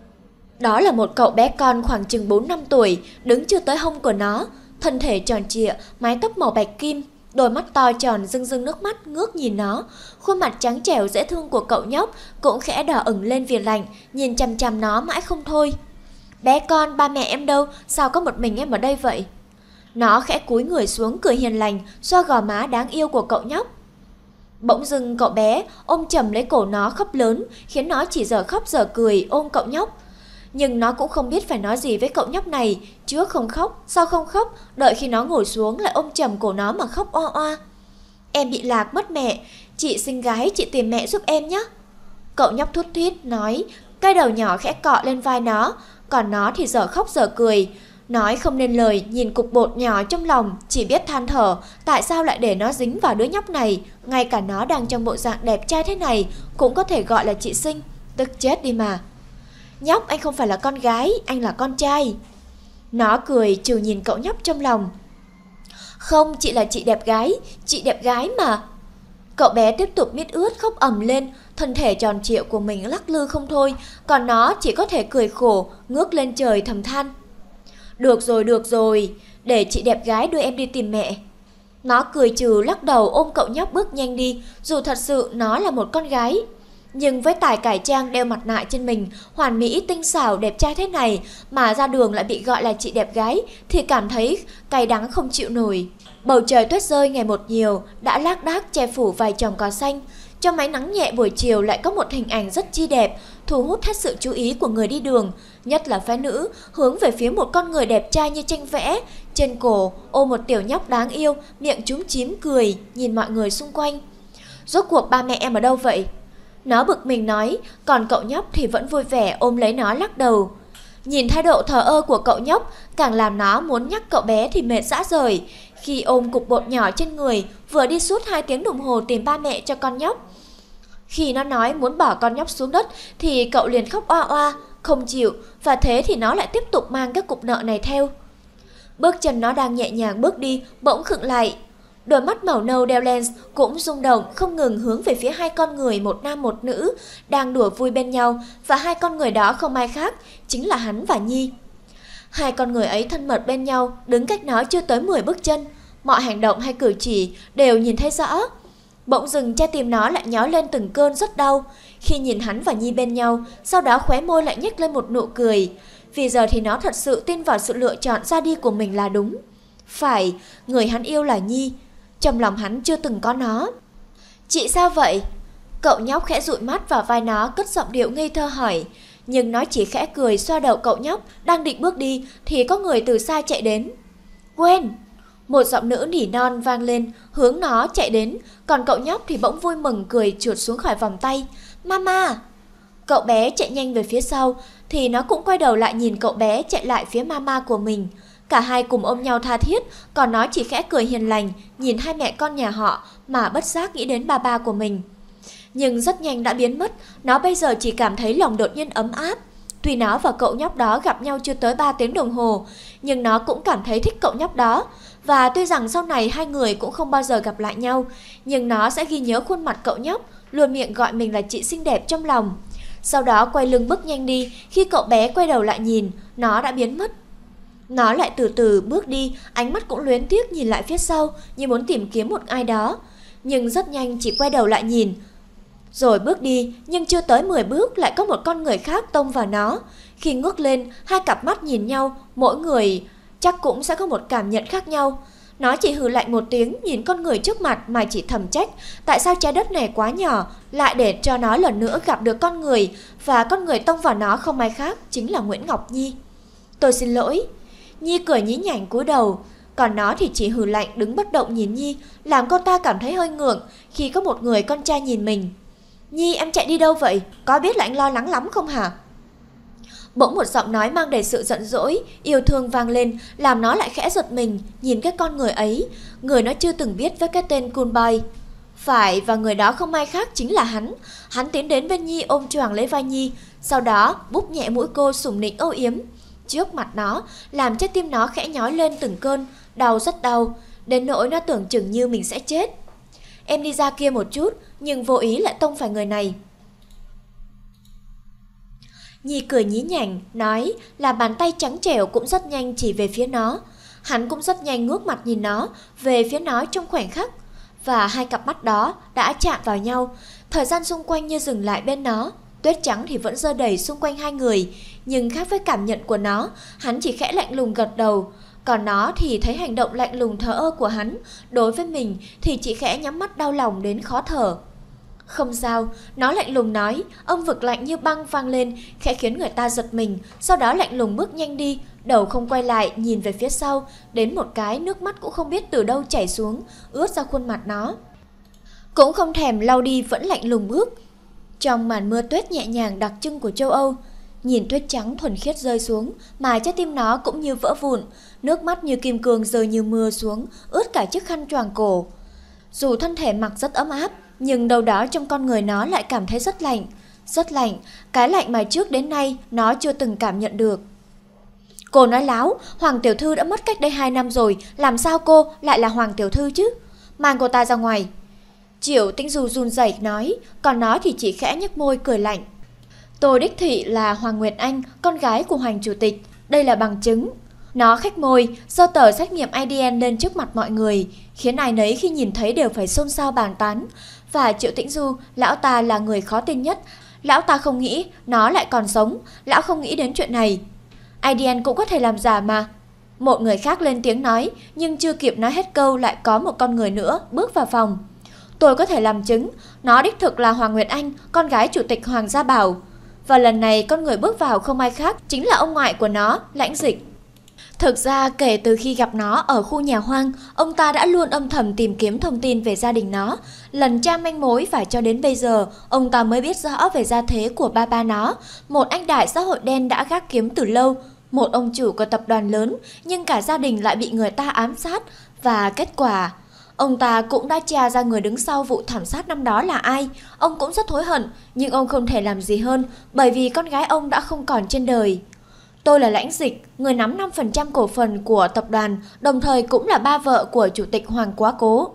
Speaker 1: Đó là một cậu bé con khoảng chừng 4 năm tuổi, đứng chưa tới hông của nó, thân thể tròn trịa, mái tóc màu bạch kim, đôi mắt to tròn rưng rưng nước mắt ngước nhìn nó. Khuôn mặt trắng trẻo dễ thương của cậu nhóc cũng khẽ đỏ ửng lên vì lạnh, nhìn chằm chằm nó mãi không thôi. Bé con, ba mẹ em đâu, sao có một mình em ở đây vậy? Nó khẽ cúi người xuống cười hiền lành, xoa gò má đáng yêu của cậu nhóc. Bỗng dưng cậu bé ôm chầm lấy cổ nó khóc lớn, khiến nó chỉ giờ khóc giờ cười ôm cậu nhóc. Nhưng nó cũng không biết phải nói gì với cậu nhóc này, trước không khóc, sau không khóc, đợi khi nó ngồi xuống lại ôm chầm cổ nó mà khóc oa oa. Em bị lạc mất mẹ, chị xinh gái chị tìm mẹ giúp em nhé. Cậu nhóc thút thít nói, cái đầu nhỏ khẽ cọ lên vai nó, còn nó thì dở khóc dở cười. Nói không nên lời, nhìn cục bột nhỏ trong lòng, chỉ biết than thở, tại sao lại để nó dính vào đứa nhóc này, ngay cả nó đang trong bộ dạng đẹp trai thế này, cũng có thể gọi là chị xinh, tức chết đi mà. Nhóc, anh không phải là con gái, anh là con trai. Nó cười trừ nhìn cậu nhóc trong lòng. Không, chị là chị đẹp gái mà. Cậu bé tiếp tục miết ướt khóc ầm lên, thân thể tròn trịa của mình lắc lư không thôi, còn nó chỉ có thể cười khổ, ngước lên trời thầm than. Được rồi, để chị đẹp gái đưa em đi tìm mẹ. Nó cười trừ lắc đầu ôm cậu nhóc bước nhanh đi, dù thật sự nó là một con gái. Nhưng với tài cải trang đeo mặt nạ trên mình, hoàn mỹ tinh xảo đẹp trai thế này mà ra đường lại bị gọi là chị đẹp gái thì cảm thấy cay đắng không chịu nổi. Bầu trời tuyết rơi ngày một nhiều, đã lác đác che phủ vài chòm cỏ xanh. Trong máy nắng nhẹ buổi chiều lại có một hình ảnh rất chi đẹp, thu hút hết sự chú ý của người đi đường, nhất là phái nữ, hướng về phía một con người đẹp trai như tranh vẽ. Trên cổ ôm một tiểu nhóc đáng yêu, miệng chúm chím cười, nhìn mọi người xung quanh. Rốt cuộc ba mẹ em ở đâu vậy? Nó bực mình nói, còn cậu nhóc thì vẫn vui vẻ ôm lấy nó lắc đầu. Nhìn thái độ thờ ơ của cậu nhóc càng làm nó muốn nhắc cậu bé thì mệt rã rời. Khi ôm cục bột nhỏ trên người, vừa đi suốt 2 tiếng đồng hồ tìm ba mẹ cho con nhóc. Khi nó nói muốn bỏ con nhóc xuống đất thì cậu liền khóc oa oa, không chịu, và thế thì nó lại tiếp tục mang cái cục nợ này theo. Bước chân nó đang nhẹ nhàng bước đi, bỗng khựng lại. Đôi mắt màu nâu đeo lens cũng rung động không ngừng hướng về phía 2 con người, một nam một nữ, đang đùa vui bên nhau, và 2 con người đó không ai khác, chính là hắn và Nhi. 2 con người ấy thân mật bên nhau, đứng cách nó chưa tới 10 bước chân, mọi hành động hay cử chỉ đều nhìn thấy rõ. Bỗng dừng trái tim nó lại nhói lên từng cơn rất đau khi nhìn hắn và Nhi bên nhau, sau đó khóe môi lại nhếch lên một nụ cười. Vì giờ thì nó thật sự tin vào sự lựa chọn ra đi của mình là đúng. Phải, người hắn yêu là Nhi. Trong lòng hắn chưa từng có nó. Chị sao vậy? Cậu nhóc khẽ dụi mắt vào vai nó, cất giọng điệu ngây thơ hỏi. Nhưng nó chỉ khẽ cười xoa đầu cậu nhóc, đang định bước đi thì có người từ xa chạy đến. Gwen! Một giọng nữ nỉ non vang lên, hướng nó chạy đến, còn cậu nhóc thì bỗng vui mừng cười trượt xuống khỏi vòng tay. Mama! Cậu bé chạy nhanh về phía sau, thì nó cũng quay đầu lại nhìn cậu bé chạy lại phía mama của mình. Cả hai cùng ôm nhau tha thiết, còn nó chỉ khẽ cười hiền lành, nhìn 2 mẹ con nhà họ mà bất giác nghĩ đến ba của mình. Nhưng rất nhanh đã biến mất, nó bây giờ chỉ cảm thấy lòng đột nhiên ấm áp. Tuy nó và cậu nhóc đó gặp nhau chưa tới 3 tiếng đồng hồ, nhưng nó cũng cảm thấy thích cậu nhóc đó. Và tuy rằng sau này 2 người cũng không bao giờ gặp lại nhau, nhưng nó sẽ ghi nhớ khuôn mặt cậu nhóc, luôn miệng gọi mình là chị xinh đẹp trong lòng. Sau đó quay lưng bước nhanh đi, khi cậu bé quay đầu lại nhìn, nó đã biến mất. Nó lại từ từ bước đi, ánh mắt cũng luyến tiếc nhìn lại phía sau như muốn tìm kiếm một ai đó. Nhưng rất nhanh chỉ quay đầu lại nhìn, rồi bước đi, nhưng chưa tới 10 bước lại có một con người khác tông vào nó. Khi ngước lên, 2 cặp mắt nhìn nhau, mỗi người chắc cũng sẽ có một cảm nhận khác nhau. Nó chỉ hừ lạnh một tiếng nhìn con người trước mặt mà chỉ thầm trách tại sao trái đất này quá nhỏ lại để cho nó lần nữa gặp được con người, và con người tông vào nó không ai khác chính là Nguyễn Ngọc Nhi. Tôi xin lỗi. Nhi cười nhí nhảnh cúi đầu, còn nó thì chỉ hừ lạnh đứng bất động nhìn Nhi, làm cô ta cảm thấy hơi ngượng khi có một người con trai nhìn mình. Nhi, em chạy đi đâu vậy? Có biết là anh lo lắng lắm không hả? Bỗng một giọng nói mang đầy sự giận dỗi, yêu thương vang lên, làm nó lại khẽ giật mình nhìn cái con người ấy, người nó chưa từng biết với cái tên Cool Boy. Phải, và người đó không ai khác chính là hắn. Hắn tiến đến bên Nhi ôm choàng lấy vai Nhi, sau đó búp nhẹ mũi cô sủng nịnh âu yếm trước mặt nó, làm trái tim nó khẽ nhói lên từng cơn, đau rất đau, đến nỗi nó tưởng chừng như mình sẽ chết. Em đi ra kia một chút, nhưng vô ý lại tông phải người này. Nhi cười nhí nhảnh, nói là bàn tay trắng trẻo cũng rất nhanh chỉ về phía nó. Hắn cũng rất nhanh ngước mặt nhìn nó, về phía nó trong khoảnh khắc. Và 2 cặp mắt đó đã chạm vào nhau, thời gian xung quanh như dừng lại bên nó. Tuyết trắng thì vẫn rơi đầy xung quanh 2 người, nhưng khác với cảm nhận của nó, hắn chỉ khẽ lạnh lùng gật đầu. Còn nó thì thấy hành động lạnh lùng thờ ơ của hắn đối với mình thì chỉ khẽ nhắm mắt đau lòng đến khó thở. Không sao, nó lạnh lùng nói, âm vực lạnh như băng vang lên, khẽ khiến người ta giật mình, sau đó lạnh lùng bước nhanh đi, đầu không quay lại, nhìn về phía sau, đến một cái nước mắt cũng không biết từ đâu chảy xuống, ướt ra khuôn mặt nó. Cũng không thèm lau đi vẫn lạnh lùng bước. Trong màn mưa tuyết nhẹ nhàng đặc trưng của châu Âu, nhìn tuyết trắng thuần khiết rơi xuống mà trái tim nó cũng như vỡ vụn, nước mắt như kim cương rơi như mưa xuống, ướt cả chiếc khăn choàng cổ. Dù thân thể mặc rất ấm áp, nhưng đâu đó trong con người nó lại cảm thấy rất lạnh. Rất lạnh, cái lạnh mà trước đến nay nó chưa từng cảm nhận được. Cô nói láo, Hoàng tiểu thư đã mất cách đây 2 năm rồi, làm sao cô lại là Hoàng tiểu thư chứ? Mang cô ta ra ngoài. Triệu Tĩnh Du run rẩy nói, còn nó thì chỉ khẽ nhếch môi cười lạnh. Tôi đích thị là Hoàng Nguyệt Anh, con gái của Hoàng chủ tịch, đây là bằng chứng. Nó khếch môi, giơ tờ xét nghiệm ADN lên trước mặt mọi người, khiến ai nấy khi nhìn thấy đều phải xôn xao bàn tán. Và Triệu Tĩnh Du, lão ta là người khó tin nhất. Lão ta không nghĩ nó lại còn sống, lão không nghĩ đến chuyện này. ADN cũng có thể làm giả mà. Một người khác lên tiếng nói, nhưng chưa kịp nói hết câu lại có một con người nữa bước vào phòng. Tôi có thể làm chứng, nó đích thực là Hoàng Nguyệt Anh, con gái chủ tịch Hoàng Gia Bảo. Và lần này con người bước vào không ai khác, chính là ông ngoại của nó, Lãnh Dịch. Thực ra kể từ khi gặp nó ở khu nhà hoang, ông ta đã luôn âm thầm tìm kiếm thông tin về gia đình nó, lần tra manh mối và cho đến bây giờ, ông ta mới biết rõ về gia thế của ba nó, một anh đại xã hội đen đã gác kiếm từ lâu, một ông chủ của tập đoàn lớn, nhưng cả gia đình lại bị người ta ám sát, và kết quả... Ông ta cũng đã tra ra người đứng sau vụ thảm sát năm đó là ai. Ông cũng rất hối hận, nhưng ông không thể làm gì hơn, bởi vì con gái ông đã không còn trên đời. Tôi là Lãnh Dịch, người nắm 5% cổ phần của tập đoàn, đồng thời cũng là ba vợ của chủ tịch Hoàng Quá Cố.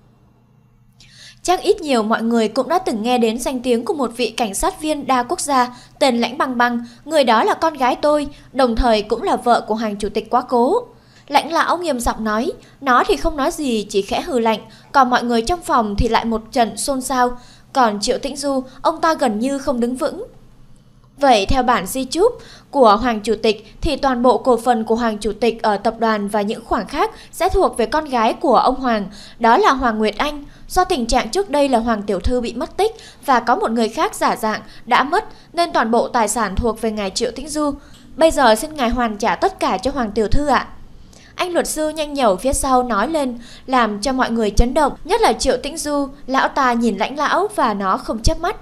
Speaker 1: Chắc ít nhiều mọi người cũng đã từng nghe đến danh tiếng của một vị cảnh sát viên đa quốc gia tên Lãnh Băng Băng, người đó là con gái tôi, đồng thời cũng là vợ của Hoàng chủ tịch Quá Cố. Lãnh lão nghiêm giọng nói, nó thì không nói gì, chỉ khẽ hừ lạnh, còn mọi người trong phòng thì lại một trận xôn xao, còn Triệu Tĩnh Du, ông ta gần như không đứng vững. Vậy theo bản di chúc của Hoàng chủ tịch thì toàn bộ cổ phần của Hoàng chủ tịch ở tập đoàn và những khoản khác sẽ thuộc về con gái của ông Hoàng, đó là Hoàng Nguyệt Anh. Do tình trạng trước đây là Hoàng tiểu thư bị mất tích và có một người khác giả dạng đã mất nên toàn bộ tài sản thuộc về ngài Triệu Tĩnh Du. Bây giờ xin ngài hoàn trả tất cả cho Hoàng tiểu thư ạ. Anh luật sư nhanh nhẩu phía sau nói lên, làm cho mọi người chấn động, nhất là Triệu Tĩnh Du. Lão ta nhìn Lãnh lão và nó không chớp mắt.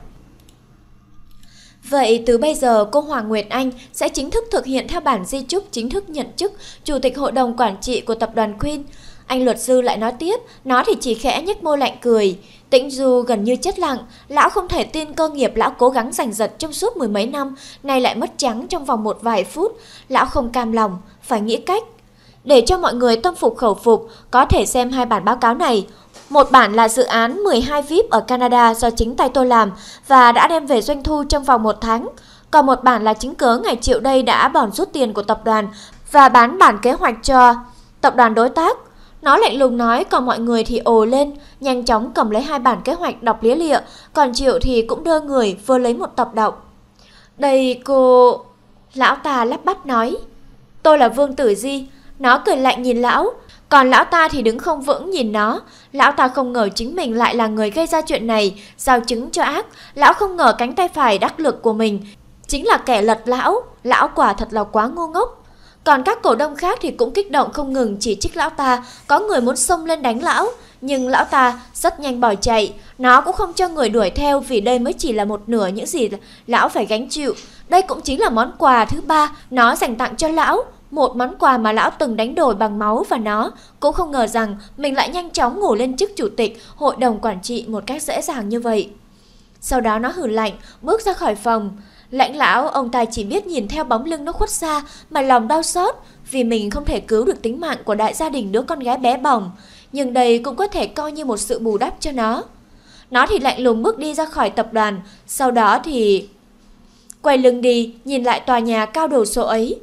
Speaker 1: Vậy từ bây giờ cô Hoàng Nguyệt Anh sẽ chính thức thực hiện theo bản di chúc chính thức nhận chức chủ tịch hội đồng quản trị của tập đoàn Queen. Anh luật sư lại nói tiếp, nó thì chỉ khẽ nhếch môi lạnh cười. Tĩnh Du gần như chết lặng, lão không thể tin cơ nghiệp lão cố gắng giành giật trong suốt 10 mấy năm, nay lại mất trắng trong vòng một vài phút. Lão không cam lòng, phải nghĩ cách. Để cho mọi người tâm phục khẩu phục, có thể xem hai bản báo cáo này. Một bản là dự án 12 VIP ở Canada do chính tay tôi làm và đã đem về doanh thu trong vòng 1 tháng. Còn một bản là chứng cớ ngài Triệu đây đã bòn rút tiền của tập đoàn và bán bản kế hoạch cho tập đoàn đối tác. Nó lạnh lùng nói, còn mọi người thì ồ lên, nhanh chóng cầm lấy hai bản kế hoạch đọc lia lịa, còn Triệu thì cũng đơ người vừa lấy một tập đọc. Đây cô... Lão ta lắp bắp nói, tôi là Vương Tử Di. Nó cười lạnh nhìn lão, còn lão ta thì đứng không vững nhìn nó. Lão ta không ngờ chính mình lại là người gây ra chuyện này, giao chứng cho ác. Lão không ngờ cánh tay phải đắc lực của mình chính là kẻ lật lão. Lão quả thật là quá ngu ngốc. Còn các cổ đông khác thì cũng kích động không ngừng chỉ trích lão ta. Có người muốn xông lên đánh lão, nhưng lão ta rất nhanh bỏ chạy. Nó cũng không cho người đuổi theo vì đây mới chỉ là một nửa những gì lão phải gánh chịu. Đây cũng chính là món quà thứ ba nó dành tặng cho lão. Một món quà mà lão từng đánh đổi bằng máu, và nó cũng không ngờ rằng mình lại nhanh chóng ngủ lên chức chủ tịch hội đồng quản trị một cách dễ dàng như vậy. Sau đó nó hừ lạnh, bước ra khỏi phòng. Lãnh lão, ông ta chỉ biết nhìn theo bóng lưng nó khuất xa mà lòng đau xót vì mình không thể cứu được tính mạng của đại gia đình đứa con gái bé bỏng. Nhưng đây cũng có thể coi như một sự bù đắp cho nó. Nó thì lạnh lùng bước đi ra khỏi tập đoàn, sau đó thì quay lưng đi, nhìn lại tòa nhà cao đồ sộ ấy.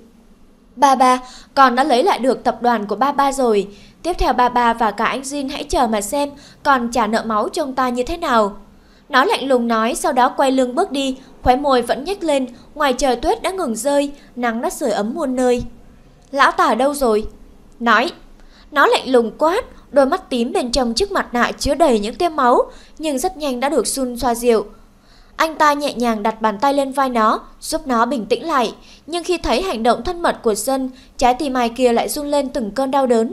Speaker 1: Ba, con đã lấy lại được tập đoàn của ba rồi. Tiếp theo ba và cả anh Jin hãy chờ mà xem con trả nợ máu cho ông ta như thế nào. Nó lạnh lùng nói, sau đó quay lưng bước đi, khóe môi vẫn nhếch lên. Ngoài trời tuyết đã ngừng rơi, nắng đã sưởi ấm muôn nơi. Lão ta ở đâu rồi? Nói. Nó lạnh lùng quát, Đôi mắt tím bên trong chiếc mặt nạ chứa đầy những tia máu, nhưng rất nhanh đã được Sun xoa dịu. Anh ta nhẹ nhàng đặt bàn tay lên vai nó, giúp nó bình tĩnh lại. Nhưng khi thấy hành động thân mật của Sun, trái tim ai kia lại run lên từng cơn đau đớn.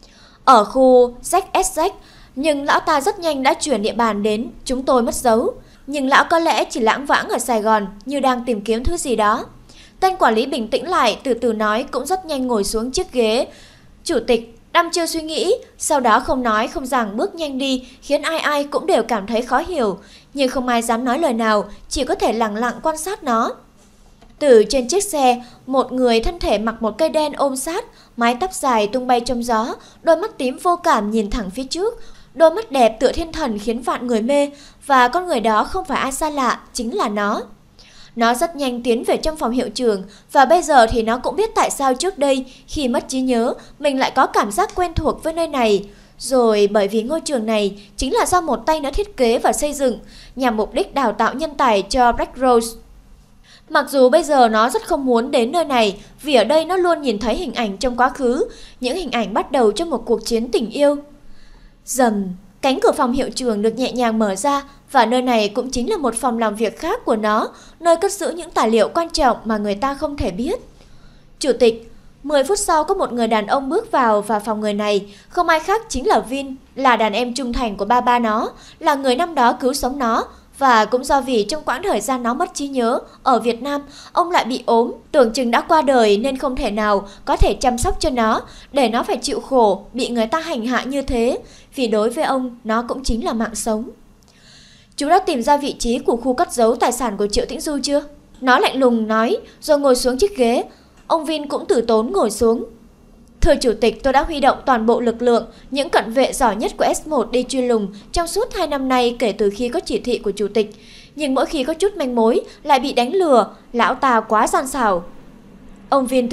Speaker 1: Ở khu ZSZ, nhưng lão ta rất nhanh đã chuyển địa bàn đến chúng tôi mất dấu. Nhưng lão có lẽ chỉ lãng vãng ở Sài Gòn như đang tìm kiếm thứ gì đó. Tên quản lý bình tĩnh lại, từ từ nói, cũng rất nhanh ngồi xuống chiếc ghế chủ tịch, đăm chiêu suy nghĩ, sau đó không nói không rằng bước nhanh đi, khiến ai ai cũng đều cảm thấy khó hiểu, nhưng không ai dám nói lời nào, chỉ có thể lặng lặng quan sát nó. Từ trên chiếc xe, một người thân thể mặc một cây đen ôm sát, mái tóc dài tung bay trong gió, đôi mắt tím vô cảm nhìn thẳng phía trước, đôi mắt đẹp tựa thiên thần khiến vạn người mê, và con người đó không phải ai xa lạ, chính là nó. Nó rất nhanh tiến về trong phòng hiệu trưởng, và bây giờ thì nó cũng biết tại sao trước đây khi mất trí nhớ mình lại có cảm giác quen thuộc với nơi này. Rồi bởi vì ngôi trường này chính là do một tay nó thiết kế và xây dựng nhằm mục đích đào tạo nhân tài cho Black Rose. Mặc dù bây giờ nó rất không muốn đến nơi này, vì ở đây nó luôn nhìn thấy hình ảnh trong quá khứ, những hình ảnh bắt đầu trong một cuộc chiến tình yêu. Rầm, cánh cửa phòng hiệu trưởng được nhẹ nhàng mở ra, và nơi này cũng chính là một phòng làm việc khác của nó, nơi cất giữ những tài liệu quan trọng mà người ta không thể biết. Chủ tịch, 10 phút sau có một người đàn ông bước vào phòng người này, không ai khác chính là Vin, là đàn em trung thành của ba nó, là người năm đó cứu sống nó. Và cũng do vì trong quãng thời gian nó mất trí nhớ ở Việt Nam, ông lại bị ốm, tưởng chừng đã qua đời nên không thể nào có thể chăm sóc cho nó, để nó phải chịu khổ, bị người ta hành hạ như thế, vì đối với ông, nó cũng chính là mạng sống. Chú đã tìm ra vị trí của khu cất giấu tài sản của Triệu Tĩnh Du chưa? Nó lạnh lùng nói, rồi ngồi xuống chiếc ghế. Ông Vin cũng từ tốn ngồi xuống. Thưa Chủ tịch, tôi đã huy động toàn bộ lực lượng, những cận vệ giỏi nhất của S1 đi truy lùng trong suốt 2 năm nay kể từ khi có chỉ thị của Chủ tịch. Nhưng mỗi khi có chút manh mối, lại bị đánh lừa, lão ta quá gian xảo. Ông Vin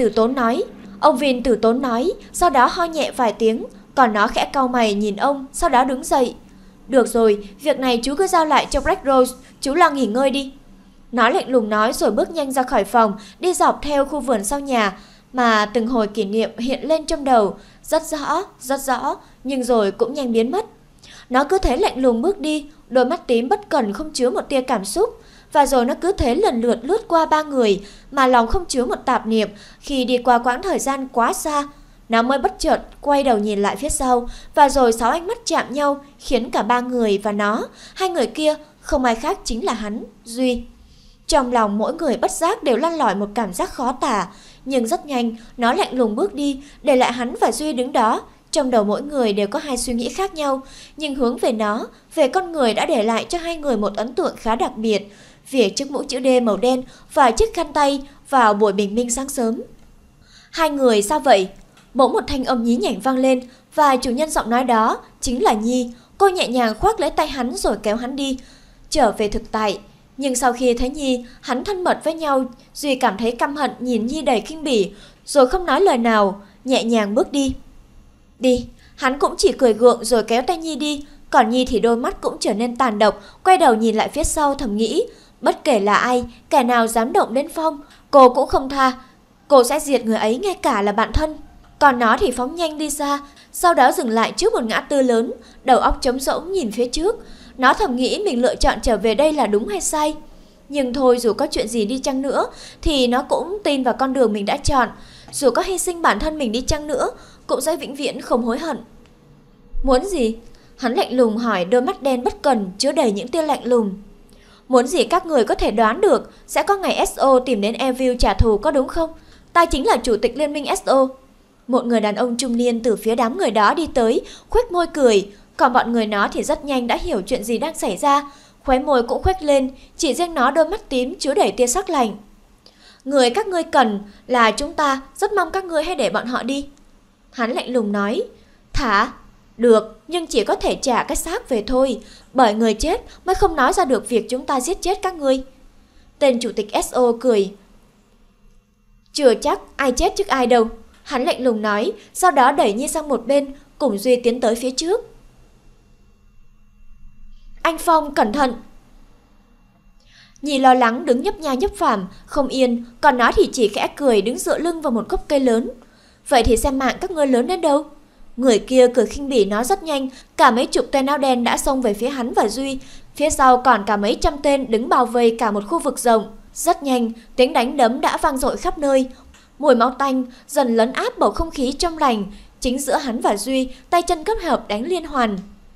Speaker 1: từ tốn nói, sau đó ho nhẹ vài tiếng, còn nó khẽ cau mày nhìn ông, sau đó đứng dậy. Được rồi, việc này chú cứ giao lại cho Black Rose, chú lo nghỉ ngơi đi. Nó lạnh lùng nói rồi bước nhanh ra khỏi phòng, đi dọc theo khu vườn sau nhà, mà từng hồi kỷ niệm hiện lên trong đầu, rất rõ, nhưng rồi cũng nhanh biến mất. Nó cứ thế lạnh lùng bước đi, đôi mắt tím bất cần không chứa một tia cảm xúc, và rồi nó cứ thế lần lượt lướt qua 3 người, mà lòng không chứa một tạp niệm. Khi đi qua quãng thời gian quá xa, nó mới bất chợt quay đầu nhìn lại phía sau, và rồi 6 ánh mắt chạm nhau, khiến cả 3 người và nó, hai người kia, không ai khác chính là hắn, Duy. Trong lòng mỗi người bất giác đều lăn lỏi một cảm giác khó tả, nhưng rất nhanh, nó lạnh lùng bước đi, để lại hắn và Duy đứng đó. Trong đầu mỗi người đều có hai suy nghĩ khác nhau, nhưng hướng về nó, về con người đã để lại cho hai người một ấn tượng khá đặc biệt, vì chiếc mũ chữ D màu đen và chiếc khăn tay vào buổi bình minh sáng sớm. Hai người sao vậy? Bỗng một thanh âm nhí nhảnh vang lên, và chủ nhân giọng nói đó chính là Nhi. Cô nhẹ nhàng khoác lấy tay hắn rồi kéo hắn đi, trở về thực tại. Nhưng sau khi thấy Nhi, hắn thân mật với nhau, Duy cảm thấy căm hận nhìn Nhi đầy khinh bỉ, rồi không nói lời nào, nhẹ nhàng bước đi. Đi, hắn cũng chỉ cười gượng rồi kéo tay Nhi đi, còn Nhi thì đôi mắt cũng trở nên tàn độc, quay đầu nhìn lại phía sau thầm nghĩ, bất kể là ai, kẻ nào dám động đến Phong, cô cũng không tha, cô sẽ diệt người ấy ngay cả là bạn thân. Còn nó thì phóng nhanh đi xa, sau đó dừng lại trước một ngã tư lớn, đầu óc trống rỗng nhìn phía trước. Nó thầm nghĩ mình lựa chọn trở về đây là đúng hay sai. Nhưng thôi, dù có chuyện gì đi chăng nữa thì nó cũng tin vào con đường mình đã chọn. Dù có hy sinh bản thân mình đi chăng nữa, cũng sẽ vĩnh viễn không hối hận. Muốn gì? Hắn lạnh lùng hỏi, đôi mắt đen bất cần chứa đầy những tia lạnh lùng. Muốn gì các người có thể đoán được, sẽ có ngày SO tìm đến Evil trả thù có đúng không? Ta chính là chủ tịch liên minh SO. Một người đàn ông trung niên từ phía đám người đó đi tới, khuếch môi cười. Còn bọn người nó thì rất nhanh đã hiểu chuyện gì đang xảy ra, khóe môi cũng khuếch lên, chỉ riêng nó đôi mắt tím chứa đầy tia sắc lạnh. Người các ngươi cần là chúng ta, rất mong các ngươi hãy để bọn họ đi. Hắn lạnh lùng nói, thả, được, nhưng chỉ có thể trả cái xác về thôi, bởi người chết mới không nói ra được việc chúng ta giết chết các ngươi. Tên chủ tịch SO cười, chưa chắc ai chết trước ai đâu. Hắn lạnh lùng nói, sau đó đẩy Nhi sang một bên, cùng Duy tiến tới phía trước. Anh Phong, cẩn thận! Nhi lo lắng đứng nhấp nha nhấp phàm, không yên, còn nó thì chỉ khẽ cười đứng dựa lưng vào một gốc cây lớn. Vậy thì xem mạng các ngươi lớn đến đâu? Người kia cười khinh bỉ nói rất nhanh, cả mấy chục tên áo đen đã xông về phía hắn và Duy. Phía sau còn cả mấy trăm tên đứng bao vây cả một khu vực rộng. Rất nhanh, tiếng đánh đấm đã vang dội khắp nơi. Mùi máu tanh dần lấn át bầu không khí trong lành. Chính giữa hắn và Duy, tay chân kết hợp đánh liên hoàn.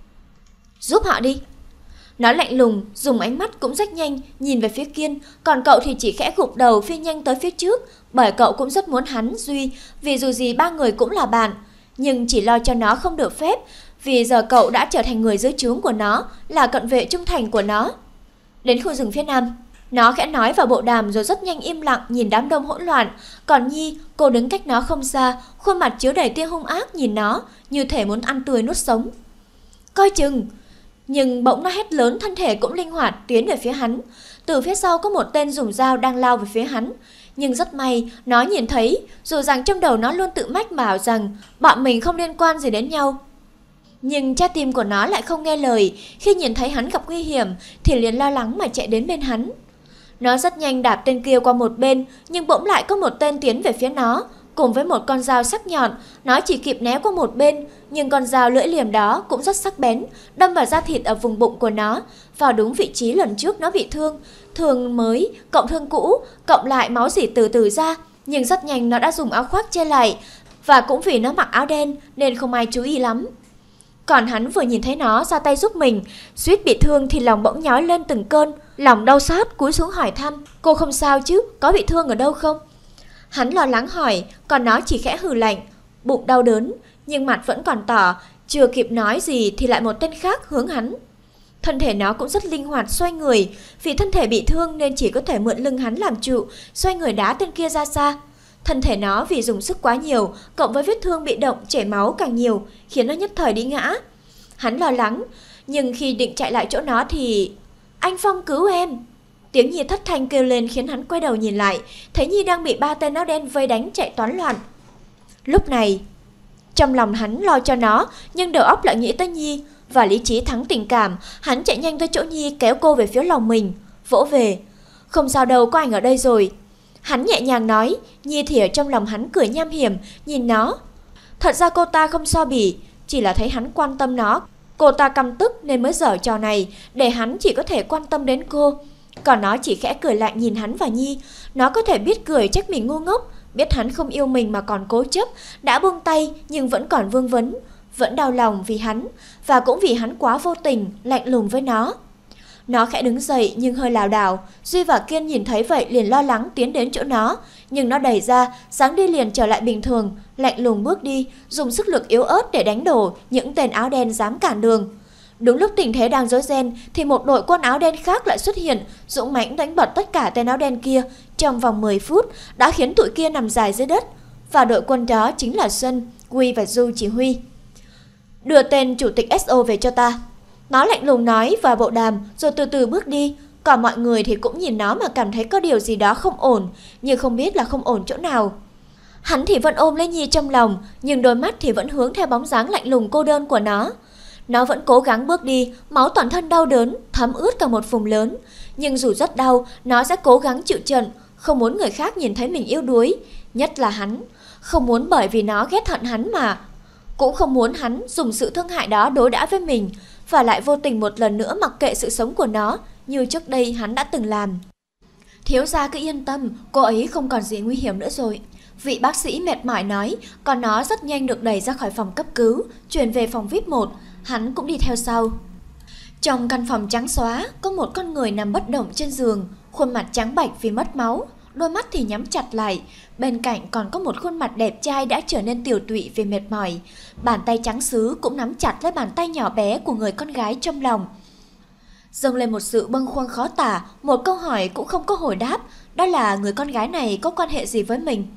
Speaker 1: Giúp họ đi. Nó lạnh lùng, dùng ánh mắt cũng rất nhanh, nhìn về phía Kiên, còn cậu thì chỉ khẽ gục đầu phi nhanh tới phía trước, bởi cậu cũng rất muốn hắn, Duy, vì dù gì ba người cũng là bạn, nhưng chỉ lo cho nó không được phép, vì giờ cậu đã trở thành người dưới trướng của nó, là cận vệ trung thành của nó. Đến khu rừng phía nam, nó khẽ nói vào bộ đàm rồi rất nhanh im lặng nhìn đám đông hỗn loạn, còn Nhi, cô đứng cách nó không xa, khuôn mặt chứa đầy tia hung ác nhìn nó, như thể muốn ăn tươi nuốt sống. Coi chừng! Nhưng bỗng nó hét lớn, thân thể cũng linh hoạt tiến về phía hắn. Từ phía sau có một tên dùng dao đang lao về phía hắn. Nhưng rất may nó nhìn thấy, dù rằng trong đầu nó luôn tự mách bảo rằng bọn mình không liên quan gì đến nhau. Nhưng trái tim của nó lại không nghe lời. Khi nhìn thấy hắn gặp nguy hiểm thì liền lo lắng mà chạy đến bên hắn. Nó rất nhanh đạp tên kia qua một bên, nhưng bỗng lại có một tên tiến về phía nó. Cùng với một con dao sắc nhọn, nó chỉ kịp né qua một bên, nhưng con dao lưỡi liềm đó cũng rất sắc bén, đâm vào da thịt ở vùng bụng của nó, vào đúng vị trí lần trước nó bị thương. Thương mới, cộng thương cũ, cộng lại máu rỉ từ từ ra, nhưng rất nhanh nó đã dùng áo khoác che lại, và cũng vì nó mặc áo đen nên không ai chú ý lắm. Còn hắn vừa nhìn thấy nó ra tay giúp mình, suýt bị thương thì lòng bỗng nhói lên từng cơn, lòng đau xót cúi xuống hỏi thăm, cô không sao chứ, có bị thương ở đâu không? Hắn lo lắng hỏi, còn nó chỉ khẽ hừ lạnh, bụng đau đớn, nhưng mặt vẫn còn tỏ, chưa kịp nói gì thì lại một tên khác hướng hắn. Thân thể nó cũng rất linh hoạt xoay người, vì thân thể bị thương nên chỉ có thể mượn lưng hắn làm trụ, xoay người đá tên kia ra xa. Thân thể nó vì dùng sức quá nhiều, cộng với vết thương bị động chảy máu càng nhiều, khiến nó nhất thời đi ngã. Hắn lo lắng, nhưng khi định chạy lại chỗ nó thì... Anh Phong cứu em! Tiếng Nhi thất thanh kêu lên khiến hắn quay đầu nhìn lại, thấy Nhi đang bị ba tên áo đen vây đánh chạy toán loạn. Lúc này, trong lòng hắn lo cho nó, nhưng đầu óc lại nghĩ tới Nhi, và lý trí thắng tình cảm, hắn chạy nhanh tới chỗ Nhi kéo cô về phía lòng mình, vỗ về. Không sao đâu, có anh ở đây rồi. Hắn nhẹ nhàng nói, Nhi thì ở trong lòng hắn cười nham hiểm, nhìn nó. Thật ra cô ta không so bì, chỉ là thấy hắn quan tâm nó. Cô ta căm tức nên mới giở trò này, để hắn chỉ có thể quan tâm đến cô. Còn nó chỉ khẽ cười lạnh nhìn hắn và Nhi. Nó có thể biết cười trách mình ngu ngốc, biết hắn không yêu mình mà còn cố chấp, đã buông tay nhưng vẫn còn vương vấn, vẫn đau lòng vì hắn, và cũng vì hắn quá vô tình, lạnh lùng với nó. Nó khẽ đứng dậy nhưng hơi lảo đảo. Duy và Kiên nhìn thấy vậy liền lo lắng tiến đến chỗ nó, nhưng nó đẩy ra, dáng đi liền trở lại bình thường, lạnh lùng bước đi, dùng sức lực yếu ớt để đánh đổ những tên áo đen dám cản đường. Đúng lúc tình thế đang rối ren thì một đội quân áo đen khác lại xuất hiện, dũng mãnh đánh bật tất cả tên áo đen kia. Trong vòng 10 phút đã khiến tụi kia nằm dài dưới đất, và đội quân đó chính là Xuân, Quy và Du chỉ huy. Đưa tên chủ tịch SO về cho ta. Nó lạnh lùng nói vào bộ đàm rồi từ từ bước đi. Còn mọi người thì cũng nhìn nó mà cảm thấy có điều gì đó không ổn, nhưng không biết là không ổn chỗ nào. Hắn thì vẫn ôm lấy Nhi trong lòng, nhưng đôi mắt thì vẫn hướng theo bóng dáng lạnh lùng cô đơn của nó. Nó vẫn cố gắng bước đi, máu toàn thân đau đớn, thấm ướt cả một vùng lớn. Nhưng dù rất đau, nó sẽ cố gắng chịu trận, không muốn người khác nhìn thấy mình yếu đuối. Nhất là hắn, không muốn bởi vì nó ghét hận hắn mà. Cũng không muốn hắn dùng sự thương hại đó đối đãi với mình, và lại vô tình một lần nữa mặc kệ sự sống của nó, như trước đây hắn đã từng làm. Thiếu gia cứ yên tâm, cô ấy không còn gì nguy hiểm nữa rồi. Vị bác sĩ mệt mỏi nói, còn nó rất nhanh được đẩy ra khỏi phòng cấp cứu, chuyển về phòng VIP 1, hắn cũng đi theo sau. Trong căn phòng trắng xóa, có một con người nằm bất động trên giường, khuôn mặt trắng bệch vì mất máu, đôi mắt thì nhắm chặt lại. Bên cạnh còn có một khuôn mặt đẹp trai đã trở nên tiều tụy vì mệt mỏi. Bàn tay trắng sứ cũng nắm chặt lấy bàn tay nhỏ bé của người con gái trong lòng. Dâng lên một sự bâng khuâng khó tả, một câu hỏi cũng không có hồi đáp, đó là người con gái này có quan hệ gì với mình.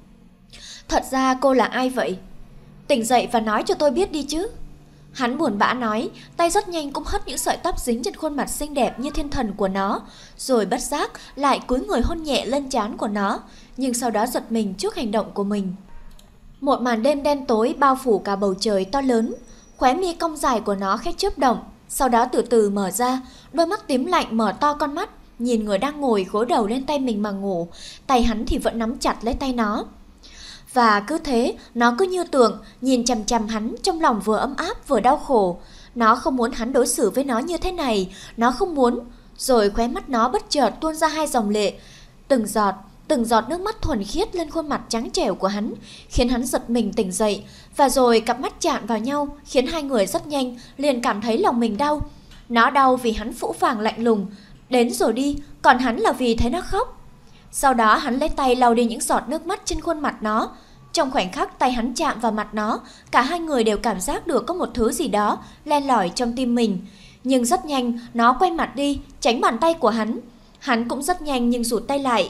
Speaker 1: Thật ra cô là ai vậy? Tỉnh dậy và nói cho tôi biết đi chứ. Hắn buồn bã nói, tay rất nhanh cũng hất những sợi tóc dính trên khuôn mặt xinh đẹp như thiên thần của nó, rồi bất giác lại cúi người hôn nhẹ lên trán của nó, nhưng sau đó giật mình trước hành động của mình. Một màn đêm đen tối bao phủ cả bầu trời to lớn, khóe mi cong dài của nó khẽ chớp động, sau đó từ từ mở ra, đôi mắt tím lạnh mở to con mắt, nhìn người đang ngồi gối đầu lên tay mình mà ngủ, tay hắn thì vẫn nắm chặt lấy tay nó. Và cứ thế, nó cứ như tượng, nhìn chằm chằm hắn, trong lòng vừa ấm áp vừa đau khổ. Nó không muốn hắn đối xử với nó như thế này, nó không muốn. Rồi khóe mắt nó bất chợt tuôn ra 2 dòng lệ. Từng giọt nước mắt thuần khiết lên khuôn mặt trắng trẻo của hắn, khiến hắn giật mình tỉnh dậy. Và rồi cặp mắt chạm vào nhau, khiến hai người rất nhanh liền cảm thấy lòng mình đau. Nó đau vì hắn phũ phàng lạnh lùng, đến rồi đi, còn hắn là vì thấy nó khóc. Sau đó hắn lấy tay lau đi những giọt nước mắt trên khuôn mặt nó. Trong khoảnh khắc tay hắn chạm vào mặt nó, cả hai người đều cảm giác được có một thứ gì đó len lỏi trong tim mình. Nhưng rất nhanh, nó quay mặt đi, tránh bàn tay của hắn. Hắn cũng rất nhanh nhưng rụt tay lại.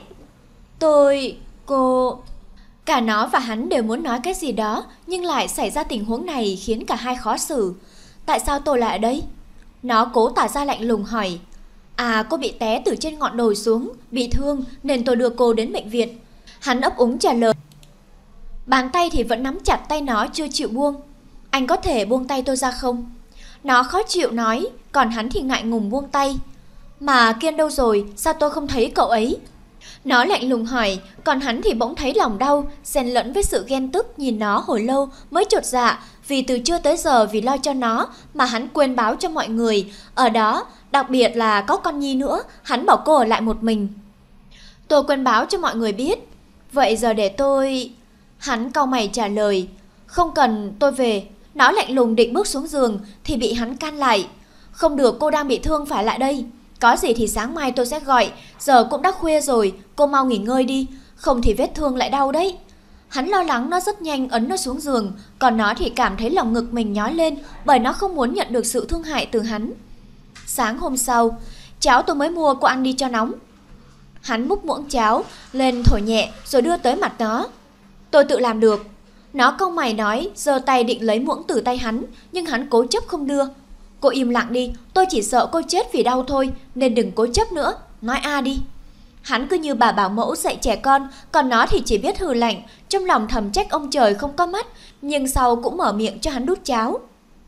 Speaker 1: Cô... Cả nó và hắn đều muốn nói cái gì đó, nhưng lại xảy ra tình huống này khiến cả hai khó xử. Tại sao tôi lại ở đây? Nó cố tỏ ra lạnh lùng hỏi. Cô bị té từ trên ngọn đồi xuống, bị thương nên tôi đưa cô đến bệnh viện. Hắn ấp úng trả lời. Bàn tay thì vẫn nắm chặt tay nó chưa chịu buông. Anh có thể buông tay tôi ra không? Nó khó chịu nói, còn hắn thì ngại ngùng buông tay. Mà Kiên đâu rồi, sao tôi không thấy cậu ấy? Nó lạnh lùng hỏi, còn hắn thì bỗng thấy lòng đau, xen lẫn với sự ghen tức, nhìn nó hồi lâu mới chột dạ, vì từ trưa tới giờ vì lo cho nó mà hắn quên báo cho mọi người. Ở đó, đặc biệt là có con Nhi nữa, hắn bảo cô ở lại một mình. Tôi quên báo cho mọi người biết. Vậy giờ để tôi... Hắn cau mày trả lời. Không cần, tôi về. Nó lạnh lùng định bước xuống giường thì bị hắn can lại. Không được, cô đang bị thương phải lại đây. Có gì thì sáng mai tôi sẽ gọi. Giờ cũng đã khuya rồi, cô mau nghỉ ngơi đi, không thì vết thương lại đau đấy. Hắn lo lắng nó rất nhanh ấn nó xuống giường, còn nó thì cảm thấy lòng ngực mình nhói lên, bởi nó không muốn nhận được sự thương hại từ hắn. Sáng hôm sau, cháo tôi mới mua, cô ăn đi cho nóng. Hắn múc muỗng cháo lên thổi nhẹ rồi đưa tới mặt nó. Tôi tự làm được. Nó cau mày nói, giơ tay định lấy muỗng từ tay hắn, nhưng hắn cố chấp không đưa. Cô im lặng đi, tôi chỉ sợ cô chết vì đau thôi, nên đừng cố chấp nữa, nói đi. Hắn cứ như bà bảo mẫu dạy trẻ con, còn nó thì chỉ biết hừ lạnh, trong lòng thầm trách ông trời không có mắt, nhưng sau cũng mở miệng cho hắn đút cháo.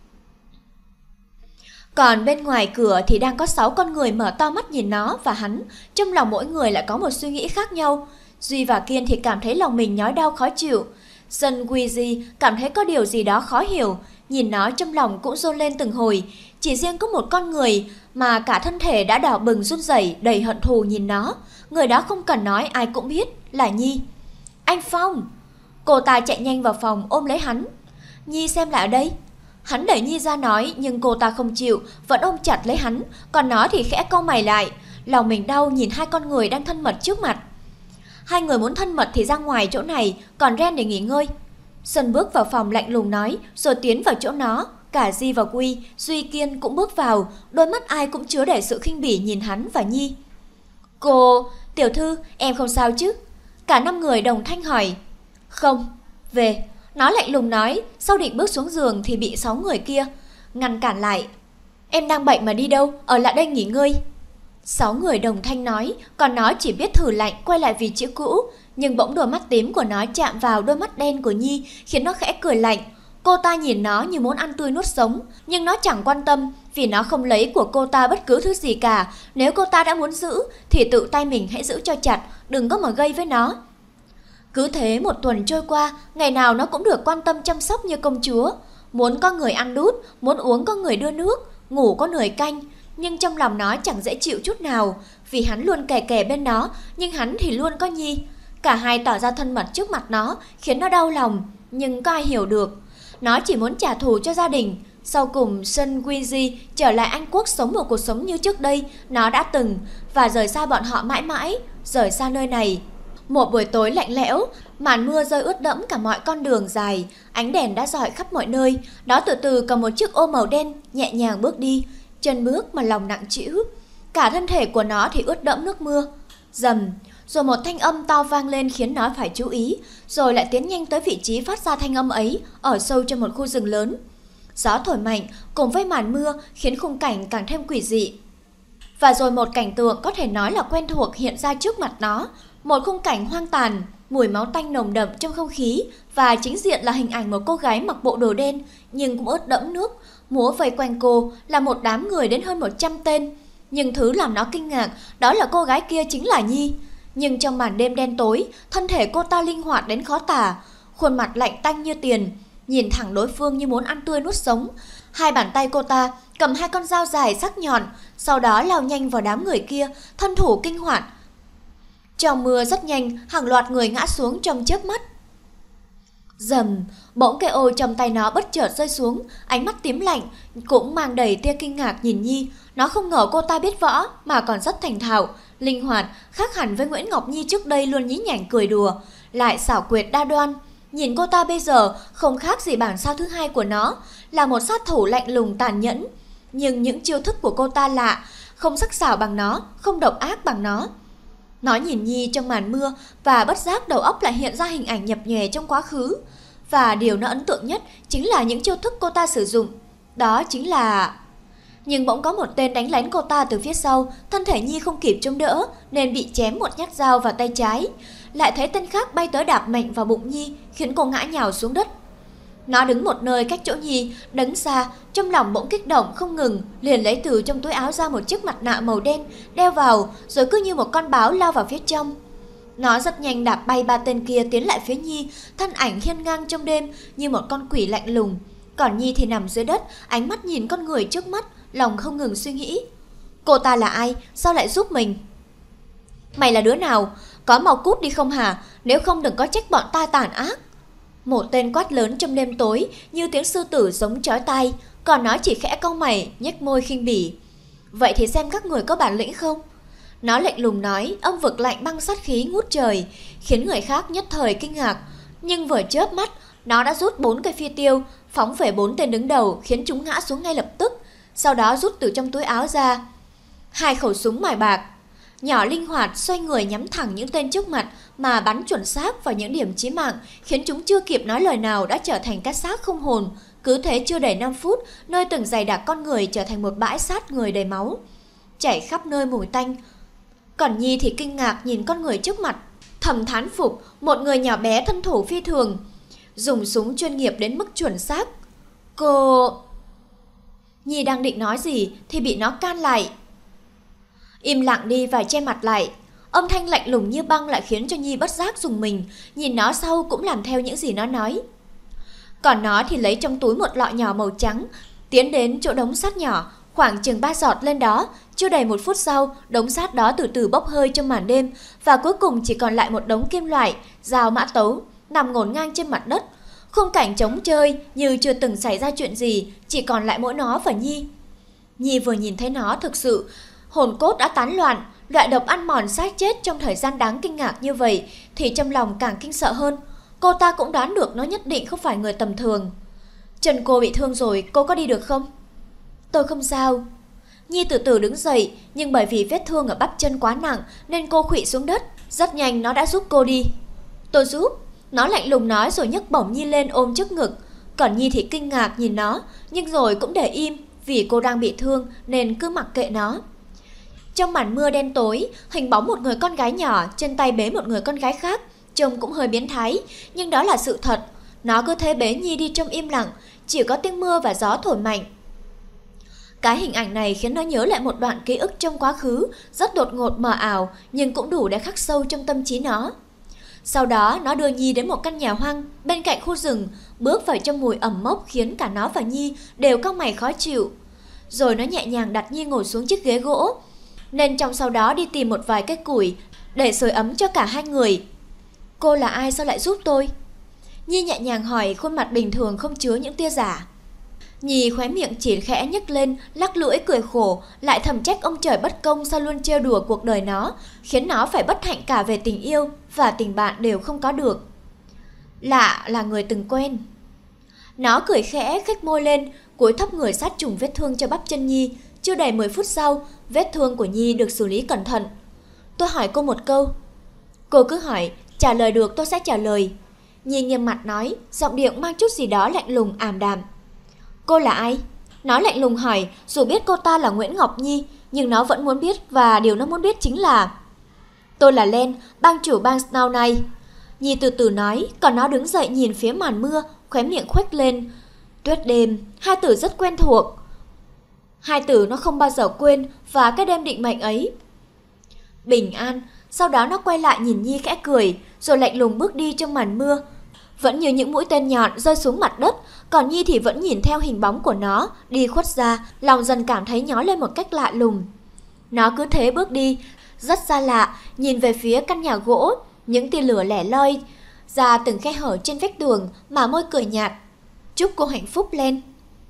Speaker 1: Còn bên ngoài cửa thì đang có 6 con người mở to mắt nhìn nó và hắn, trong lòng mỗi người lại có một suy nghĩ khác nhau. Duy và Kiên thì cảm thấy lòng mình nhói đau khó chịu. Dân Weezy cảm thấy có điều gì đó khó hiểu, nhìn nó trong lòng cũng run lên từng hồi. Chỉ riêng có một con người mà cả thân thể đã đỏ bừng run rẩy đầy hận thù nhìn nó. Người đó không cần nói ai cũng biết là Nhi. Anh Phong! Cô ta chạy nhanh vào phòng ôm lấy hắn. Nhi xem lại ở đây. Hắn đẩy Nhi ra nói, nhưng cô ta không chịu, vẫn ôm chặt lấy hắn. Còn nó thì khẽ cau mày lại, lòng mình đau nhìn hai con người đang thân mật trước mặt. Hai người muốn thân mật thì ra ngoài chỗ này, còn Ren để nghỉ ngơi. Sơn bước vào phòng lạnh lùng nói, rồi tiến vào chỗ nó. Cả Di và Quy, Duy, Kiên cũng bước vào, đôi mắt ai cũng chứa đầy sự khinh bỉ nhìn hắn và Nhi. Cô, tiểu thư, em không sao chứ? Cả 5 người đồng thanh hỏi. Không, về. Nó lạnh lùng nói, sau định bước xuống giường thì bị 6 người kia ngăn cản lại. Em đang bệnh mà đi đâu, ở lại đây nghỉ ngơi. 6 người đồng thanh nói, còn nó chỉ biết thử lạnh quay lại vị trí cũ. Nhưng bỗng đôi mắt tím của nó chạm vào đôi mắt đen của Nhi, khiến nó khẽ cười lạnh. Cô ta nhìn nó như muốn ăn tươi nuốt sống, nhưng nó chẳng quan tâm, vì nó không lấy của cô ta bất cứ thứ gì cả. Nếu cô ta đã muốn giữ thì tự tay mình hãy giữ cho chặt, đừng có mà gây với nó. Cứ thế một tuần trôi qua, ngày nào nó cũng được quan tâm chăm sóc như công chúa. Muốn có người ăn đút, muốn uống có người đưa nước, ngủ có người canh. Nhưng trong lòng nó chẳng dễ chịu chút nào, vì hắn luôn kè kè bên nó, nhưng hắn thì luôn có Nhi. Cả hai tỏ ra thân mật trước mặt nó, khiến nó đau lòng, nhưng có ai hiểu được. Nó chỉ muốn trả thù cho gia đình. Sau cùng Sun Weezy trở lại Anh Quốc sống một cuộc sống như trước đây nó đã từng, và rời xa bọn họ mãi mãi, rời xa nơi này. Một buổi tối lạnh lẽo, màn mưa rơi ướt đẫm cả mọi con đường dài, ánh đèn đã rọi khắp mọi nơi. Nó từ từ cầm một chiếc ô màu đen, nhẹ nhàng bước đi, chân bước mà lòng nặng trĩu. Cả thân thể của nó thì ướt đẫm nước mưa. Rầm, rồi một thanh âm to vang lên khiến nó phải chú ý, rồi lại tiến nhanh tới vị trí phát ra thanh âm ấy, ở sâu trong một khu rừng lớn. Gió thổi mạnh cùng với màn mưa khiến khung cảnh càng thêm quỷ dị. Và rồi một cảnh tượng có thể nói là quen thuộc hiện ra trước mặt nó. Một khung cảnh hoang tàn, mùi máu tanh nồng đậm trong không khí, và chính diện là hình ảnh một cô gái mặc bộ đồ đen nhưng cũng ướt đẫm nước. Múa vây quanh cô là một đám người đến hơn 100 tên. Nhưng thứ làm nó kinh ngạc đó là cô gái kia chính là Nhi. Nhưng trong màn đêm đen tối, thân thể cô ta linh hoạt đến khó tả. khuôn mặt lạnh tanh như tiền, nhìn thẳng đối phương như muốn ăn tươi nuốt sống. Hai bàn tay cô ta cầm hai con dao dài sắc nhọn, sau đó lao nhanh vào đám người kia, thân thủ kinh hoạt. Trong mưa rất nhanh, hàng loạt người ngã xuống trong chớp mắt. Rầm, bỗng cây ô trong tay nó bất chợt rơi xuống, ánh mắt tím lạnh cũng mang đầy tia kinh ngạc nhìn Nhi. Nó không ngờ cô ta biết võ mà còn rất thành thạo, linh hoạt, khác hẳn với Nguyễn Ngọc Nhi trước đây luôn nhí nhảnh cười đùa, lại xảo quyệt đa đoan. Nhìn cô ta bây giờ không khác gì bản sao thứ hai của nó, là một sát thủ lạnh lùng tàn nhẫn. Nhưng những chiêu thức của cô ta lạ, không sắc sảo bằng nó, không độc ác bằng nó. Nó nhìn Nhi trong màn mưa và bất giác đầu óc lại hiện ra hình ảnh nhập nhòe trong quá khứ. Và điều nó ấn tượng nhất chính là những chiêu thức cô ta sử dụng. Đó chính là... Nhưng bỗng có một tên đánh lén cô ta từ phía sau, thân thể Nhi không kịp chống đỡ nên bị chém một nhát dao vào tay trái. Lại thấy tên khác bay tới đạp mạnh vào bụng Nhi, khiến cô ngã nhào xuống đất. Nó đứng một nơi cách chỗ Nhi, đứng xa, trong lòng bỗng kích động không ngừng, liền lấy từ trong túi áo ra một chiếc mặt nạ màu đen, đeo vào, rồi cứ như một con báo lao vào phía trong. Nó rất nhanh đạp bay ba tên kia tiến lại phía Nhi, thân ảnh hiên ngang trong đêm như một con quỷ lạnh lùng. Còn Nhi thì nằm dưới đất, ánh mắt nhìn con người trước mắt, lòng không ngừng suy nghĩ. Cô ta là ai? Sao lại giúp mình? Mày là đứa nào? Có mau cút đi không hả? Nếu không đừng có trách bọn ta tàn ác. Một tên quát lớn trong đêm tối như tiếng sư tử giống chói tai, còn nó chỉ khẽ cau mày, nhếch môi khinh bỉ. Vậy thì xem các người có bản lĩnh không? Nó lạnh lùng nói, âm vực lạnh băng sát khí ngút trời, khiến người khác nhất thời kinh ngạc. Nhưng vừa chớp mắt, nó đã rút 4 cây phi tiêu, phóng về 4 tên đứng đầu, khiến chúng ngã xuống ngay lập tức. Sau đó rút từ trong túi áo ra 2 khẩu súng mài bạc, nhỏ linh hoạt xoay người nhắm thẳng những tên trước mặt mà bắn chuẩn xác vào những điểm chí mạng, khiến chúng chưa kịp nói lời nào đã trở thành cái xác không hồn. Cứ thế chưa đầy 5 phút, nơi từng giày đặc con người trở thành một bãi xác người đầy máu, chảy khắp nơi mùi tanh. Còn Nhi thì kinh ngạc nhìn con người trước mặt, thầm thán phục một người nhỏ bé thân thủ phi thường, dùng súng chuyên nghiệp đến mức chuẩn xác. Cô... Nhi đang định nói gì thì bị nó can lại. Im lặng đi và che mặt lại. Âm thanh lạnh lùng như băng lại khiến cho Nhi bất giác rùng mình, nhìn nó sau cũng làm theo những gì nó nói. Còn nó thì lấy trong túi một lọ nhỏ màu trắng, tiến đến chỗ đống sắt nhỏ, khoảng chừng 3 giọt lên đó. Chưa đầy 1 phút sau, đống sắt đó từ từ bốc hơi trong màn đêm, và cuối cùng chỉ còn lại một đống kim loại, dao mã tấu nằm ngổn ngang trên mặt đất. Khung cảnh trống trơi như chưa từng xảy ra chuyện gì, chỉ còn lại mỗi nó và Nhi. Nhi vừa nhìn thấy nó thực sự hồn cốt đã tán loạn. Loại độc ăn mòn xác chết trong thời gian đáng kinh ngạc như vậy thì trong lòng càng kinh sợ hơn. Cô ta cũng đoán được nó nhất định không phải người tầm thường. Chân cô bị thương rồi, cô có đi được không? Tôi không sao. Nhi từ từ đứng dậy, nhưng bởi vì vết thương ở bắp chân quá nặng nên cô khuỵu xuống đất. Rất nhanh nó đã giúp cô đi. Tôi giúp. Nó lạnh lùng nói rồi nhấc bổng Nhi lên ôm trước ngực. Còn Nhi thì kinh ngạc nhìn nó, nhưng rồi cũng để im, vì cô đang bị thương nên cứ mặc kệ nó. Trong màn mưa đen tối, hình bóng một người con gái nhỏ trên tay bế một người con gái khác, trông cũng hơi biến thái, nhưng đó là sự thật. Nó cứ thế bế Nhi đi trong im lặng, chỉ có tiếng mưa và gió thổi mạnh. Cái hình ảnh này khiến nó nhớ lại một đoạn ký ức trong quá khứ, rất đột ngột mờ ảo, nhưng cũng đủ để khắc sâu trong tâm trí nó. Sau đó nó đưa Nhi đến một căn nhà hoang bên cạnh khu rừng, bước vào trong mùi ẩm mốc khiến cả nó và Nhi đều cau mày khó chịu. Rồi nó nhẹ nhàng đặt Nhi ngồi xuống chiếc ghế gỗ, nên trong sau đó đi tìm một vài cái củi để sưởi ấm cho cả hai người. Cô là ai, sao lại giúp tôi? Nhi nhẹ nhàng hỏi, khuôn mặt bình thường không chứa những tia giả. Nhi khóe miệng chỉ khẽ nhếch lên, lắc lưỡi cười khổ, lại thầm trách ông trời bất công sao luôn trêu đùa cuộc đời nó, khiến nó phải bất hạnh cả về tình yêu và tình bạn đều không có được. Lạ là người từng quen. Nó cười khẽ, khếch môi lên, cúi thấp người sát trùng vết thương cho bắp chân Nhi. Chưa đầy 10 phút sau, vết thương của Nhi được xử lý cẩn thận. Tôi hỏi cô một câu. Cô cứ hỏi, trả lời được tôi sẽ trả lời. Nhi nghiêm mặt nói, giọng điệu mang chút gì đó lạnh lùng ảm đạm. Cô là ai? Nó lạnh lùng hỏi, dù biết cô ta là Nguyễn Ngọc Nhi, nhưng nó vẫn muốn biết, và điều nó muốn biết chính là... Tôi là Len, bang chủ bang Snow này. Nhi từ từ nói, còn nó đứng dậy nhìn phía màn mưa, khóe miệng khuếch lên. Tuyết đêm, hai từ rất quen thuộc. Hai từ nó không bao giờ quên, và cái đêm định mệnh ấy. Bình an. Sau đó nó quay lại nhìn Nhi khẽ cười, rồi lạnh lùng bước đi trong màn mưa. vẫn như những mũi tên nhọn rơi xuống mặt đất, còn Nhi thì vẫn nhìn theo hình bóng của nó đi khuất ra, lòng dần cảm thấy nhói lên một cách lạ lùng. Nó cứ thế bước đi, rất xa lạ, nhìn về phía căn nhà gỗ, những tia lửa lẻ loi ra từng khe hở trên vách tường mà môi cười nhạt. Chúc cô hạnh phúc lên.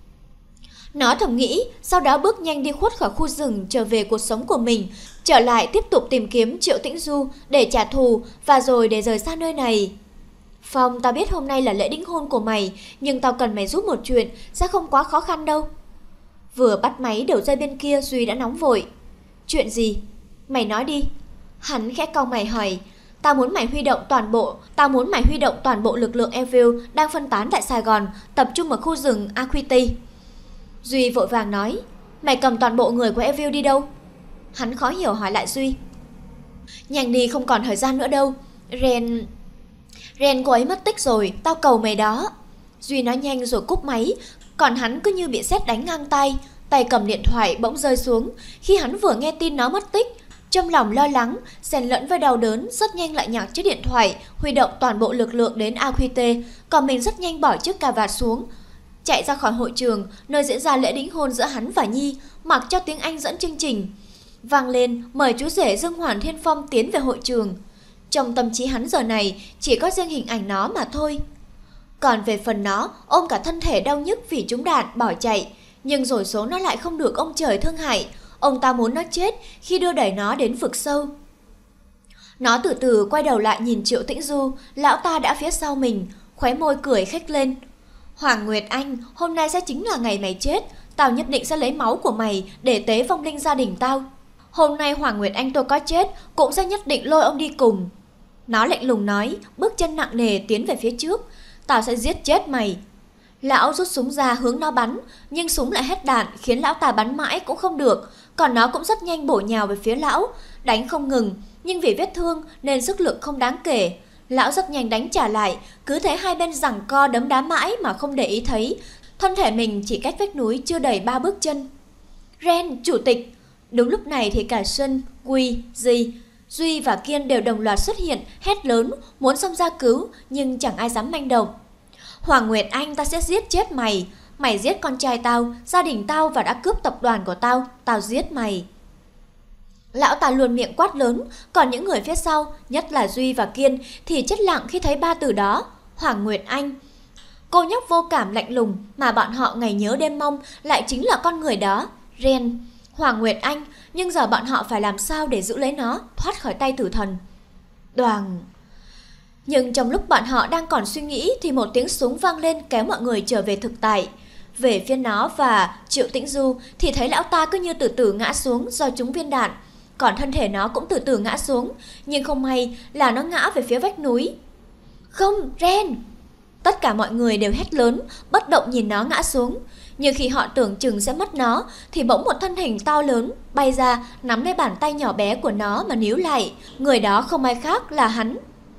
Speaker 1: Nó thầm nghĩ, sau đó bước nhanh đi khuất khỏi khu rừng trở về cuộc sống của mình, trở lại tiếp tục tìm kiếm Triệu Tĩnh Du để trả thù và rồi để rời xa nơi này. Phong, tao biết hôm nay là lễ đính hôn của mày, nhưng tao cần mày giúp một chuyện, sẽ không quá khó khăn đâu. Vừa bắt máy đầu dây bên kia, Duy đã nóng vội. Chuyện gì? Mày nói đi. Hắn khẽ cau mày hỏi. Tao muốn mày huy động toàn bộ lực lượng Evil đang phân tán tại Sài Gòn, tập trung ở khu rừng Aquiti. Duy vội vàng nói. Mày cầm toàn bộ người của Evil đi đâu? Hắn khó hiểu hỏi lại Duy. Nhanh đi, không còn thời gian nữa đâu. Ren cô ấy mất tích rồi, tao cầu mày đó. Duy nói nhanh rồi cúp máy, còn hắn cứ như bị sét đánh ngang tay, tay cầm điện thoại bỗng rơi xuống. Khi hắn vừa nghe tin nó mất tích, trong lòng lo lắng, xen lẫn với đau đớn, rất nhanh lại nhặt chiếc điện thoại, huy động toàn bộ lực lượng đến Aquite, còn mình rất nhanh bỏ chiếc cà vạt xuống, chạy ra khỏi hội trường nơi diễn ra lễ đính hôn giữa hắn và Nhi, mặc cho tiếng Anh dẫn chương trình vang lên, mời chú rể Dương Hoàn Thiên Phong tiến về hội trường. Trong tâm trí hắn giờ này chỉ có riêng hình ảnh nó mà thôi. Còn về phần nó, ôm cả thân thể đau nhức vì trúng đạn bỏ chạy, nhưng rồi số nó lại không được ông trời thương hại. Ông ta muốn nó chết khi đưa đẩy nó đến vực sâu. Nó từ từ quay đầu lại nhìn Triệu Tĩnh Du, lão ta đã phía sau mình, khóe môi cười khếch lên. Hoàng Nguyệt Anh, hôm nay sẽ chính là ngày mày chết. Tao nhất định sẽ lấy máu của mày để tế vong linh gia đình tao. Hôm nay Hoàng Nguyệt Anh tôi có chết cũng sẽ nhất định lôi ông đi cùng. Nó lạnh lùng nói, bước chân nặng nề tiến về phía trước. Tao sẽ giết chết mày. Lão rút súng ra hướng nó bắn, nhưng súng lại hết đạn khiến lão ta bắn mãi cũng không được. Còn nó cũng rất nhanh bổ nhào về phía lão, đánh không ngừng, nhưng vì vết thương nên sức lực không đáng kể. Lão rất nhanh đánh trả lại, cứ thế hai bên giằng co đấm đá mãi mà không để ý thấy thân thể mình chỉ cách vách núi chưa đầy 3 bước chân. Ren, chủ tịch! Đúng lúc này thì cả Xuân, Quy, Di, Duy và Kiên đều đồng loạt xuất hiện, hét lớn, muốn xông ra cứu, nhưng chẳng ai dám manh động. Hoàng Nguyệt Anh, ta sẽ giết chết mày. Mày giết con trai tao, gia đình tao và đã cướp tập đoàn của tao, tao giết mày. Lão ta luôn miệng quát lớn, còn những người phía sau, nhất là Duy và Kiên, thì chết lặng khi thấy ba từ đó, Hoàng Nguyệt Anh. Cô nhóc vô cảm lạnh lùng mà bọn họ ngày nhớ đêm mong lại chính là con người đó, Ren, Hoàng Nguyệt Anh, nhưng giờ bọn họ phải làm sao để giữ lấy nó, thoát khỏi tay tử thần. Đoàng! Nhưng trong lúc bọn họ đang còn suy nghĩ thì một tiếng súng vang lên kéo mọi người trở về thực tại. Về phía nó và Triệu Tĩnh Du thì thấy lão ta cứ như từ từ ngã xuống do trúng viên đạn. Còn thân thể nó cũng từ từ ngã xuống, nhưng không may là nó ngã về phía vách núi. Không, Ren! Tất cả mọi người đều hét lớn, bất động nhìn nó ngã xuống. Nhưng khi họ tưởng chừng sẽ mất nó thì bỗng một thân hình to lớn bay ra nắm lấy bàn tay nhỏ bé của nó mà níu lại. Người đó không ai khác là hắn.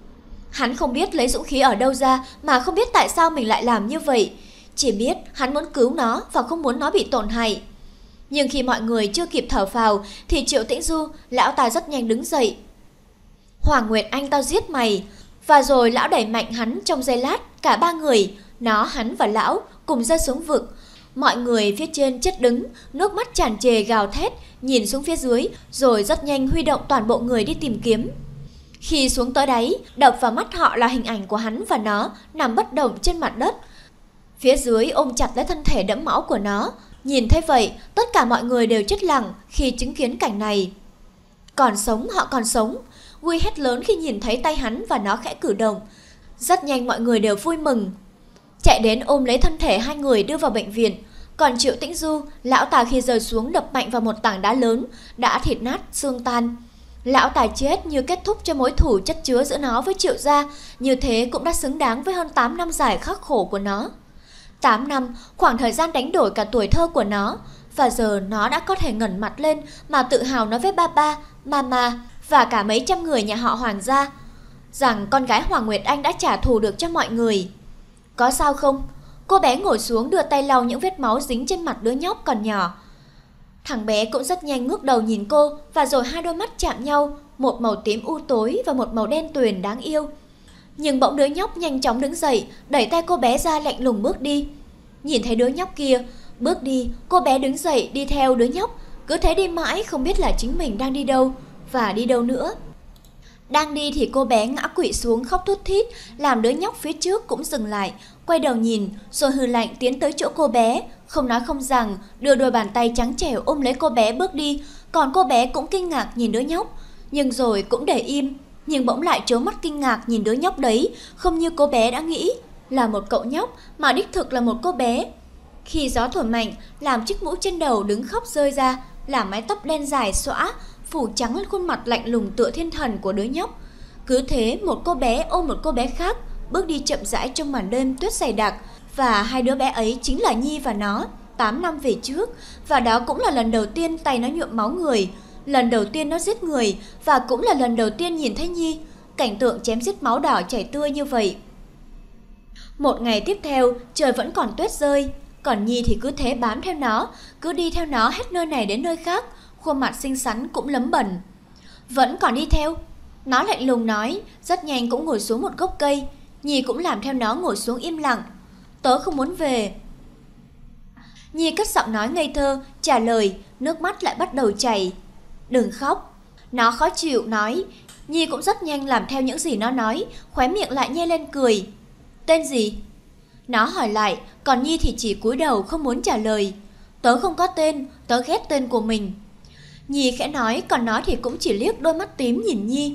Speaker 1: Hắn không biết lấy dũng khí ở đâu ra mà không biết tại sao mình lại làm như vậy. Chỉ biết hắn muốn cứu nó và không muốn nó bị tổn hại. Nhưng khi mọi người chưa kịp thở phào thì Triệu Tĩnh Du, lão ta rất nhanh đứng dậy. Hoàng Nguyệt Anh, tao giết mày. Và rồi lão đẩy mạnh hắn trong giây lát, cả ba người, nó, hắn và lão cùng rơi xuống vực. Mọi người phía trên chết đứng, nước mắt tràn trề gào thét, nhìn xuống phía dưới, rồi rất nhanh huy động toàn bộ người đi tìm kiếm. Khi xuống tới đáy, đập vào mắt họ là hình ảnh của hắn và nó nằm bất động trên mặt đất. Phía dưới ôm chặt lấy thân thể đẫm máu của nó. Nhìn thấy vậy, tất cả mọi người đều chết lặng khi chứng kiến cảnh này. Còn sống, họ còn sống. Quy hét lớn khi nhìn thấy tay hắn và nó khẽ cử động. Rất nhanh mọi người đều vui mừng, chạy đến ôm lấy thân thể hai người đưa vào bệnh viện. Còn Triệu Tĩnh Du, lão ta khi rơi xuống đập mạnh vào một tảng đá lớn, đã thịt nát xương tan. Lão ta chết như kết thúc cho mối thù chất chứa giữa nó với Triệu gia, như thế cũng đã xứng đáng với hơn 8 năm dài khắc khổ của nó. 8 năm, khoảng thời gian đánh đổi cả tuổi thơ của nó, và giờ nó đã có thể ngẩng mặt lên mà tự hào nói với ba, mama và cả mấy trăm người nhà họ Hoàng gia rằng con gái Hoàng Nguyệt Anh đã trả thù được cho mọi người. Có sao không? Cô bé ngồi xuống đưa tay lau những vết máu dính trên mặt đứa nhóc còn nhỏ. Thằng bé cũng rất nhanh ngước đầu nhìn cô, và rồi hai đôi mắt chạm nhau, một màu tím u tối và một màu đen tuyền đáng yêu. Nhưng bỗng đứa nhóc nhanh chóng đứng dậy, đẩy tay cô bé ra lạnh lùng bước đi. Nhìn thấy đứa nhóc kia bước đi, cô bé đứng dậy đi theo đứa nhóc, cứ thế đi mãi không biết là chính mình đang đi đâu và đi đâu nữa. Đang đi thì cô bé ngã quỵ xuống khóc thút thít, làm đứa nhóc phía trước cũng dừng lại, quay đầu nhìn, rồi hừ lạnh tiến tới chỗ cô bé, không nói không rằng, đưa đôi bàn tay trắng trẻo ôm lấy cô bé bước đi, còn cô bé cũng kinh ngạc nhìn đứa nhóc, nhưng rồi cũng để im, nhưng bỗng lại trố mắt kinh ngạc nhìn đứa nhóc đấy, không như cô bé đã nghĩ là một cậu nhóc mà đích thực là một cô bé. Khi gió thổi mạnh, làm chiếc mũ trên đầu đứng khóc rơi ra, làm mái tóc đen dài xõa phủ trắng lên khuôn mặt lạnh lùng tựa thiên thần của đứa nhóc. Cứ thế một cô bé ôm một cô bé khác bước đi chậm rãi trong màn đêm tuyết dày đặc, và hai đứa bé ấy chính là Nhi và nó 8 năm về trước, và đó cũng là lần đầu tiên tay nó nhuộm máu người, lần đầu tiên nó giết người, và cũng là lần đầu tiên nhìn thấy Nhi cảnh tượng chém giết máu đỏ chảy tươi như vậy. Một ngày tiếp theo, trời vẫn còn tuyết rơi, còn Nhi thì cứ thế bám theo nó, cứ đi theo nó hết nơi này đến nơi khác, khuôn mặt xinh xắn cũng lấm bẩn. Vẫn còn đi theo, nó lạnh lùng nói, rất nhanh cũng ngồi xuống một gốc cây. Nhi cũng làm theo nó ngồi xuống im lặng. Tớ không muốn về. Nhi cất giọng nói ngây thơ, trả lời, nước mắt lại bắt đầu chảy. Đừng khóc. Nó khó chịu nói. Nhi cũng rất nhanh làm theo những gì nó nói, khóe miệng lại nhe lên cười. Tên gì? Nó hỏi lại, còn Nhi thì chỉ cúi đầu không muốn trả lời. Tớ không có tên, tớ ghét tên của mình. Nhi khẽ nói, còn nó thì cũng chỉ liếc đôi mắt tím nhìn Nhi.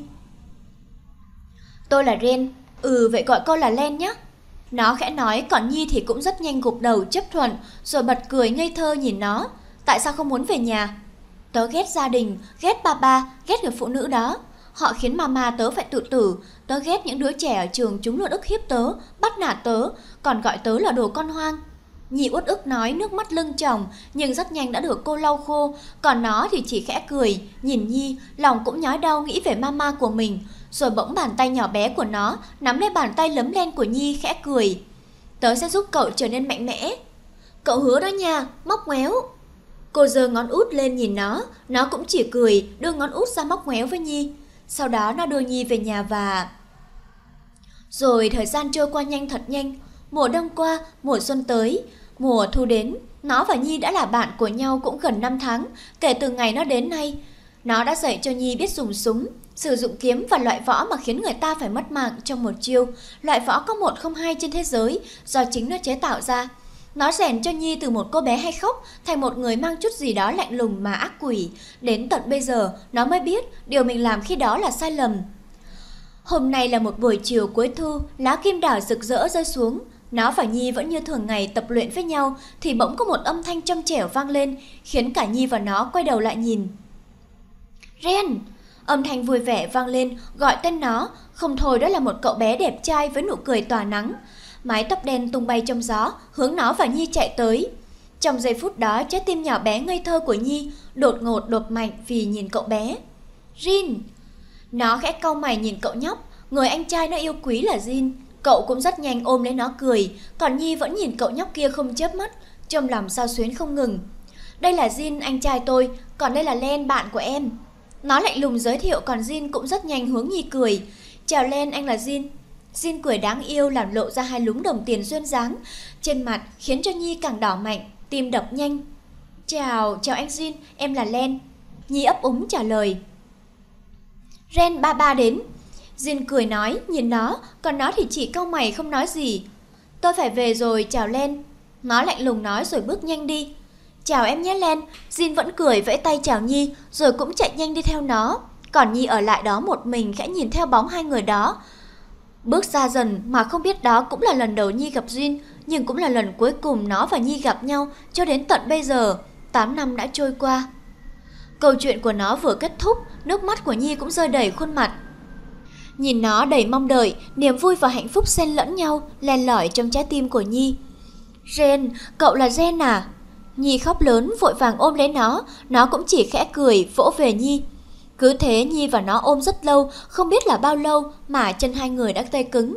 Speaker 1: Tôi là Ren. Vậy gọi cô là Len nhé. Nó khẽ nói, còn Nhi thì cũng rất nhanh gục đầu chấp thuận, rồi bật cười ngây thơ nhìn nó. Tại sao không muốn về nhà? Tớ ghét gia đình, ghét ba, ghét người phụ nữ đó. Họ khiến mama tớ phải tự tử. Tớ ghét những đứa trẻ ở trường, chúng luôn ức hiếp tớ, bắt nạt tớ, còn gọi tớ là đồ con hoang. Nhi uất ức nói, nước mắt lưng tròng, nhưng rất nhanh đã được cô lau khô. Còn nó thì chỉ khẽ cười, nhìn Nhi, lòng cũng nhói đau nghĩ về mama của mình. Rồi bỗng bàn tay nhỏ bé của nó nắm lấy bàn tay lấm len của Nhi, khẽ cười. Tớ sẽ giúp cậu trở nên mạnh mẽ. Cậu hứa đó nha, móc ngoéo. Cô giơ ngón út lên nhìn nó cũng chỉ cười, đưa ngón út ra móc ngoéo với Nhi. Sau đó nó đưa Nhi về nhà và... Rồi thời gian trôi qua nhanh thật nhanh. Mùa đông qua, mùa xuân tới, mùa thu đến. Nó và Nhi đã là bạn của nhau cũng gần 5 tháng, kể từ ngày nó đến nay. Nó đã dạy cho Nhi biết dùng súng, sử dụng kiếm và loại võ mà khiến người ta phải mất mạng trong một chiêu. Loại võ có 1 không 2 trên thế giới, do chính nó chế tạo ra. Nó rèn cho Nhi từ một cô bé hay khóc thành một người mang chút gì đó lạnh lùng mà ác quỷ. Đến tận bây giờ, nó mới biết điều mình làm khi đó là sai lầm. Hôm nay là một buổi chiều cuối thu, lá kim đào rực rỡ rơi xuống. Nó và Nhi vẫn như thường ngày tập luyện với nhau, thì bỗng có một âm thanh trong trẻo vang lên, khiến cả Nhi và nó quay đầu lại nhìn. Ren! Âm thanh vui vẻ vang lên, gọi tên nó, không thôi đó là một cậu bé đẹp trai với nụ cười tỏa nắng. Mái tóc đen tung bay trong gió, hướng nó và Nhi chạy tới. Trong giây phút đó, trái tim nhỏ bé ngây thơ của Nhi đột ngột đột mạnh vì nhìn cậu bé. Rin! Nó khẽ cau mày nhìn cậu nhóc, người anh trai nó yêu quý là Jin. Cậu cũng rất nhanh ôm lấy nó cười, còn Nhi vẫn nhìn cậu nhóc kia không chớp mắt, trong lòng xao xuyến không ngừng. Đây là Jin, anh trai tôi, còn đây là Len, bạn của em. Nó lạnh lùng giới thiệu, còn Jin cũng rất nhanh hướng Nhi cười. Chào Len, anh là Jin. Jin cười đáng yêu làm lộ ra 2 lúm đồng tiền duyên dáng trên mặt, khiến cho Nhi càng đỏ mạnh, tim đập nhanh. Chào anh Jin, em là Len. Nhi ấp úng trả lời. Ren, ba đến. Jin cười nói, nhìn nó, còn nó thì chỉ cau mày không nói gì. Tôi phải về rồi, chào Len. Nó lạnh lùng nói rồi bước nhanh đi. Chào em nhé Len. Jin vẫn cười vẫy tay chào Nhi, rồi cũng chạy nhanh đi theo nó. Còn Nhi ở lại đó một mình khẽ nhìn theo bóng hai người đó. Bước xa dần mà không biết đó cũng là lần đầu Nhi gặp Jin, nhưng cũng là lần cuối cùng nó và Nhi gặp nhau cho đến tận bây giờ. 8 năm đã trôi qua. Câu chuyện của nó vừa kết thúc, nước mắt của Nhi cũng rơi đầy khuôn mặt. Nhìn nó đầy mong đợi, niềm vui và hạnh phúc xen lẫn nhau, len lỏi trong trái tim của Nhi. Ren, cậu là Ren à? Nhi khóc lớn vội vàng ôm lấy nó cũng chỉ khẽ cười vỗ về Nhi. Cứ thế Nhi và nó ôm rất lâu, không biết là bao lâu mà chân hai người đã tê cứng.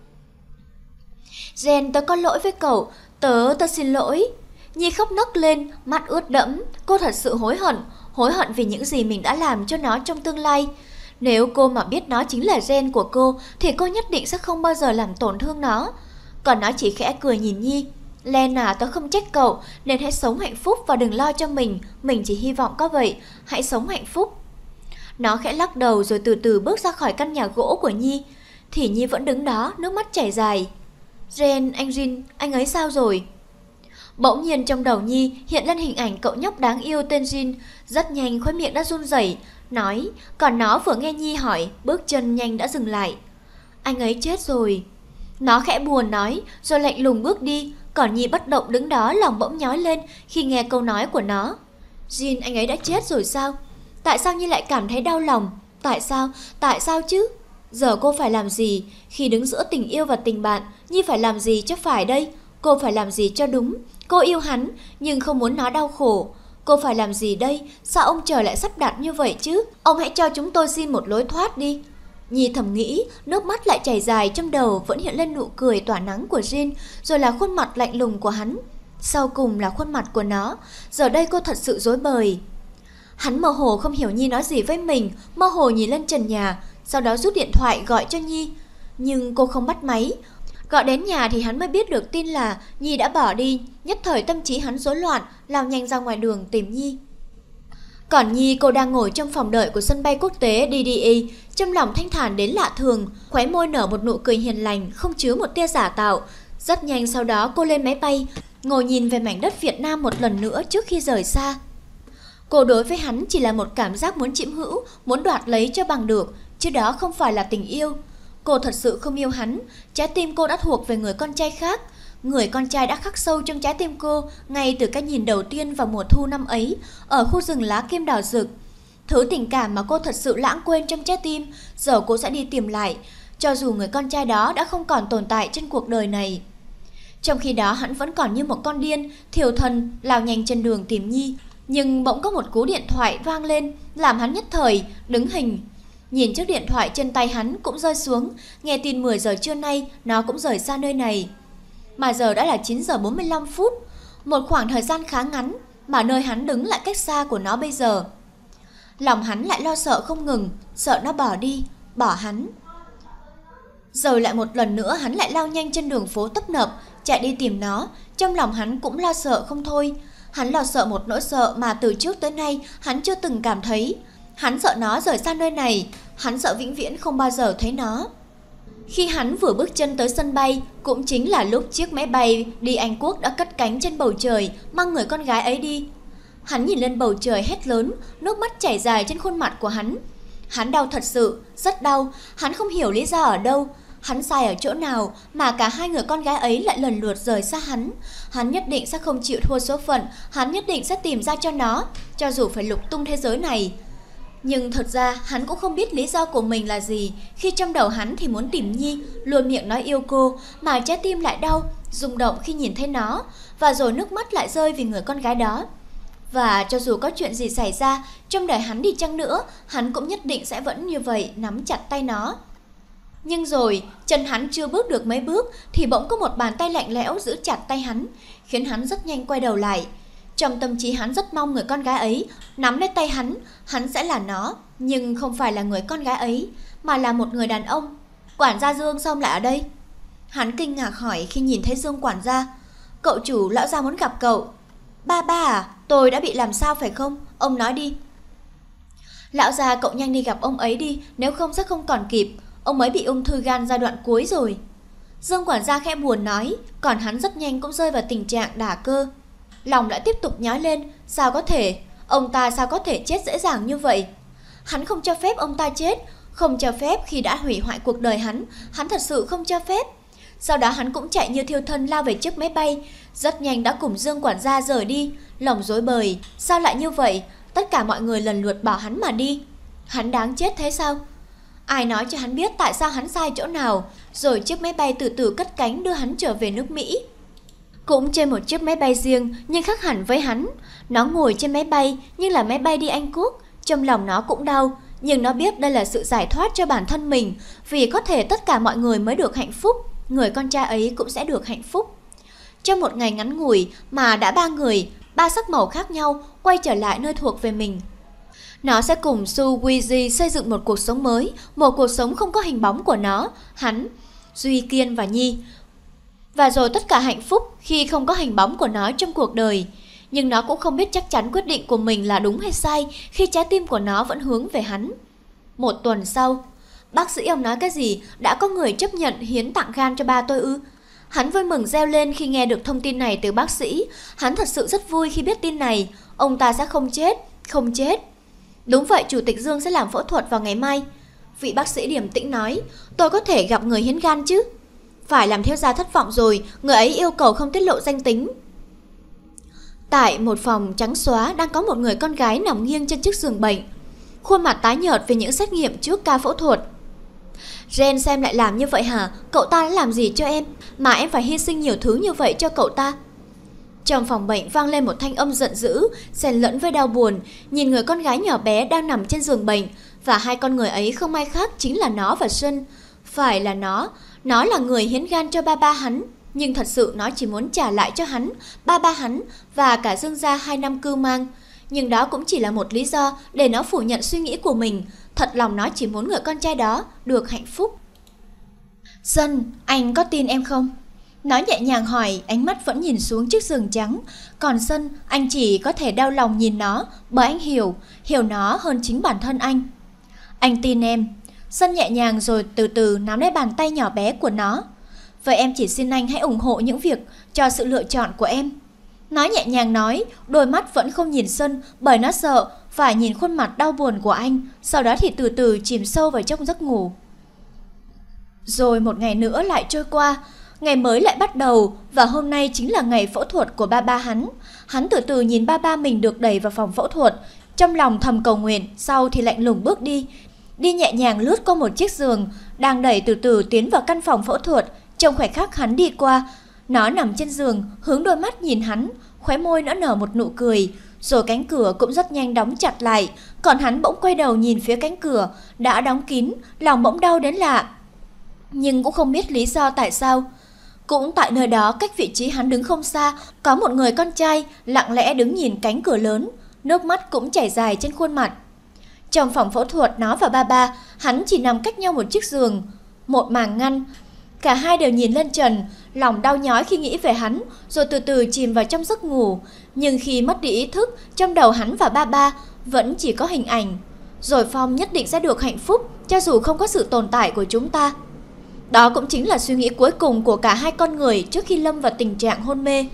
Speaker 1: Ren, tớ có lỗi với cậu, tớ xin lỗi. Nhi khóc nấc lên, mắt ướt đẫm, cô thật sự hối hận vì những gì mình đã làm cho nó trong tương lai. Nếu cô mà biết nó chính là gen của cô thì cô nhất định sẽ không bao giờ làm tổn thương nó. Còn nó chỉ khẽ cười nhìn Nhi. Lena, tớ không trách cậu, nên hãy sống hạnh phúc và đừng lo cho mình chỉ hy vọng có vậy, hãy sống hạnh phúc. Nó khẽ lắc đầu rồi từ từ bước ra khỏi căn nhà gỗ của Nhi. Thì Nhi vẫn đứng đó, nước mắt chảy dài. Ren, anh Jin, anh ấy sao rồi? Bỗng nhiên trong đầu Nhi hiện lên hình ảnh cậu nhóc đáng yêu tên Jin. Rất nhanh khóe miệng đã run rẩy, nói, còn nó vừa nghe Nhi hỏi, bước chân nhanh đã dừng lại. Anh ấy chết rồi. Nó khẽ buồn nói, rồi lạnh lùng bước đi. Còn Nhi bất động đứng đó, lòng bỗng nhói lên khi nghe câu nói của nó. Jin, anh ấy đã chết rồi sao? Tại sao Nhi lại cảm thấy đau lòng? Tại sao chứ? Giờ cô phải làm gì? Khi đứng giữa tình yêu và tình bạn, Nhi phải làm gì cho phải đây? Cô phải làm gì cho đúng? Cô yêu hắn, nhưng không muốn nó đau khổ. Cô phải làm gì đây? Sao ông trời lại sắp đặt như vậy chứ? Ông hãy cho chúng tôi xin một lối thoát đi. Nhi thầm nghĩ, nước mắt lại chảy dài trong đầu, vẫn hiện lên nụ cười tỏa nắng của Jin, rồi là khuôn mặt lạnh lùng của hắn. Sau cùng là khuôn mặt của nó. Giờ đây cô thật sự rối bời. Hắn mơ hồ không hiểu Nhi nói gì với mình, mơ hồ nhìn lên trần nhà, sau đó rút điện thoại gọi cho Nhi. Nhưng cô không bắt máy. Gọi đến nhà thì hắn mới biết được tin là Nhi đã bỏ đi. Nhất thời tâm trí hắn rối loạn, lao nhanh ra ngoài đường tìm Nhi. Còn Nhi, cô đang ngồi trong phòng đợi của sân bay quốc tế DDE, trong lòng thanh thản đến lạ thường, khóe môi nở một nụ cười hiền lành, không chứa một tia giả tạo. Rất nhanh sau đó cô lên máy bay, ngồi nhìn về mảnh đất Việt Nam một lần nữa trước khi rời xa. Cô đối với hắn chỉ là một cảm giác muốn chiếm hữu, muốn đoạt lấy cho bằng được, chứ đó không phải là tình yêu. Cô thật sự không yêu hắn, trái tim cô đã thuộc về người con trai khác. Người con trai đã khắc sâu trong trái tim cô ngay từ cái nhìn đầu tiên vào mùa thu năm ấy, ở khu rừng lá kim đỏ rực. Thứ tình cảm mà cô thật sự lãng quên trong trái tim, giờ cô sẽ đi tìm lại, cho dù người con trai đó đã không còn tồn tại trên cuộc đời này. Trong khi đó hắn vẫn còn như một con điên, thiểu thần, lao nhanh trên đường tìm Nhi. Nhưng bỗng có một cú điện thoại vang lên, làm hắn nhất thời đứng hình. Nhìn chiếc điện thoại trên tay hắn cũng rơi xuống, nghe tin 10 giờ trưa nay nó cũng rời xa nơi này. Mà giờ đã là 9 giờ 45 phút, một khoảng thời gian khá ngắn, mà nơi hắn đứng lại cách xa của nó bây giờ. Lòng hắn lại lo sợ không ngừng, sợ nó bỏ đi, bỏ hắn. Rồi lại một lần nữa hắn lại lao nhanh trên đường phố tấp nập, chạy đi tìm nó. Trong lòng hắn cũng lo sợ không thôi. Hắn lo sợ một nỗi sợ mà từ trước tới nay hắn chưa từng cảm thấy. Hắn sợ nó rời xa nơi này, hắn sợ vĩnh viễn không bao giờ thấy nó. Khi hắn vừa bước chân tới sân bay, cũng chính là lúc chiếc máy bay đi Anh Quốc đã cất cánh trên bầu trời, mang người con gái ấy đi. Hắn nhìn lên bầu trời hét lớn, nước mắt chảy dài trên khuôn mặt của hắn. Hắn đau thật sự, rất đau, hắn không hiểu lý do ở đâu. Hắn sai ở chỗ nào mà cả hai người con gái ấy lại lần lượt rời xa hắn. Hắn nhất định sẽ không chịu thua số phận, hắn nhất định sẽ tìm ra cho nó, cho dù phải lục tung thế giới này. Nhưng thật ra hắn cũng không biết lý do của mình là gì, khi trong đầu hắn thì muốn tìm Nhi, luôn miệng nói yêu cô, mà trái tim lại đau, rung động khi nhìn thấy nó, và rồi nước mắt lại rơi vì người con gái đó. Và cho dù có chuyện gì xảy ra trong đời hắn đi chăng nữa, hắn cũng nhất định sẽ vẫn như vậy, nắm chặt tay nó. Nhưng rồi, chân hắn chưa bước được mấy bước thì bỗng có một bàn tay lạnh lẽo giữ chặt tay hắn, khiến hắn rất nhanh quay đầu lại. Trong tâm trí hắn rất mong người con gái ấy nắm lấy tay hắn sẽ là nó, nhưng không phải là người con gái ấy, mà là một người đàn ông. Quản gia Dương sao lại ở đây? Hắn kinh ngạc hỏi khi nhìn thấy Dương quản gia. Cậu chủ, lão gia muốn gặp cậu. Ba à, tôi đã bị làm sao phải không? Ông nói đi. Lão gia, cậu nhanh đi gặp ông ấy đi, nếu không sẽ không còn kịp. Ông ấy bị ung thư gan giai đoạn cuối rồi. Dương quản gia khẽ buồn nói, còn hắn rất nhanh cũng rơi vào tình trạng đả cơ. Lòng lại tiếp tục nhói lên, sao có thể, ông ta sao có thể chết dễ dàng như vậy? Hắn không cho phép ông ta chết, không cho phép khi đã hủy hoại cuộc đời hắn thật sự không cho phép. Sau đó hắn cũng chạy như thiêu thân lao về chiếc máy bay, rất nhanh đã cùng Dương quản gia rời đi, lòng rối bời, sao lại như vậy? Tất cả mọi người lần lượt bảo hắn mà đi. Hắn đáng chết thế sao? Ai nói cho hắn biết tại sao hắn sai chỗ nào? Rồi chiếc máy bay từ từ cất cánh đưa hắn trở về nước Mỹ. Cũng trên một chiếc máy bay riêng nhưng khác hẳn với hắn. Nó ngồi trên máy bay nhưng là máy bay đi Anh Quốc. Trong lòng nó cũng đau, nhưng nó biết đây là sự giải thoát cho bản thân mình, vì có thể tất cả mọi người mới được hạnh phúc, người con trai ấy cũng sẽ được hạnh phúc. Trong một ngày ngắn ngủi mà đã ba người, ba sắc màu khác nhau quay trở lại nơi thuộc về mình. Nó sẽ cùng Su Weiji xây dựng một cuộc sống mới, một cuộc sống không có hình bóng của nó, hắn, Duy Kiên và Nhi. Và rồi tất cả hạnh phúc khi không có hình bóng của nó trong cuộc đời. Nhưng nó cũng không biết chắc chắn quyết định của mình là đúng hay sai khi trái tim của nó vẫn hướng về hắn. Một tuần sau, bác sĩ ông nói cái gì? Đã có người chấp nhận hiến tặng gan cho ba tôi ư? Hắn vui mừng reo lên khi nghe được thông tin này từ bác sĩ. Hắn thật sự rất vui khi biết tin này. Ông ta sẽ không chết, không chết. Đúng vậy, Chủ tịch Dương sẽ làm phẫu thuật vào ngày mai. Vị bác sĩ điềm tĩnh nói, tôi có thể gặp người hiến gan chứ? Phải làm thiếu gia thất vọng rồi, người ấy yêu cầu không tiết lộ danh tính. Tại một phòng trắng xóa đang có một người con gái nằm nghiêng trên chiếc giường bệnh, khuôn mặt tái nhợt vì những xét nghiệm trước ca phẫu thuật. Ren xem lại làm như vậy hả? Cậu ta đã làm gì cho em mà em phải hy sinh nhiều thứ như vậy cho cậu ta? Trong phòng bệnh vang lên một thanh âm giận dữ, xen lẫn với đau buồn, nhìn người con gái nhỏ bé đang nằm trên giường bệnh, và hai con người ấy không ai khác chính là nó và Xuân. Phải là nó là người hiến gan cho ba hắn, nhưng thật sự nó chỉ muốn trả lại cho hắn, ba hắn và cả Dương gia 2 năm cưu mang. Nhưng đó cũng chỉ là một lý do để nó phủ nhận suy nghĩ của mình. Thật lòng nó chỉ muốn người con trai đó được hạnh phúc. Xuân, anh có tin em không? Nó nhẹ nhàng hỏi, ánh mắt vẫn nhìn xuống chiếc giường trắng. Còn Xuân, anh chỉ có thể đau lòng nhìn nó, bởi anh hiểu nó hơn chính bản thân anh. Anh tin em. Xuân nhẹ nhàng rồi từ từ nắm lấy bàn tay nhỏ bé của nó. Vậy em chỉ xin anh hãy ủng hộ những việc cho sự lựa chọn của em. Nó nhẹ nhàng nói, đôi mắt vẫn không nhìn Xuân bởi nó sợ phải nhìn khuôn mặt đau buồn của anh. Sau đó thì từ từ chìm sâu vào trong giấc ngủ. Rồi một ngày nữa lại trôi qua, ngày mới lại bắt đầu, và hôm nay chính là ngày phẫu thuật của ba hắn. Hắn từ từ nhìn ba mình được đẩy vào phòng phẫu thuật, trong lòng thầm cầu nguyện, sau thì lạnh lùng bước đi nhẹ nhàng lướt qua một chiếc giường, đang đẩy từ từ tiến vào căn phòng phẫu thuật. Trong khoảnh khắc hắn đi qua, nó nằm trên giường, hướng đôi mắt nhìn hắn, khóe môi nó nở một nụ cười, rồi cánh cửa cũng rất nhanh đóng chặt lại. Còn hắn bỗng quay đầu nhìn phía cánh cửa đã đóng kín, lòng bỗng đau đến lạ, nhưng cũng không biết lý do tại sao. Cũng tại nơi đó, cách vị trí hắn đứng không xa, có một người con trai lặng lẽ đứng nhìn cánh cửa lớn, nước mắt cũng chảy dài trên khuôn mặt. Trong phòng phẫu thuật, nó và ba hắn chỉ nằm cách nhau một chiếc giường, một màng ngăn. Cả hai đều nhìn lên trần, lòng đau nhói khi nghĩ về hắn, rồi từ từ chìm vào trong giấc ngủ. Nhưng khi mất đi ý thức, trong đầu hắn và ba vẫn chỉ có hình ảnh. Rồi Phong nhất định sẽ được hạnh phúc, cho dù không có sự tồn tại của chúng ta. Đó cũng chính là suy nghĩ cuối cùng của cả hai con người trước khi lâm vào tình trạng hôn mê.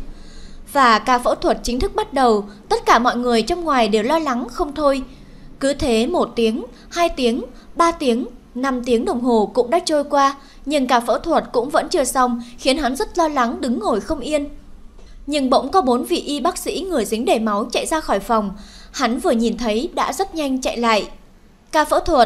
Speaker 1: Và ca phẫu thuật chính thức bắt đầu, tất cả mọi người trong ngoài đều lo lắng không thôi. Cứ thế 1 tiếng, 2 tiếng, 3 tiếng, 5 tiếng đồng hồ cũng đã trôi qua, nhưng ca phẫu thuật cũng vẫn chưa xong, khiến hắn rất lo lắng đứng ngồi không yên. Nhưng bỗng có 4 vị y bác sĩ người dính đầy máu chạy ra khỏi phòng. Hắn vừa nhìn thấy đã rất nhanh chạy lại. Ca phẫu thuật...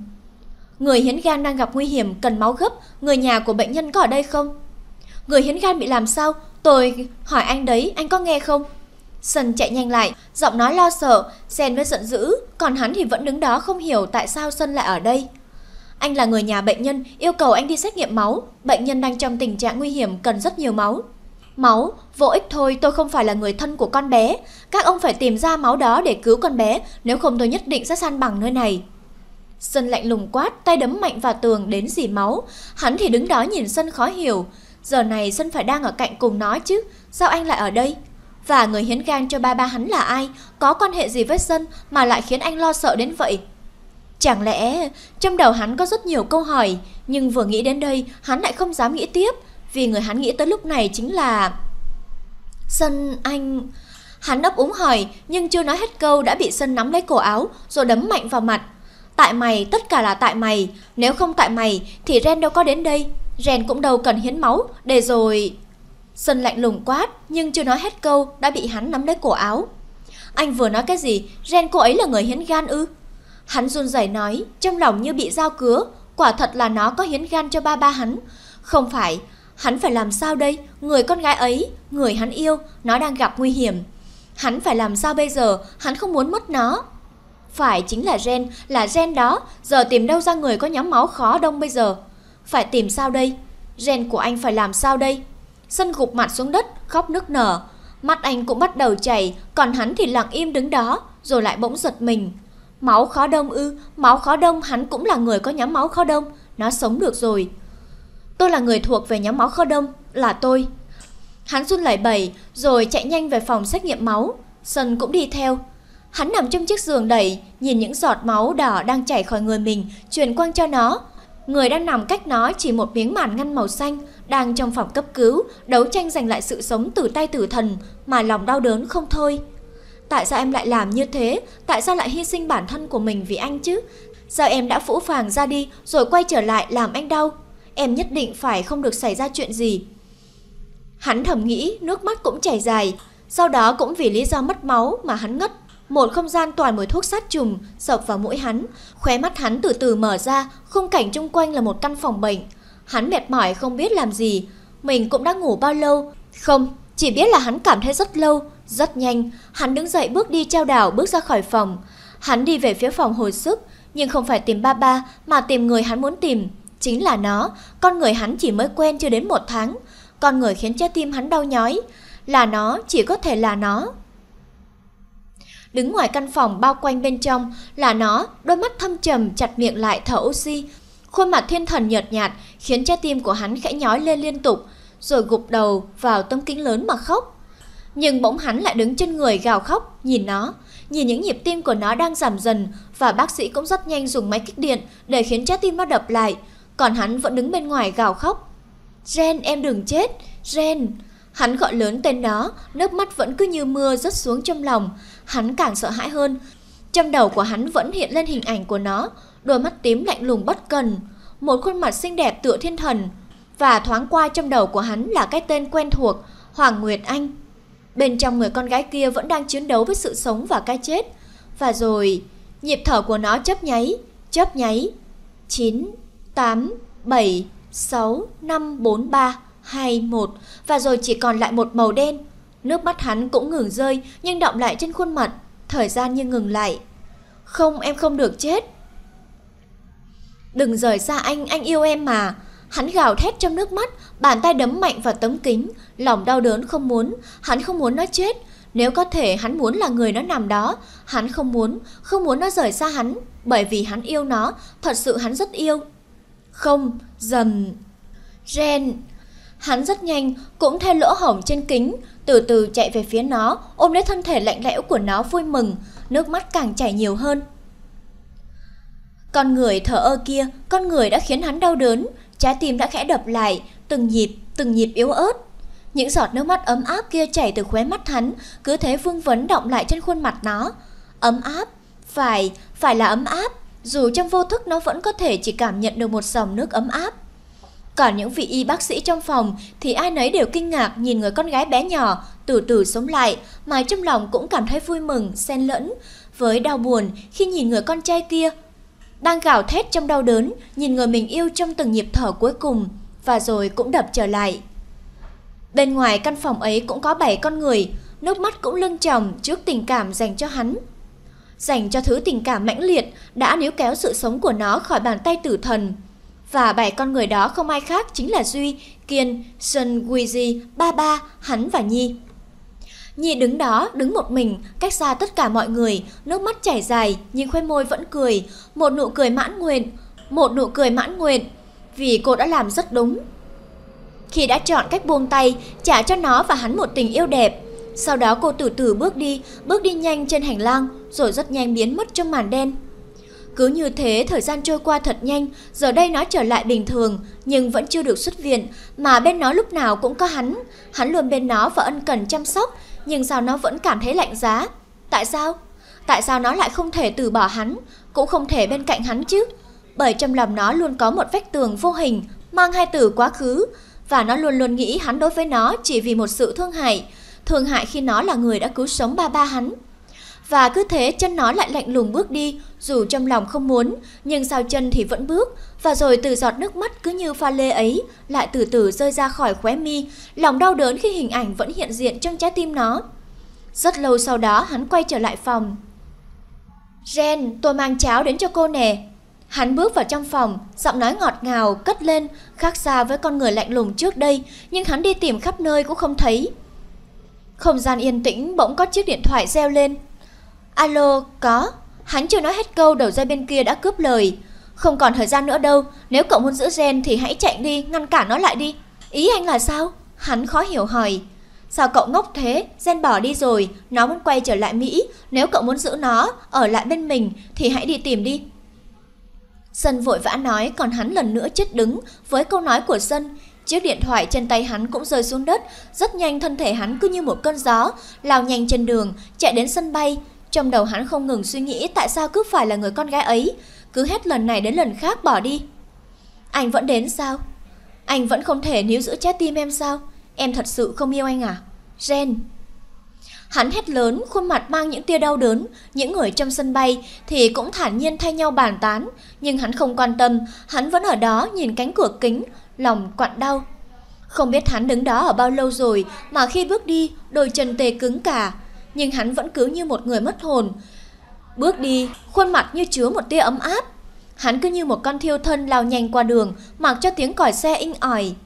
Speaker 1: Người hiến gan đang gặp nguy hiểm, cần máu gấp. Người nhà của bệnh nhân có ở đây không? Người hiến gan bị làm sao? Tôi hỏi anh đấy, anh có nghe không? Sân chạy nhanh lại, giọng nói lo sợ, xen với giận dữ. Còn hắn thì vẫn đứng đó không hiểu tại sao Sân lại ở đây. Anh là người nhà bệnh nhân, yêu cầu anh đi xét nghiệm máu. Bệnh nhân đang trong tình trạng nguy hiểm, cần rất nhiều máu. Máu? Vô ích thôi, tôi không phải là người thân của con bé. Các ông phải tìm ra máu đó để cứu con bé, nếu không tôi nhất định sẽ san bằng nơi này. Sân lạnh lùng quát, tay đấm mạnh vào tường đến rỉ máu. Hắn thì đứng đó nhìn Sân khó hiểu. Giờ này Sân phải đang ở cạnh cùng nó chứ, sao anh lại ở đây? Và người hiến gan cho ba hắn là ai? Có quan hệ gì với Sân mà lại khiến anh lo sợ đến vậy? Chẳng lẽ... Trong đầu hắn có rất nhiều câu hỏi, nhưng vừa nghĩ đến đây hắn lại không dám nghĩ tiếp, vì người hắn nghĩ tới lúc này chính là... Sân, anh... Hắn ấp úng hỏi, nhưng chưa nói hết câu đã bị Sân nắm lấy cổ áo rồi đấm mạnh vào mặt. Tại mày, tất cả là tại mày. Nếu không tại mày thì Ren đâu có đến đây. Ren cũng đâu cần hiến máu. Để rồi... Sân lạnh lùng quát, nhưng chưa nói hết câu đã bị hắn nắm lấy cổ áo. Anh vừa nói cái gì? Ren cô ấy là người hiến gan ư? Hắn run rẩy nói, trong lòng như bị dao cứa. Quả thật là nó có hiến gan cho ba hắn. Không phải, hắn phải làm sao đây? Người con gái ấy, người hắn yêu, nó đang gặp nguy hiểm. Hắn phải làm sao bây giờ? Hắn không muốn mất nó. Phải, chính là Ren đó. Giờ tìm đâu ra người có nhóm máu khó đông bây giờ? Phải tìm sao đây? Ren của anh phải làm sao đây? Sân gục mặt xuống đất, khóc nức nở. Mắt anh cũng bắt đầu chảy, còn hắn thì lặng im đứng đó, rồi lại bỗng giật mình. Máu khó đông ư? Máu khó đông, hắn cũng là người có nhóm máu khó đông. Nó sống được rồi. Tôi là người thuộc về nhóm máu khó đông, là tôi. Hắn run lẩy bẩy rồi chạy nhanh về phòng xét nghiệm máu. Sun cũng đi theo. Hắn nằm trong chiếc giường đẩy, nhìn những giọt máu đỏ đang chảy khỏi người mình, truyền quang cho nó. Người đang nằm cách nó chỉ một miếng màn ngăn màu xanh, đang trong phòng cấp cứu, đấu tranh giành lại sự sống từ tay tử thần, mà lòng đau đớn không thôi. Tại sao em lại làm như thế? Tại sao lại hy sinh bản thân của mình vì anh chứ? Sao em đã phũ phàng ra đi rồi quay trở lại làm anh đau? Em nhất định phải không được xảy ra chuyện gì. Hắn thầm nghĩ, nước mắt cũng chảy dài. Sau đó cũng vì lý do mất máu mà hắn ngất. Một không gian toàn mùi thuốc sát trùng sộc vào mũi hắn. Khóe mắt hắn từ từ mở ra, khung cảnh chung quanh là một căn phòng bệnh. Hắn mệt mỏi không biết làm gì. Mình cũng đã ngủ bao lâu? Không, chỉ biết là hắn cảm thấy rất lâu. Rất nhanh, hắn đứng dậy bước đi trao đảo bước ra khỏi phòng. Hắn đi về phía phòng hồi sức, nhưng không phải tìm ba ba mà tìm người hắn muốn tìm. Chính là nó, con người hắn chỉ mới quen chưa đến 1 tháng. Con người khiến trái tim hắn đau nhói. Là nó, chỉ có thể là nó. Đứng ngoài căn phòng bao quanh bên trong là nó, đôi mắt thâm trầm chặt miệng lại thở oxy. Khuôn mặt thiên thần nhợt nhạt khiến trái tim của hắn khẽ nhói lên liên tục, rồi gục đầu vào tấm kính lớn mà khóc. Nhưng bỗng hắn lại đứng chân người gào khóc, nhìn nó, nhìn những nhịp tim của nó đang giảm dần, và bác sĩ cũng rất nhanh dùng máy kích điện để khiến trái tim nó đập lại. Còn hắn vẫn đứng bên ngoài gào khóc. Jen, em đừng chết, Jen. Hắn gọi lớn tên nó, nước mắt vẫn cứ như mưa rớt xuống trong lòng. Hắn càng sợ hãi hơn. Trong đầu của hắn vẫn hiện lên hình ảnh của nó, đôi mắt tím lạnh lùng bất cần, một khuôn mặt xinh đẹp tựa thiên thần. Và thoáng qua trong đầu của hắn là cái tên quen thuộc, Hoàng Nguyệt Anh. Bên trong người con gái kia vẫn đang chiến đấu với sự sống và cái chết. Và rồi, nhịp thở của nó chớp nháy. 9, 8, 7, 6, 5, 4, 3, 2, 1. Và rồi chỉ còn lại một màu đen. Nước mắt hắn cũng ngừng rơi, nhưng đọng lại trên khuôn mặt. Thời gian như ngừng lại. Không, em không được chết. Đừng rời xa anh yêu em mà. Hắn gào thét trong nước mắt, bàn tay đấm mạnh vào tấm kính. Lòng đau đớn không muốn, hắn không muốn nó chết. Nếu có thể hắn muốn là người nó nằm đó. Hắn không muốn nó rời xa hắn. Bởi vì hắn yêu nó, thật sự hắn rất yêu. Không, dầm. Jen. Hắn rất nhanh, cũng theo lỗ hổng trên kính, từ từ chạy về phía nó, ôm lấy thân thể lạnh lẽo của nó vui mừng, nước mắt càng chảy nhiều hơn. Con người thờ ơ kia, con người đã khiến hắn đau đớn, trái tim đã khẽ đập lại, từng nhịp yếu ớt. Những giọt nước mắt ấm áp kia chảy từ khóe mắt hắn, cứ thế vương vấn đọng lại trên khuôn mặt nó. Ấm áp, phải là ấm áp, dù trong vô thức nó vẫn có thể chỉ cảm nhận được một dòng nước ấm áp. Còn những vị y bác sĩ trong phòng thì ai nấy đều kinh ngạc nhìn người con gái bé nhỏ từ từ sống lại, mà trong lòng cũng cảm thấy vui mừng xen lẫn với đau buồn khi nhìn người con trai kia đang gào thét trong đau đớn, nhìn người mình yêu trong từng nhịp thở cuối cùng, và rồi cũng đập trở lại. Bên ngoài căn phòng ấy cũng có 7 con người, nước mắt cũng lưng tròng trước tình cảm dành cho hắn, dành cho thứ tình cảm mãnh liệt đã níu kéo sự sống của nó khỏi bàn tay tử thần. Và 7 con người đó không ai khác chính là Duy, Kiên, Sun, Weezy, Ba, hắn và Nhi. Nhi đứng đó, đứng một mình, cách xa tất cả mọi người, nước mắt chảy dài nhưng khóe môi vẫn cười, một nụ cười mãn nguyện, vì cô đã làm rất đúng. Khi đã chọn cách buông tay, trả cho nó và hắn một tình yêu đẹp. Sau đó cô từ từ bước đi nhanh trên hành lang, rồi rất nhanh biến mất trong màn đen. Cứ như thế thời gian trôi qua thật nhanh, giờ đây nó trở lại bình thường, nhưng vẫn chưa được xuất viện, mà bên nó lúc nào cũng có hắn luôn bên nó và ân cần chăm sóc, nhưng sao nó vẫn cảm thấy lạnh giá? Tại sao nó lại không thể từ bỏ hắn, cũng không thể bên cạnh hắn chứ? Bởi trong lòng nó luôn có một vách tường vô hình, mang 2 từ quá khứ, và nó luôn luôn nghĩ hắn đối với nó chỉ vì một sự thương hại khi nó là người đã cứu sống ba hắn. Và cứ thế chân nó lại lạnh lùng bước đi, dù trong lòng không muốn, nhưng sao chân thì vẫn bước. Và rồi từ giọt nước mắt cứ như pha lê ấy lại từ từ rơi ra khỏi khóe mi, lòng đau đớn khi hình ảnh vẫn hiện diện trong trái tim nó. Rất lâu sau đó hắn quay trở lại phòng. Jen, tôi mang cháo đến cho cô nè. Hắn bước vào trong phòng, giọng nói ngọt ngào cất lên, khác xa với con người lạnh lùng trước đây, nhưng hắn đi tìm khắp nơi cũng không thấy. Không gian yên tĩnh, bỗng có chiếc điện thoại reo lên. Alo, có. Hắn chưa nói hết câu, đầu dây bên kia đã cướp lời. Không còn thời gian nữa đâu, nếu cậu muốn giữ Jen thì hãy chạy đi, ngăn cản nó lại đi. Ý anh là sao? Hắn khó hiểu hỏi. Sao cậu ngốc thế? Jen bỏ đi rồi, nó muốn quay trở lại Mỹ. Nếu cậu muốn giữ nó ở lại bên mình thì hãy đi tìm đi. Sân vội vã nói, còn hắn lần nữa chết đứng với câu nói của Sân. Chiếc điện thoại trên tay hắn cũng rơi xuống đất. Rất nhanh thân thể hắn cứ như một cơn gió lao nhanh trên đường, chạy đến sân bay. Trong đầu hắn không ngừng suy nghĩ tại sao cứ phải là người con gái ấy, cứ hết lần này đến lần khác bỏ đi. Anh vẫn đến sao? Anh vẫn không thể níu giữ trái tim em sao? Em thật sự không yêu anh à? Jen. Hắn hét lớn, khuôn mặt mang những tia đau đớn. Những người trong sân bay thì cũng thản nhiên thay nhau bàn tán, nhưng hắn không quan tâm. Hắn vẫn ở đó nhìn cánh cửa kính, lòng quặn đau. Không biết hắn đứng đó ở bao lâu rồi mà khi bước đi, đôi chân tê cứng cả. Nhưng hắn vẫn cứ như một người mất hồn. Bước đi, khuôn mặt như chứa một tia ấm áp. Hắn cứ như một con thiêu thân lao nhanh qua đường, mặc cho tiếng còi xe inh ỏi.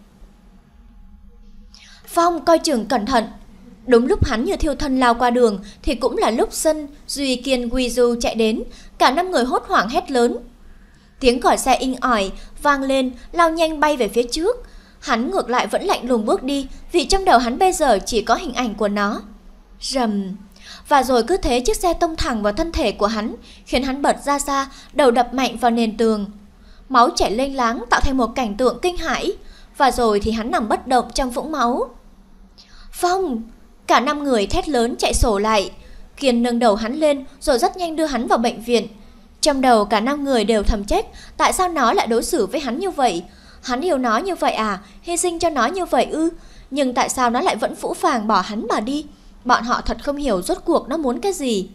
Speaker 1: Phong, coi chừng cẩn thận. Đúng lúc hắn như thiêu thân lao qua đường thì cũng là lúc Sân, Duy Kiên, Guizu chạy đến. Cả 5 người hốt hoảng hét lớn. Tiếng còi xe inh ỏi vang lên, lao nhanh bay về phía trước. Hắn ngược lại vẫn lạnh lùng bước đi, vì trong đầu hắn bây giờ chỉ có hình ảnh của nó. Rầm. Và rồi cứ thế chiếc xe tông thẳng vào thân thể của hắn, khiến hắn bật ra xa, đầu đập mạnh vào nền tường. Máu chảy lênh láng tạo thành một cảnh tượng kinh hãi. Và rồi thì hắn nằm bất động trong vũng máu. Phong! Cả 5 người thét lớn chạy sổ lại. Kiên nâng đầu hắn lên rồi rất nhanh đưa hắn vào bệnh viện. Trong đầu cả 5 người đều thầm trách tại sao nó lại đối xử với hắn như vậy. Hắn yêu nó như vậy à? Hy sinh cho nó như vậy ư? Nhưng tại sao nó lại vẫn phũ phàng bỏ hắn mà đi? Bọn họ thật không hiểu rốt cuộc nó muốn cái gì.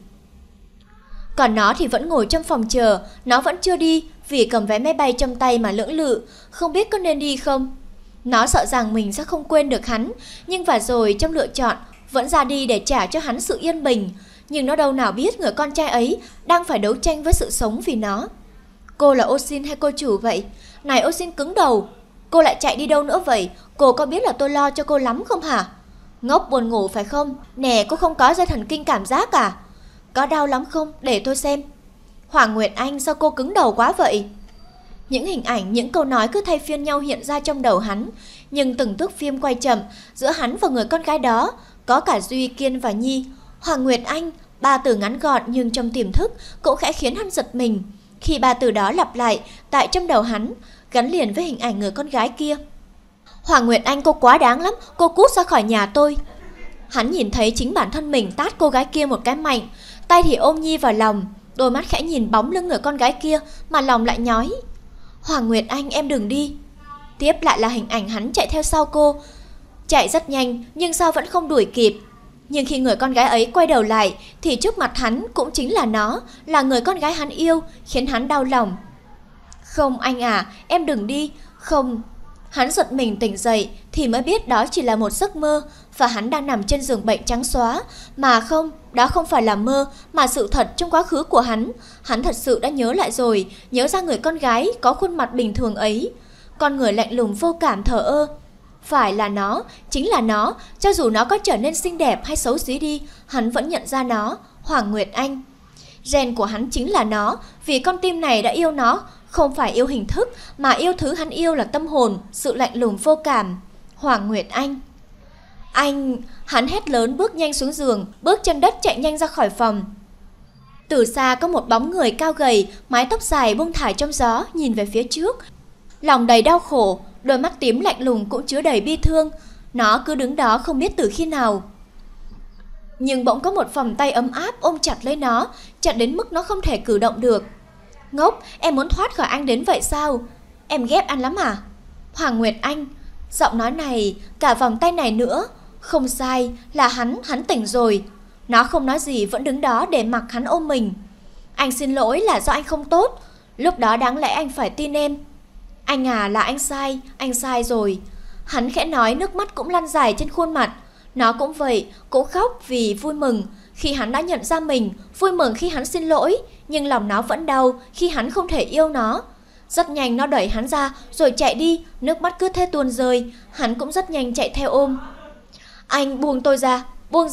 Speaker 1: Còn nó thì vẫn ngồi trong phòng chờ. Nó vẫn chưa đi vì cầm vé máy bay trong tay mà lưỡng lự, không biết có nên đi không. Nó sợ rằng mình sẽ không quên được hắn, nhưng và rồi trong lựa chọn vẫn ra đi để trả cho hắn sự yên bình. Nhưng nó đâu nào biết người con trai ấy đang phải đấu tranh với sự sống vì nó. Cô là Osin hay cô chủ vậy? Này Osin cứng đầu, cô lại chạy đi đâu nữa vậy? Cô có biết là tôi lo cho cô lắm không hả? Ngốc buồn ngủ phải không? Nè, cô không có dây thần kinh cảm giác à? Có đau lắm không? Để tôi xem. Hoàng Nguyệt Anh, sao cô cứng đầu quá vậy? Những hình ảnh, những câu nói cứ thay phiên nhau hiện ra trong đầu hắn. Nhưng từng thước phim quay chậm giữa hắn và người con gái đó. Có cả Duy Kiên và Nhi. Hoàng Nguyệt Anh, 3 từ ngắn gọn nhưng trong tiềm thức cũng khẽ khiến hắn giật mình. Khi 3 từ đó lặp lại tại trong đầu hắn, gắn liền với hình ảnh người con gái kia. Hoàng Nguyệt Anh, cô quá đáng lắm, cô cút ra khỏi nhà tôi. Hắn nhìn thấy chính bản thân mình tát cô gái kia một cái mạnh, tay thì ôm Nhi vào lòng, đôi mắt khẽ nhìn bóng lưng người con gái kia mà lòng lại nhói. Hoàng Nguyệt Anh, em đừng đi. Tiếp lại là hình ảnh hắn chạy theo sau cô, chạy rất nhanh nhưng sao vẫn không đuổi kịp. Nhưng khi người con gái ấy quay đầu lại thì trước mặt hắn cũng chính là nó, là người con gái hắn yêu, khiến hắn đau lòng. Không anh à, em đừng đi. Không. Hắn giật mình tỉnh dậy thì mới biết đó chỉ là một giấc mơ, và hắn đang nằm trên giường bệnh trắng xóa. Mà không, đó không phải là mơ, mà sự thật trong quá khứ của hắn. Hắn thật sự đã nhớ lại rồi, nhớ ra người con gái có khuôn mặt bình thường ấy, con người lạnh lùng vô cảm thờ ơ. Phải là nó, chính là nó, cho dù nó có trở nên xinh đẹp hay xấu xí đi, hắn vẫn nhận ra nó, Hoàng Nguyệt Anh. Gen của hắn chính là nó, vì con tim này đã yêu nó, không phải yêu hình thức, mà yêu thứ hắn yêu là tâm hồn, sự lạnh lùng vô cảm. Hoàng Nguyệt Anh. Anh, hắn hét lớn bước nhanh xuống giường, bước chân đất chạy nhanh ra khỏi phòng. Từ xa có một bóng người cao gầy, mái tóc dài buông thả trong gió, nhìn về phía trước. Lòng đầy đau khổ, đôi mắt tím lạnh lùng cũng chứa đầy bi thương. Nó cứ đứng đó không biết từ khi nào. Nhưng bỗng có một vòng tay ấm áp ôm chặt lấy nó, chặt đến mức nó không thể cử động được. Ngốc, em muốn thoát khỏi anh đến vậy sao? Em ghét anh lắm à? Hoàng Nguyệt Anh. Giọng nói này, cả vòng tay này nữa. Không sai, là hắn tỉnh rồi. Nó không nói gì, vẫn đứng đó để mặc hắn ôm mình. Anh xin lỗi là do anh không tốt. Lúc đó đáng lẽ anh phải tin em. Anh à, là anh sai rồi. Hắn khẽ nói, nước mắt cũng lăn dài trên khuôn mặt. Nó cũng vậy, cũng khóc vì vui mừng khi hắn đã nhận ra mình, vui mừng khi hắn xin lỗi. Nhưng lòng nó vẫn đau khi hắn không thể yêu nó. Rất nhanh nó đẩy hắn ra rồi chạy đi, nước mắt cứ thế tuôn rơi. Hắn cũng rất nhanh chạy theo ôm. Anh buông tôi ra, buông ra.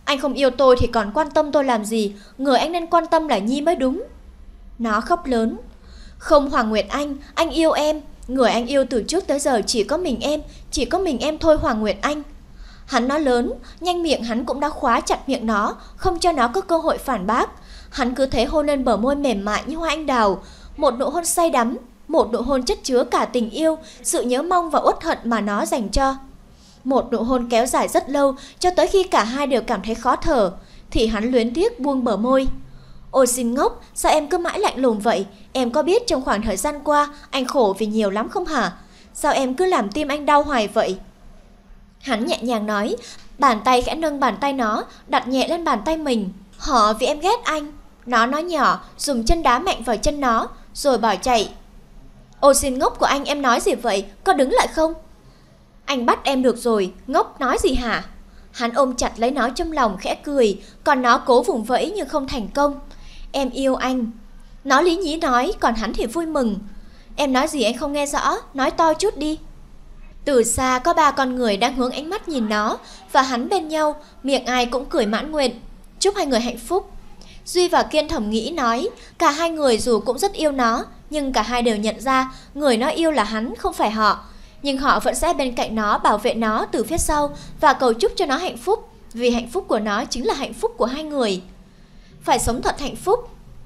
Speaker 1: Anh không yêu tôi thì còn quan tâm tôi làm gì, người anh nên quan tâm là Nhi mới đúng. Nó khóc lớn. Không Hoàng Nguyệt anh yêu em. Người anh yêu từ trước tới giờ chỉ có mình em thôi Hoàng Nguyệt Anh. Hắn nói lớn, nhanh miệng hắn cũng đã khóa chặt miệng nó, không cho nó có cơ hội phản bác. Hắn cứ thế hôn lên bờ môi mềm mại như hoa anh đào, một nụ hôn say đắm, một nụ hôn chất chứa cả tình yêu, sự nhớ mong và uất hận mà nó dành cho. Một nụ hôn kéo dài rất lâu, cho tới khi cả hai đều cảm thấy khó thở, thì hắn luyến tiếc buông bờ môi. Ôi xin ngốc, sao em cứ mãi lạnh lùng vậy? Em có biết trong khoảng thời gian qua anh khổ vì nhiều lắm không hả? Sao em cứ làm tim anh đau hoài vậy? Hắn nhẹ nhàng nói, bàn tay khẽ nâng bàn tay nó, đặt nhẹ lên bàn tay mình. Họ vì em ghét anh. Nó nói nhỏ, dùng chân đá mạnh vào chân nó, rồi bỏ chạy. Ôi xin ngốc của anh, em nói gì vậy? Có đứng lại không? Anh bắt em được rồi, ngốc nói gì hả? Hắn ôm chặt lấy nó trong lòng khẽ cười, còn nó cố vùng vẫy nhưng không thành công. Em yêu anh. Nó lý nhí nói, còn hắn thì vui mừng. Em nói gì anh không nghe rõ, nói to chút đi. Từ xa có 3 con người đang hướng ánh mắt nhìn nó, và hắn bên nhau, miệng ai cũng cười mãn nguyện. Chúc hai người hạnh phúc. Duy và Kiên thầm nghĩ nói, cả hai người dù cũng rất yêu nó, nhưng cả hai đều nhận ra người nó yêu là hắn, không phải họ. Nhưng họ vẫn sẽ bên cạnh nó, bảo vệ nó từ phía sau và cầu chúc cho nó hạnh phúc, vì hạnh phúc của nó chính là hạnh phúc của hai người. Phải sống thật hạnh phúc.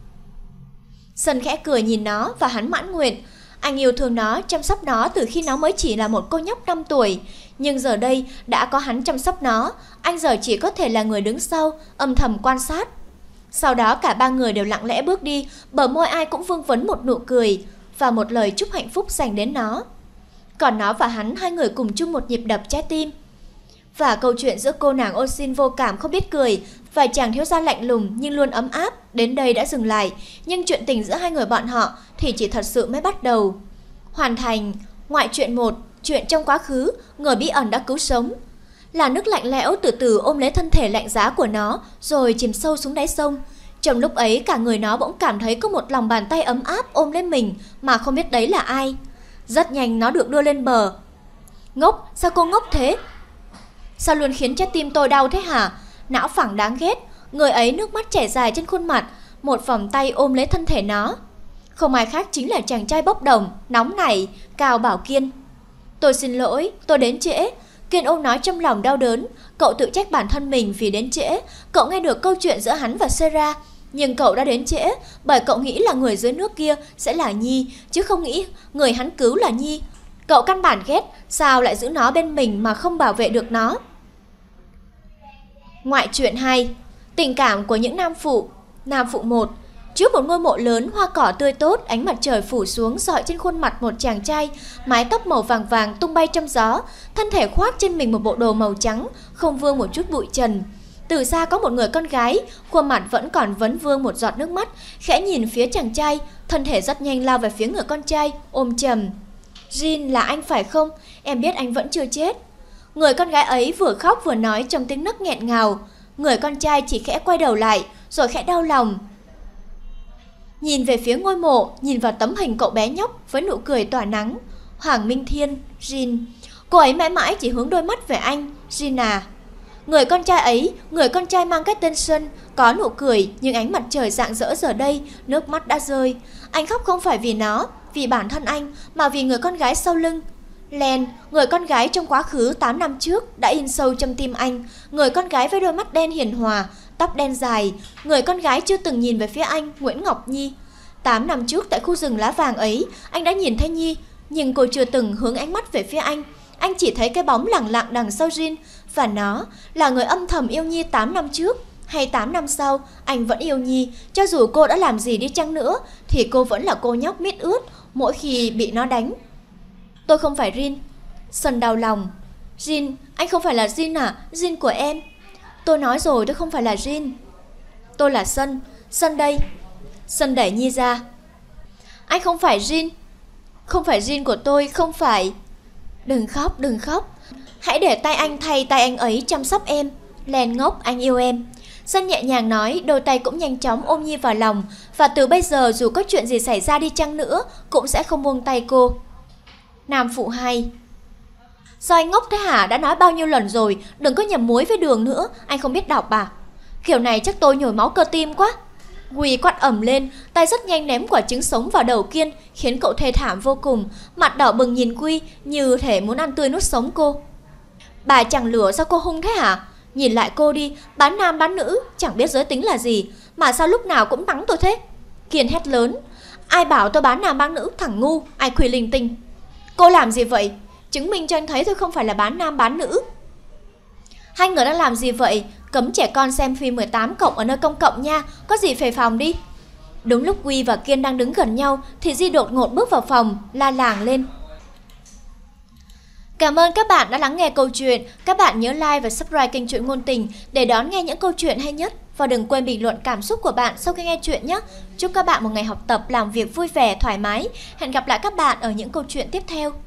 Speaker 1: Sân khẽ cười nhìn nó và hắn mãn nguyện. Anh yêu thương nó, chăm sóc nó từ khi nó mới chỉ là một cô nhóc 5 tuổi. Nhưng giờ đây đã có hắn chăm sóc nó, anh giờ chỉ có thể là người đứng sau, âm thầm quan sát. Sau đó cả 3 người đều lặng lẽ bước đi, bờ môi ai cũng vương vấn một nụ cười và một lời chúc hạnh phúc dành đến nó. Còn nó và hắn, hai người cùng chung một nhịp đập trái tim. Và câu chuyện giữa cô nàng ô xin vô cảm không biết cười và chàng thiếu gia lạnh lùng nhưng luôn ấm áp đến đây đã dừng lại. Nhưng chuyện tình giữa hai người bọn họ thì chỉ thật sự mới bắt đầu. Hoàn thành ngoại truyện 1, chuyện trong quá khứ, người bí ẩn đã cứu sống. Là nước lạnh lẽo từ từ ôm lấy thân thể lạnh giá của nó rồi chìm sâu xuống đáy sông. Trong lúc ấy cả người nó bỗng cảm thấy có một lòng bàn tay ấm áp ôm lên mình mà không biết đấy là ai. Rất nhanh nó được đưa lên bờ. Ngốc, sao cô ngốc thế? Sao luôn khiến trái tim tôi đau thế hả? Não phẳng đáng ghét. Người ấy nước mắt chảy dài trên khuôn mặt, một vòng tay ôm lấy thân thể nó. Không ai khác chính là chàng trai bốc đồng, nóng nảy, Cao Bảo Kiên. Tôi xin lỗi, tôi đến trễ. Kiên ôm nói trong lòng đau đớn. Cậu tự trách bản thân mình vì đến trễ. Cậu nghe được câu chuyện giữa hắn và Sarah, nhưng cậu đã đến trễ bởi cậu nghĩ là người dưới nước kia sẽ là Nhi, chứ không nghĩ người hắn cứu là Nhi. Cậu căn bản ghét, sao lại giữ nó bên mình mà không bảo vệ được nó. Ngoại truyện 2, tình cảm của những nam phụ. Nam phụ 1. Trước một ngôi mộ lớn, hoa cỏ tươi tốt, ánh mặt trời phủ xuống rọi trên khuôn mặt một chàng trai, mái tóc màu vàng vàng tung bay trong gió, thân thể khoác trên mình một bộ đồ màu trắng, không vương một chút bụi trần. Từ xa có một người con gái, khuôn mặt vẫn còn vấn vương một giọt nước mắt, khẽ nhìn phía chàng trai, thân thể rất nhanh lao về phía người con trai, ôm chầm. Jin, là anh phải không? Em biết anh vẫn chưa chết. Người con gái ấy vừa khóc vừa nói trong tiếng nấc nghẹn ngào. Người con trai chỉ khẽ quay đầu lại, rồi khẽ đau lòng. Nhìn về phía ngôi mộ, nhìn vào tấm hình cậu bé nhóc với nụ cười tỏa nắng. Hoàng Minh Thiên, Jin. Cô ấy mãi mãi chỉ hướng đôi mắt về anh, Jin à. Người con trai ấy, người con trai mang cái tên Xuân, có nụ cười nhưng ánh mặt trời rạng rỡ giờ đây, nước mắt đã rơi. Anh khóc không phải vì nó, vì bản thân anh, mà vì người con gái sau lưng. Len, người con gái trong quá khứ 8 năm trước đã in sâu trong tim anh. Người con gái với đôi mắt đen hiền hòa, tóc đen dài. Người con gái chưa từng nhìn về phía anh, Nguyễn Ngọc Nhi. 8 năm trước tại khu rừng lá vàng ấy, anh đã nhìn thấy Nhi, nhưng cô chưa từng hướng ánh mắt về phía anh. Anh chỉ thấy cái bóng lẳng lặng đằng sau Jin. Và nó là người âm thầm yêu Nhi 8 năm trước. Hay 8 năm sau, anh vẫn yêu Nhi. Cho dù cô đã làm gì đi chăng nữa, thì cô vẫn là cô nhóc mít ướt mỗi khi bị nó đánh. Tôi không phải Jin. Sơn đau lòng. Jin, anh không phải là Jin à? Jin của em. Tôi nói rồi, tôi không phải là Jin. Tôi là Sơn. Sơn đây. Sơn đẩy Nhi ra. Anh không phải Jin. Không phải Jin của tôi, không phải. Đừng khóc, đừng khóc. Hãy để tay anh thay tay anh ấy chăm sóc em. Len ngốc, anh yêu em. Sơn nhẹ nhàng nói, đôi tay cũng nhanh chóng ôm Nhi vào lòng. Và từ bây giờ dù có chuyện gì xảy ra đi chăng nữa, cũng sẽ không buông tay cô. Nam phụ 2. Sao anh ngốc thế hả? Đã nói bao nhiêu lần rồi, đừng có nhầm muối với đường nữa, anh không biết đọc à? Kiểu này chắc tôi nhồi máu cơ tim quá. Quy quát ầm lên, tay rất nhanh ném quả trứng sống vào đầu Kiên, khiến cậu thê thảm vô cùng, mặt đỏ bừng nhìn Quy như thể muốn ăn tươi nuốt sống cô. Bà chẳng lửa sao cô hung thế hả? Nhìn lại cô đi, bán nam bán nữ, chẳng biết giới tính là gì, mà sao lúc nào cũng mắng tôi thế? Kiên hét lớn, ai bảo tôi bán nam bán nữ, thằng ngu, ai khuya linh tinh. Cô làm gì vậy? Chứng minh cho anh thấy tôi không phải là bán nam bán nữ. Hai người đang làm gì vậy? Cấm trẻ con xem phim 18+ ở nơi công cộng nha, có gì về phòng đi. Đúng lúc Quy và Kiên đang đứng gần nhau thì Di đột ngột bước vào phòng, la làng lên. Cảm ơn các bạn đã lắng nghe câu chuyện. Các bạn nhớ like và subscribe kênh Truyện Ngôn Tình để đón nghe những câu chuyện hay nhất. Và đừng quên bình luận cảm xúc của bạn sau khi nghe chuyện nhé. Chúc các bạn một ngày học tập, làm việc vui vẻ, thoải mái. Hẹn gặp lại các bạn ở những câu chuyện tiếp theo.